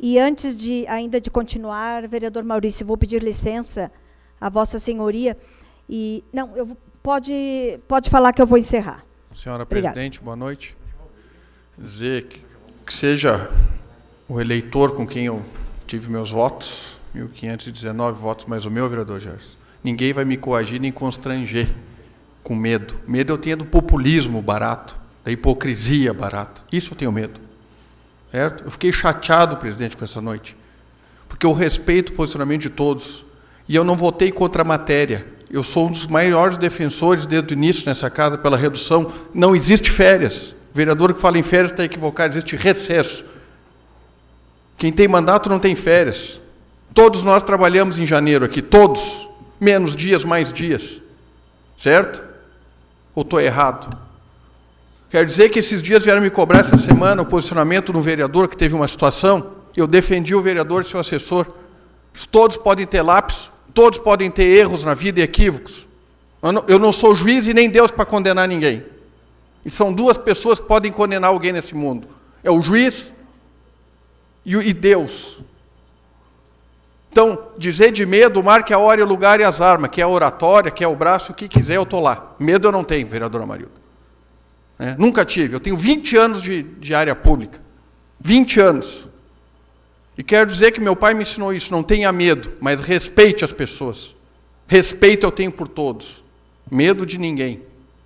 E antes ainda de continuar, vereador Maurício, vou pedir licença a Vossa Senhoria. E, não, pode falar que eu vou encerrar. Senhora Obrigada. Presidente, boa noite. Dizer que seja o eleitor com quem eu tive meus votos, 1.519 votos, mais o meu, vereador Gerson. Ninguém vai me coagir nem constranger com medo. Medo eu tenho do populismo barato, da hipocrisia barata. Isso eu tenho medo. Certo? Eu fiquei chateado, presidente, com essa noite, porque eu respeito o posicionamento de todos, e eu não votei contra a matéria. Eu sou um dos maiores defensores desde o início nessa casa pela redução. Não existe férias. O vereador que fala em férias está equivocado, existe recesso. Quem tem mandato não tem férias. Todos nós trabalhamos em janeiro aqui, todos, menos dias, mais dias. Certo? Ou estou errado? Quer dizer que esses dias vieram me cobrar essa semana o posicionamento de um vereador que teve uma situação, eu defendi o vereador e seu assessor. Todos podem ter lápis, todos podem ter erros na vida e equívocos. Eu não sou juiz e nem Deus para condenar ninguém. E são duas pessoas que podem condenar alguém nesse mundo. É o juiz e Deus. Então, dizer de medo, marque a hora e o lugar e as armas, que é a oratória, que é o braço, o que quiser, eu estou lá. Medo eu não tenho, vereador Amarildo. Nunca tive. Eu tenho 20 anos de área pública. 20 anos. E quero dizer que meu pai me ensinou isso. Não tenha medo, mas respeite as pessoas. Respeito eu tenho por todos. Medo de ninguém.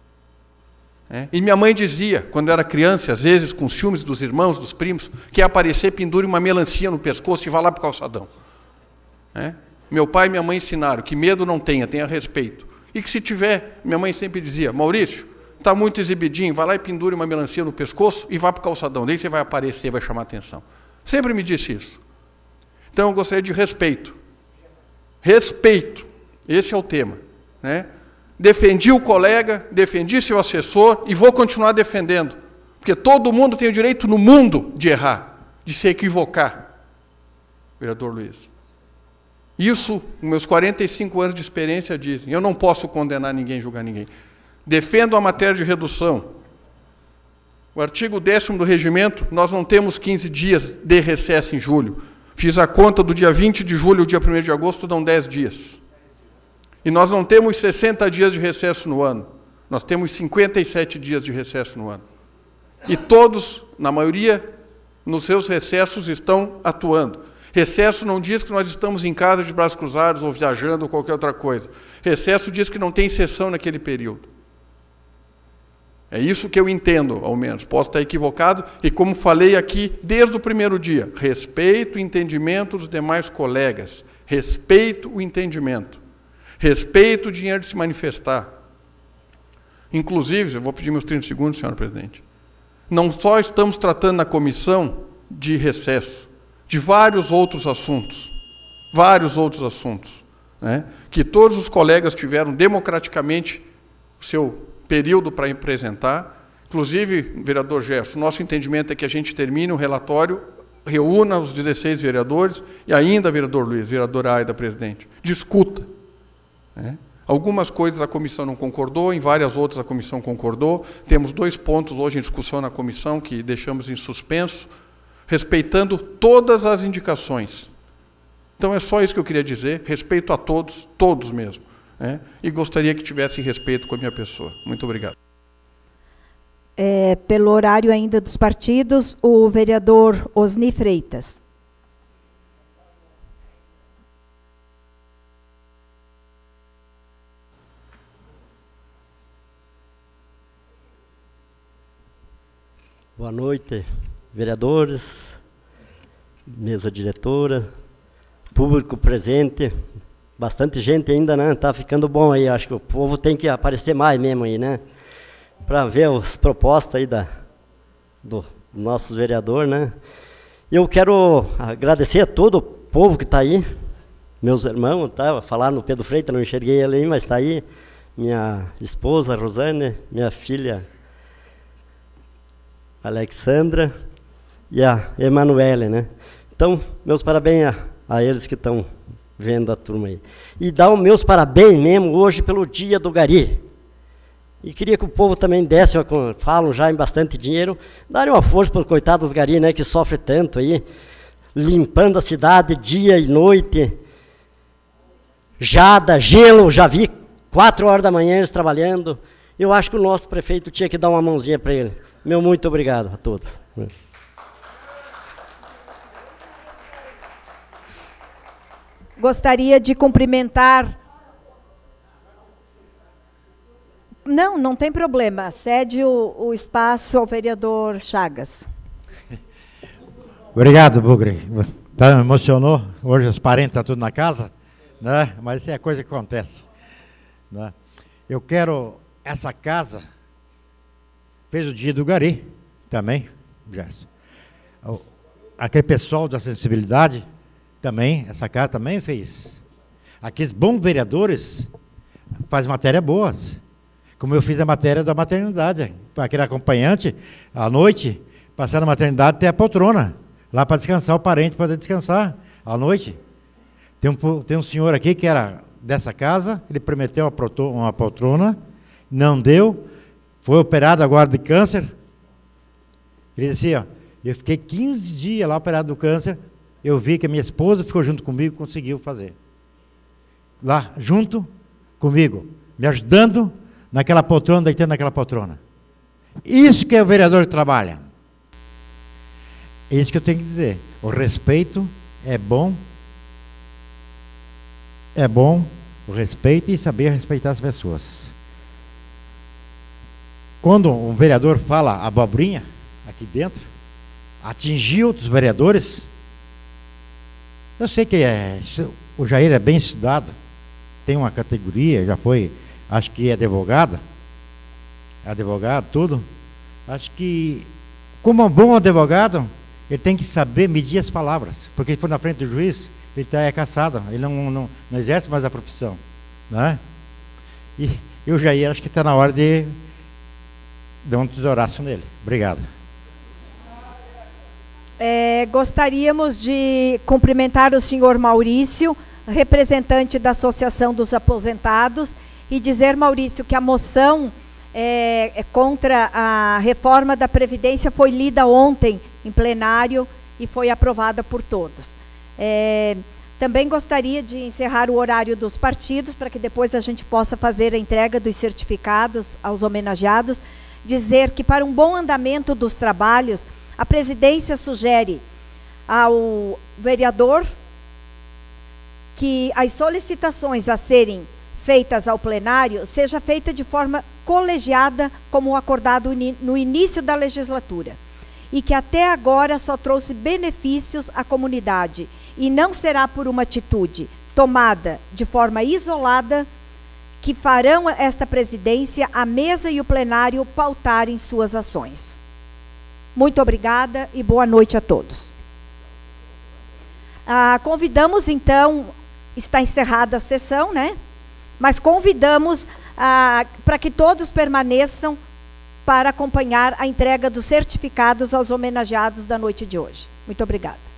E minha mãe dizia, quando eu era criança, às vezes com ciúmes dos irmãos, dos primos, que ia aparecer, pendure uma melancia no pescoço e vá lá para o calçadão. Meu pai e minha mãe ensinaram que medo não tenha respeito. E que se tiver, minha mãe sempre dizia, Maurício, está muito exibidinho, vai lá e pendure uma melancia no pescoço e vá para o calçadão. Daí você vai aparecer, vai chamar atenção. Sempre me disse isso. Então eu gostaria de respeito. Respeito. Esse é o tema. Defendi o colega, defendi seu assessor e vou continuar defendendo. Porque todo mundo tem o direito no mundo de errar, de se equivocar. Vereador Luiz. Isso, meus 45 anos de experiência dizem. Eu não posso condenar ninguém, julgar ninguém. Defendo a matéria de redução. O artigo 10º do regimento, nós não temos 15 dias de recesso em julho. Fiz a conta do dia 20 de julho ao dia 1º de agosto, dão 10 dias. E nós não temos 60 dias de recesso no ano. Nós temos 57 dias de recesso no ano. E todos, na maioria, nos seus recessos estão atuando. Recesso não diz que nós estamos em casa de braços cruzados ou viajando ou qualquer outra coisa. Recesso diz que não tem sessão naquele período. É isso que eu entendo, ao menos. Posso estar equivocado, e como falei aqui desde o primeiro dia, respeito o entendimento dos demais colegas, respeito o entendimento, respeito o dinheiro de se manifestar. Inclusive, eu vou pedir meus 30 segundos, senhora presidente, não só estamos tratando na comissão de recesso, de vários outros assuntos, que todos os colegas tiveram democraticamente o seu período para apresentar. Inclusive, vereador Gerson, nosso entendimento é que a gente termine o relatório, reúna os 16 vereadores e ainda, vereador Luiz, vereadora Aida, presidente, discuta. Algumas coisas a comissão não concordou, em várias outras a comissão concordou. Temos 2 pontos hoje em discussão na comissão que deixamos em suspenso, respeitando todas as indicações. Então é só isso que eu queria dizer, respeito a todos, todos mesmo. E gostaria que tivesse respeito com a minha pessoa. Muito obrigado. Pelo horário ainda dos partidos, o vereador Osni Freitas. Boa noite, vereadores, mesa diretora, público presente. Bastante gente ainda, né? Tá ficando bom aí. Acho que o povo tem que aparecer mais mesmo aí, né? Para ver as propostas aí do nossos vereadores, né? E eu quero agradecer a todo o povo que está aí, meus irmãos, tá? Falaram no Pedro Freitas, não enxerguei ele aí, mas está aí. Minha esposa, Rosane, minha filha, Alexandra, e a Emanuele, né? Então, meus parabéns a eles que estão vendo a turma aí. E dar os meus parabéns mesmo hoje pelo dia do gari. E queria que o povo também desse, falam já em bastante dinheiro, darem uma força para os coitados dos gari, né, que sofrem tanto aí. limpando a cidade dia e noite. Jada, gelo, já vi 4 horas da manhã eles trabalhando. Eu acho que o nosso prefeito tinha que dar uma mãozinha para ele. Meu muito obrigado a todos. Gostaria de cumprimentar... Não tem problema. Cede o espaço ao vereador Chagas. Obrigado, Bugre. Me emocionou. Hoje os parentes estão tudo na casa, né? Mas isso é coisa que acontece, né? Eu quero essa casa. Fez o dia do Gari também, Gerson. Aquele pessoal da sensibilidade também, essa casa também fez. Aqueles bons vereadores fazem matéria boas. Como eu fiz a matéria da maternidade, para aquele acompanhante, à noite, passar na maternidade, ter a poltrona, lá para descansar, o parente poder descansar à noite. Tem um senhor aqui que era dessa casa, ele prometeu uma poltrona, não deu, foi operado agora de câncer. Ele disse assim, ó, eu fiquei 15 dias lá operado do câncer, eu vi que a minha esposa ficou junto comigo e conseguiu fazer. Lá, junto comigo, me ajudando, naquela poltrona, deitando naquela poltrona. Isso que é o vereador que trabalha. É isso que eu tenho que dizer. O respeito é bom. É bom o respeito e saber respeitar as pessoas. Quando um vereador fala abobrinha aqui dentro, atingir outros vereadores, eu sei que o Jair é bem estudado, tem uma categoria, já foi... Acho que é advogado, tudo. Acho que, como um bom advogado, ele tem que saber medir as palavras. Porque se for na frente do juiz, ele é caçado, ele não exerce mais a profissão, né? E o Jair, acho que está na hora de dar um tesouraço nele. Obrigado. Gostaríamos de cumprimentar o senhor Maurício, representante da Associação dos Aposentados, e dizer, Maurício, que a moção contra a reforma da Previdência foi lida ontem em plenário e foi aprovada por todos. Também gostaria de encerrar o horário dos partidos, para que depois a gente possa fazer a entrega dos certificados aos homenageados, dizer que para um bom andamento dos trabalhos, a presidência sugere ao vereador que as solicitações a serem feitas ao plenário, seja feita de forma colegiada, como acordado no início da legislatura, e que até agora só trouxe benefícios à comunidade, e não será por uma atitude tomada de forma isolada que farão esta presidência, a mesa e o plenário pautarem suas ações. Muito obrigada e boa noite a todos. Convidamos, então, está encerrada a sessão, né? Mas convidamos para que todos permaneçam para acompanhar a entrega dos certificados aos homenageados da noite de hoje. Muito obrigada.